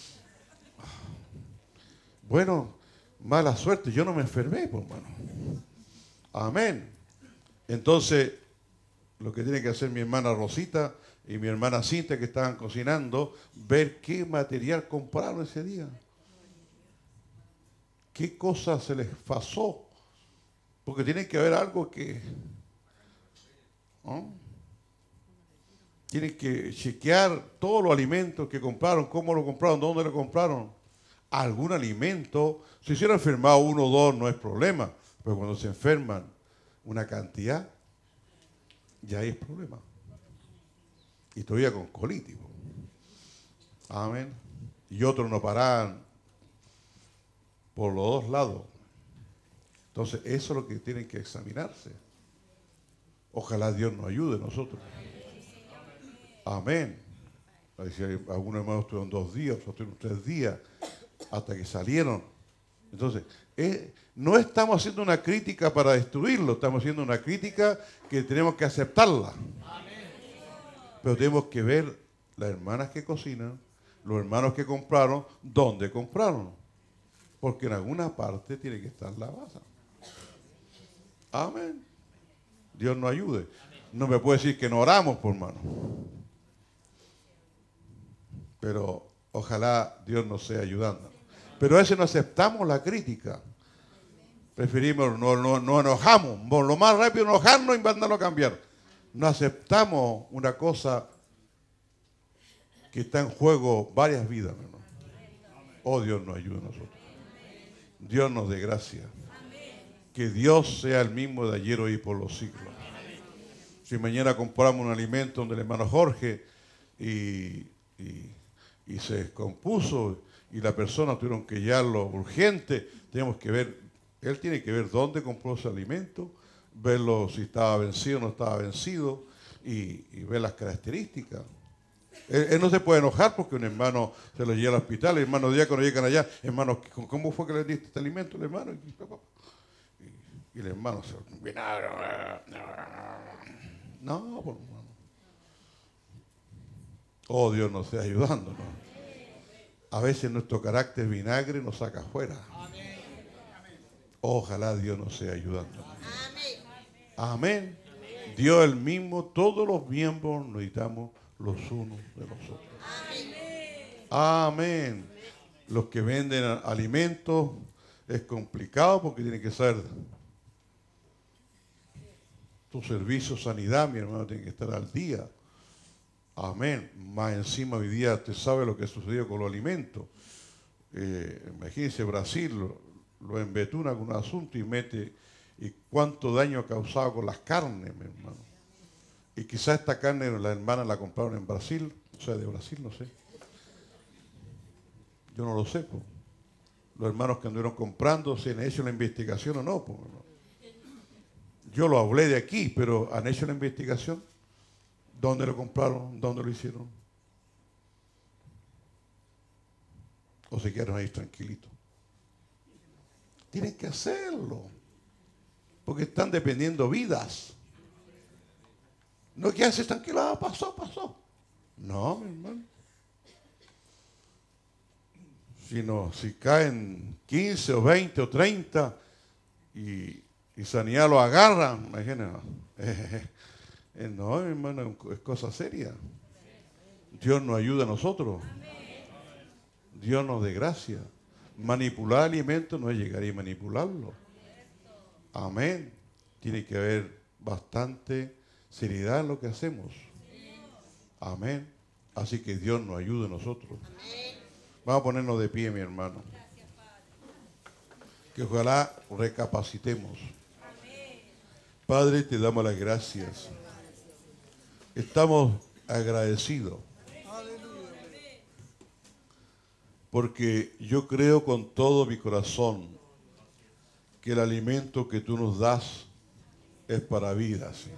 Bueno, mala suerte, yo no me enfermé, pues, hermano. Amén. Entonces, lo que tiene que hacer mi hermana Rosita y mi hermana Cintia, que estaban cocinando, ver qué material compraron ese día. ¿Qué cosa se les pasó? Porque tiene que haber algo que... ¿no? Tienen que chequear todos los alimentos que compraron, cómo lo compraron, dónde lo compraron. Algún alimento, si se hubiera enfermado uno o dos no es problema, pero cuando se enferman una cantidad, ya ahí es problema. Y todavía con colitis. Amén. Y otros no paraban por los dos lados. Entonces, eso es lo que tienen que examinarse. Ojalá Dios nos ayude a nosotros. Amén. Algunos hermanos estuvieron 2 días, otros estuvieron 3 días, hasta que salieron. Entonces, no estamos haciendo una crítica para destruirlo, estamos haciendo una crítica que tenemos que aceptarla. Pero tenemos que ver las hermanas que cocinan, los hermanos que compraron, dónde compraron. Porque en alguna parte tiene que estar la base. Amén. Dios nos ayude. No me puede decir que no oramos, por hermano. Pero ojalá Dios nos sea ayudando. Pero a veces no aceptamos la crítica. Preferimos, no enojamos. Lo más rápido enojarnos y mandarlo a cambiar. No aceptamos una cosa que está en juego varias vidas, hermano. Oh, Dios nos ayude a nosotros. Dios nos dé gracia. Que Dios sea el mismo de ayer, hoy y por los siglos. Si mañana compramos un alimento donde el hermano Jorge y se descompuso y la persona tuvieron que llevarlo urgente, tenemos que ver, él tiene que ver dónde compró ese alimento, verlo si estaba vencido o no estaba vencido y ver las características. Él no se puede enojar porque un hermano se lo lleva al hospital, el hermano diácono llegan allá, hermano, ¿cómo fue que le diste este alimento al hermano? Y el hermano se... No, por hermano. Oh, Dios nos esté ayudándonos. A veces nuestro carácter vinagre nos saca afuera. Ojalá Dios nos sea ayudándonos. Amén. Dios el mismo, todos los miembros necesitamos los unos de los otros. Amén. Los que venden alimentos es complicado porque tienen que ser tu servicio sanidad, mi hermano, tiene que estar al día. Amén. Más encima hoy día usted sabe lo que sucedió con los alimentos. Imagínense Brasil, lo embetuna con un asunto y mete, y cuánto daño ha causado con las carnes, mi hermano. Y quizás esta carne la hermana la compraron en Brasil, o sea, de Brasil, no sé. Yo no lo sé, pues. Los hermanos que anduvieron comprando, si han hecho la investigación o no, pues. Yo lo hablé de aquí, pero han hecho la investigación. ¿Dónde lo compraron? ¿Dónde lo hicieron? ¿O se quedaron ahí tranquilitos? Tienen que hacerlo. Porque están dependiendo vidas. No que haces tranquilo, pasó. No, mi hermano. Sino si caen 15 o 20 o 30 y sanidad lo agarran, imagínense. No, mi hermano, es cosa seria. Dios nos ayuda a nosotros. Dios nos dé gracia. Manipular alimentos no es llegar y manipularlo. Amén. Tiene que haber bastante seriedad en lo que hacemos. Amén. Así que Dios nos ayude a nosotros. Vamos a ponernos de pie, mi hermano. Que ojalá recapacitemos. Padre, te damos las gracias. Estamos agradecidos. Porque yo creo con todo mi corazón que el alimento que tú nos das es para vida, Señor.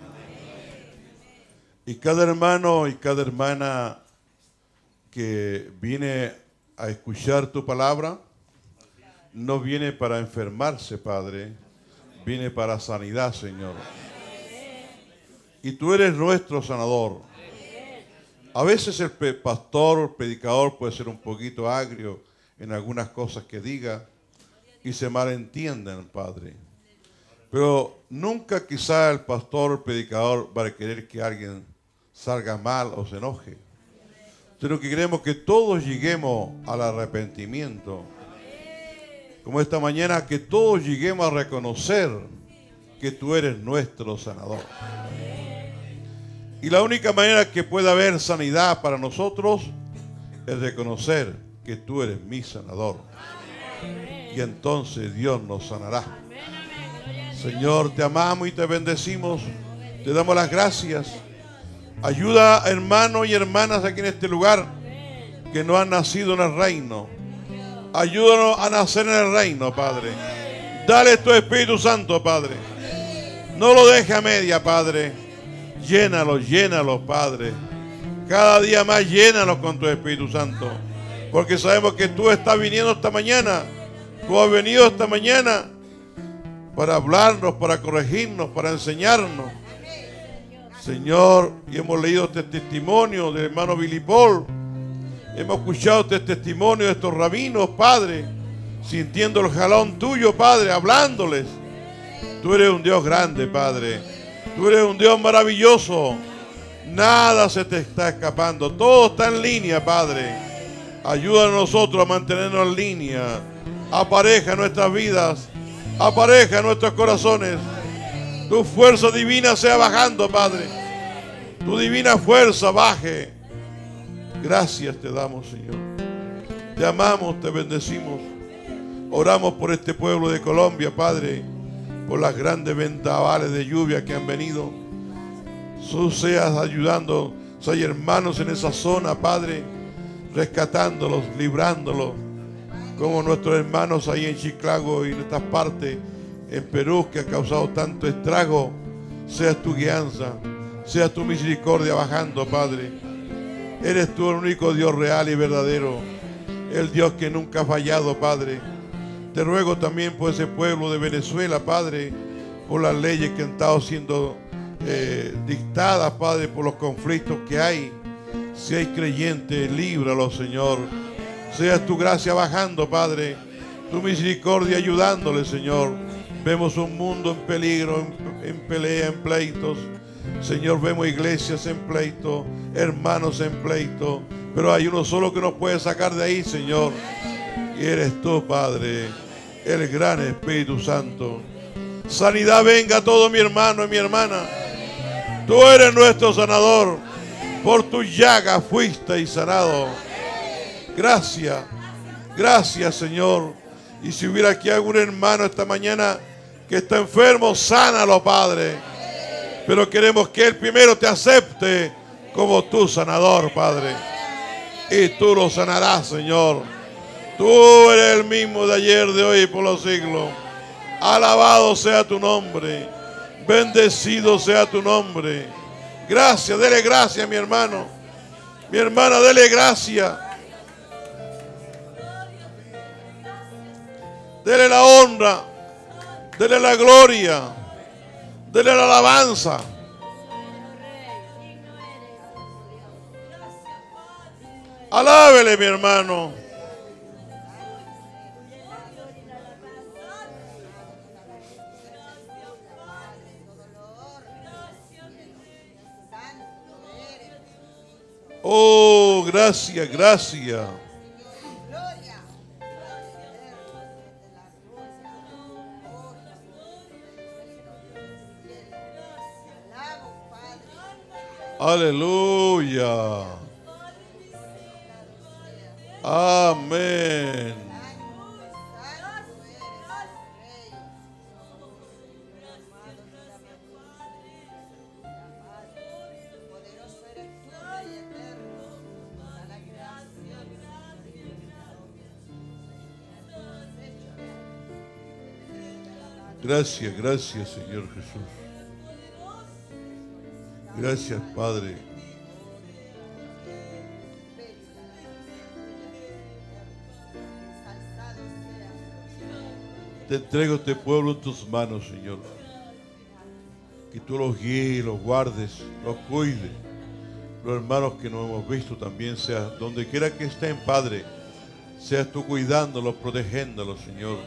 Y cada hermano y cada hermana que viene a escuchar tu palabra, no viene para enfermarse, Padre, viene para sanidad, Señor. Y tú eres nuestro sanador. A veces el pastor, el predicador puede ser un poquito agrio en algunas cosas que diga y se malentienden, Padre. Pero nunca quizá el pastor, el predicador va a querer que alguien salga mal o se enoje. Sino que queremos que todos lleguemos al arrepentimiento. Como esta mañana, que todos lleguemos a reconocer que tú eres nuestro sanador. Y la única manera que pueda haber sanidad para nosotros es reconocer que tú eres mi sanador. Y entonces Dios nos sanará. Señor, te amamos y te bendecimos. Te damos las gracias. Ayuda a hermanos y hermanas aquí en este lugar que no han nacido en el reino. Ayúdanos a nacer en el reino, Padre. Dale tu Espíritu Santo, Padre. No lo deje a media, Padre. Llénalos, Padre. Cada día más llénalos con tu Espíritu Santo. Porque sabemos que tú estás viniendo esta mañana. Tú has venido esta mañana para hablarnos, para corregirnos, para enseñarnos. Señor, y hemos leído este testimonio del hermano Billy Paul. Hemos escuchado este testimonio de estos rabinos, Padre, sintiendo el jalón tuyo, Padre, hablándoles. Tú eres un Dios grande, Padre. Tú eres un Dios maravilloso. Nada se te está escapando. Todo está en línea, Padre. Ayuda a nosotros a mantenernos en línea. Apareja nuestras vidas. Apareja nuestros corazones. Tu fuerza divina sea bajando, Padre. Tu divina fuerza baje. Gracias te damos, Señor. Te amamos, te bendecimos. Oramos por este pueblo de Colombia, Padre, por las grandes vendavales de lluvia que han venido. Tú seas ayudando, si hay hermanos en esa zona, Padre, rescatándolos, librándolos, como nuestros hermanos ahí en Chicago y en estas partes, en Perú, que ha causado tanto estrago. Seas tu guianza, seas tu misericordia bajando, Padre. Eres tú el único Dios real y verdadero, el Dios que nunca ha fallado, Padre. Te ruego también por ese pueblo de Venezuela, Padre, por las leyes que han estado siendo dictadas, Padre, por los conflictos que hay. Si hay creyentes, líbralos, Señor. Seas tu gracia bajando, Padre, tu misericordia ayudándole, Señor. Vemos un mundo en peligro, en pelea, en pleitos. Señor, vemos iglesias en pleito, hermanos en pleito, pero hay uno solo que nos puede sacar de ahí, Señor, y eres tú, Padre, el gran Espíritu Santo. Sanidad venga a todo mi hermano y mi hermana. Tú eres nuestro sanador. Por tu llaga fuiste y sanado. Gracias, gracias, Señor. Y si hubiera aquí algún hermano esta mañana que está enfermo, sánalo, Padre. Pero queremos que Él primero te acepte como tu sanador, Padre. Y tú lo sanarás, Señor. Tú eres el mismo de ayer, de hoy y por los siglos. Alabado sea tu nombre. Bendecido sea tu nombre. Gracias, dele gracias, mi hermano. Mi hermana, dele gracias. Dele la honra. Dele la gloria. Dele la alabanza. Alábele, mi hermano. Oh, gracias, gracias. Aleluya. Amén. Gracias, gracias, Señor Jesús. Gracias, Padre. Te entrego este pueblo en tus manos, Señor. Que tú los guíes, los guardes, los cuides. Los hermanos que no hemos visto también, sea donde quiera que estén, Padre, seas tú cuidándolos, protegiéndolos, Señor.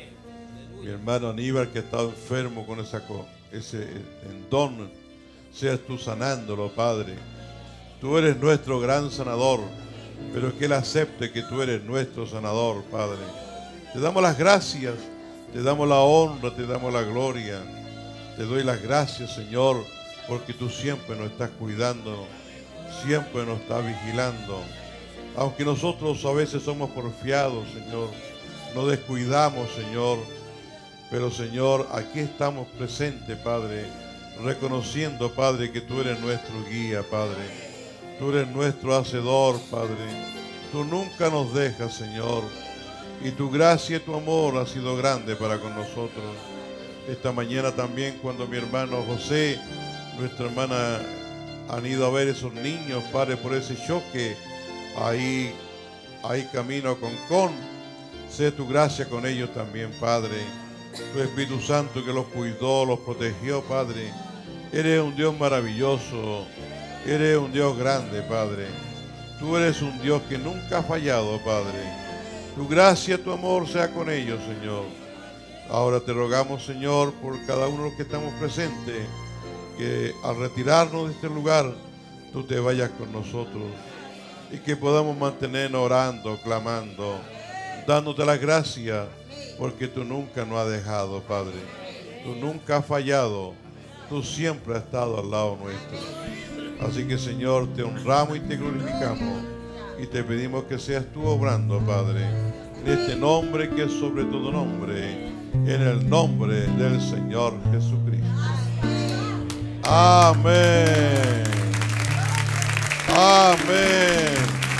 Mi hermano Aníbal, que ha estado enfermo con ese tendón, seas tú sanándolo, Padre. Tú eres nuestro gran sanador, pero que Él acepte que tú eres nuestro sanador, Padre. Te damos las gracias, te damos la honra, te damos la gloria. Te doy las gracias, Señor, porque tú siempre nos estás cuidando, siempre nos estás vigilando. Aunque nosotros a veces somos porfiados, Señor, nos descuidamos, Señor. Pero, Señor, aquí estamos presentes, Padre, reconociendo, Padre, que tú eres nuestro guía, Padre. Tú eres nuestro hacedor, Padre. Tú nunca nos dejas, Señor. Y tu gracia y tu amor ha sido grande para con nosotros. Esta mañana también, cuando mi hermano José, nuestra hermana, han ido a ver esos niños, Padre, por ese choque, ahí camino a Concón. Sé tu gracia con ellos también, Padre. Tu Espíritu Santo que los cuidó, los protegió, Padre. Eres un Dios maravilloso. Eres un Dios grande, Padre. Tú eres un Dios que nunca ha fallado, Padre. Tu gracia, tu amor sea con ellos, Señor. Ahora te rogamos, Señor, por cada uno de los que estamos presentes, que al retirarnos de este lugar, tú te vayas con nosotros y que podamos mantenernos orando, clamando, dándote las gracias, porque tú nunca nos has dejado, Padre. Tú nunca has fallado. Tú siempre has estado al lado nuestro. Así que, Señor, te honramos y te glorificamos. Y te pedimos que seas tú obrando, Padre, en este nombre que es sobre todo nombre, en el nombre del Señor Jesucristo. Amén. Amén.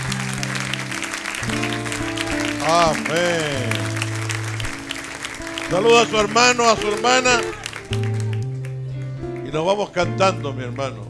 Amén. Saluda a su hermano, a su hermana. Y nos vamos cantando, mi hermano.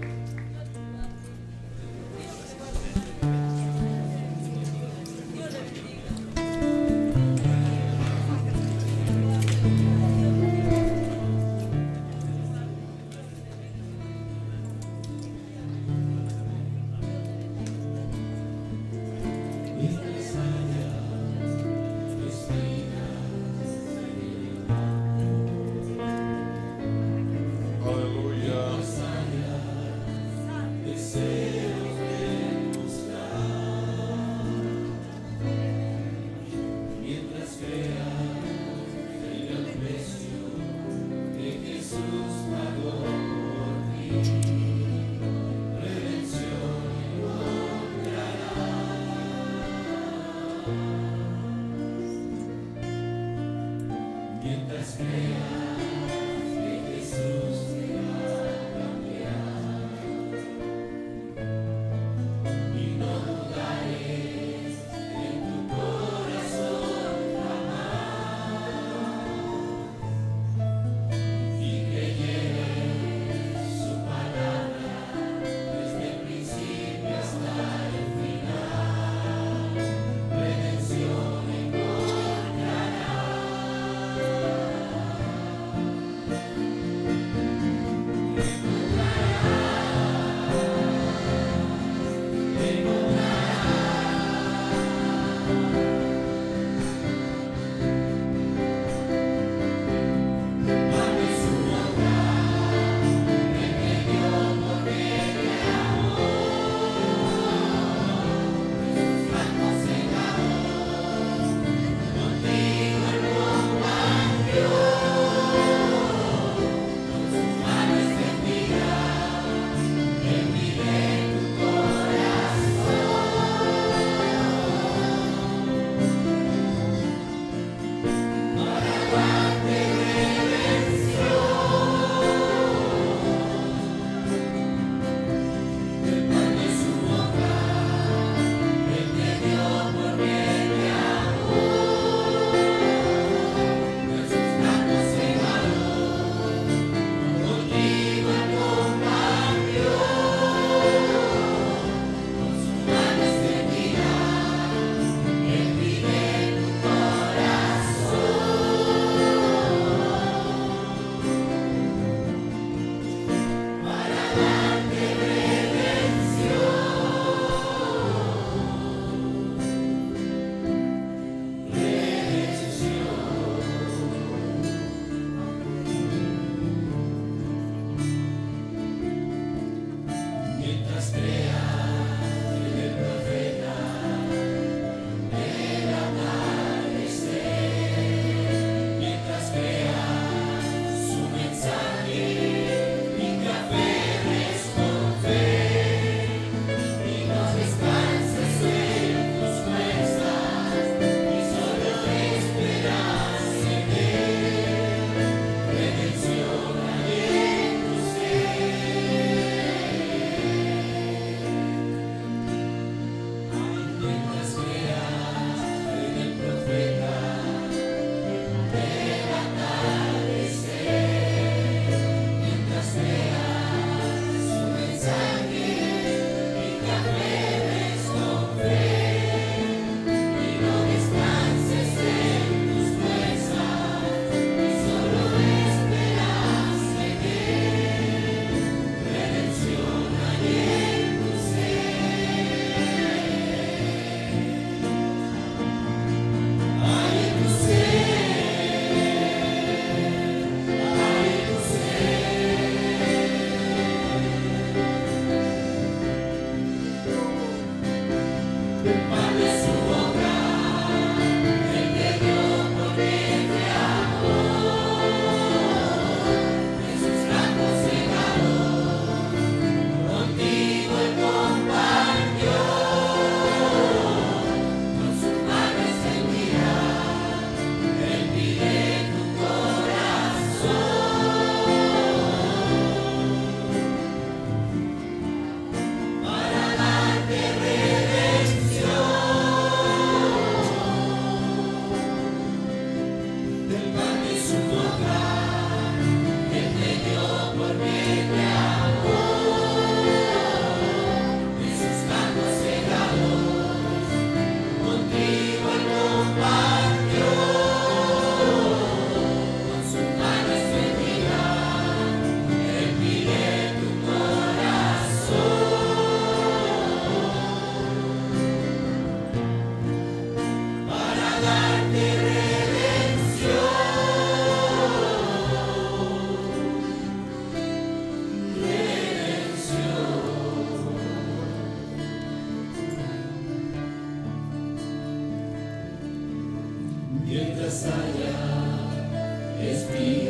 mientras haya espíritu.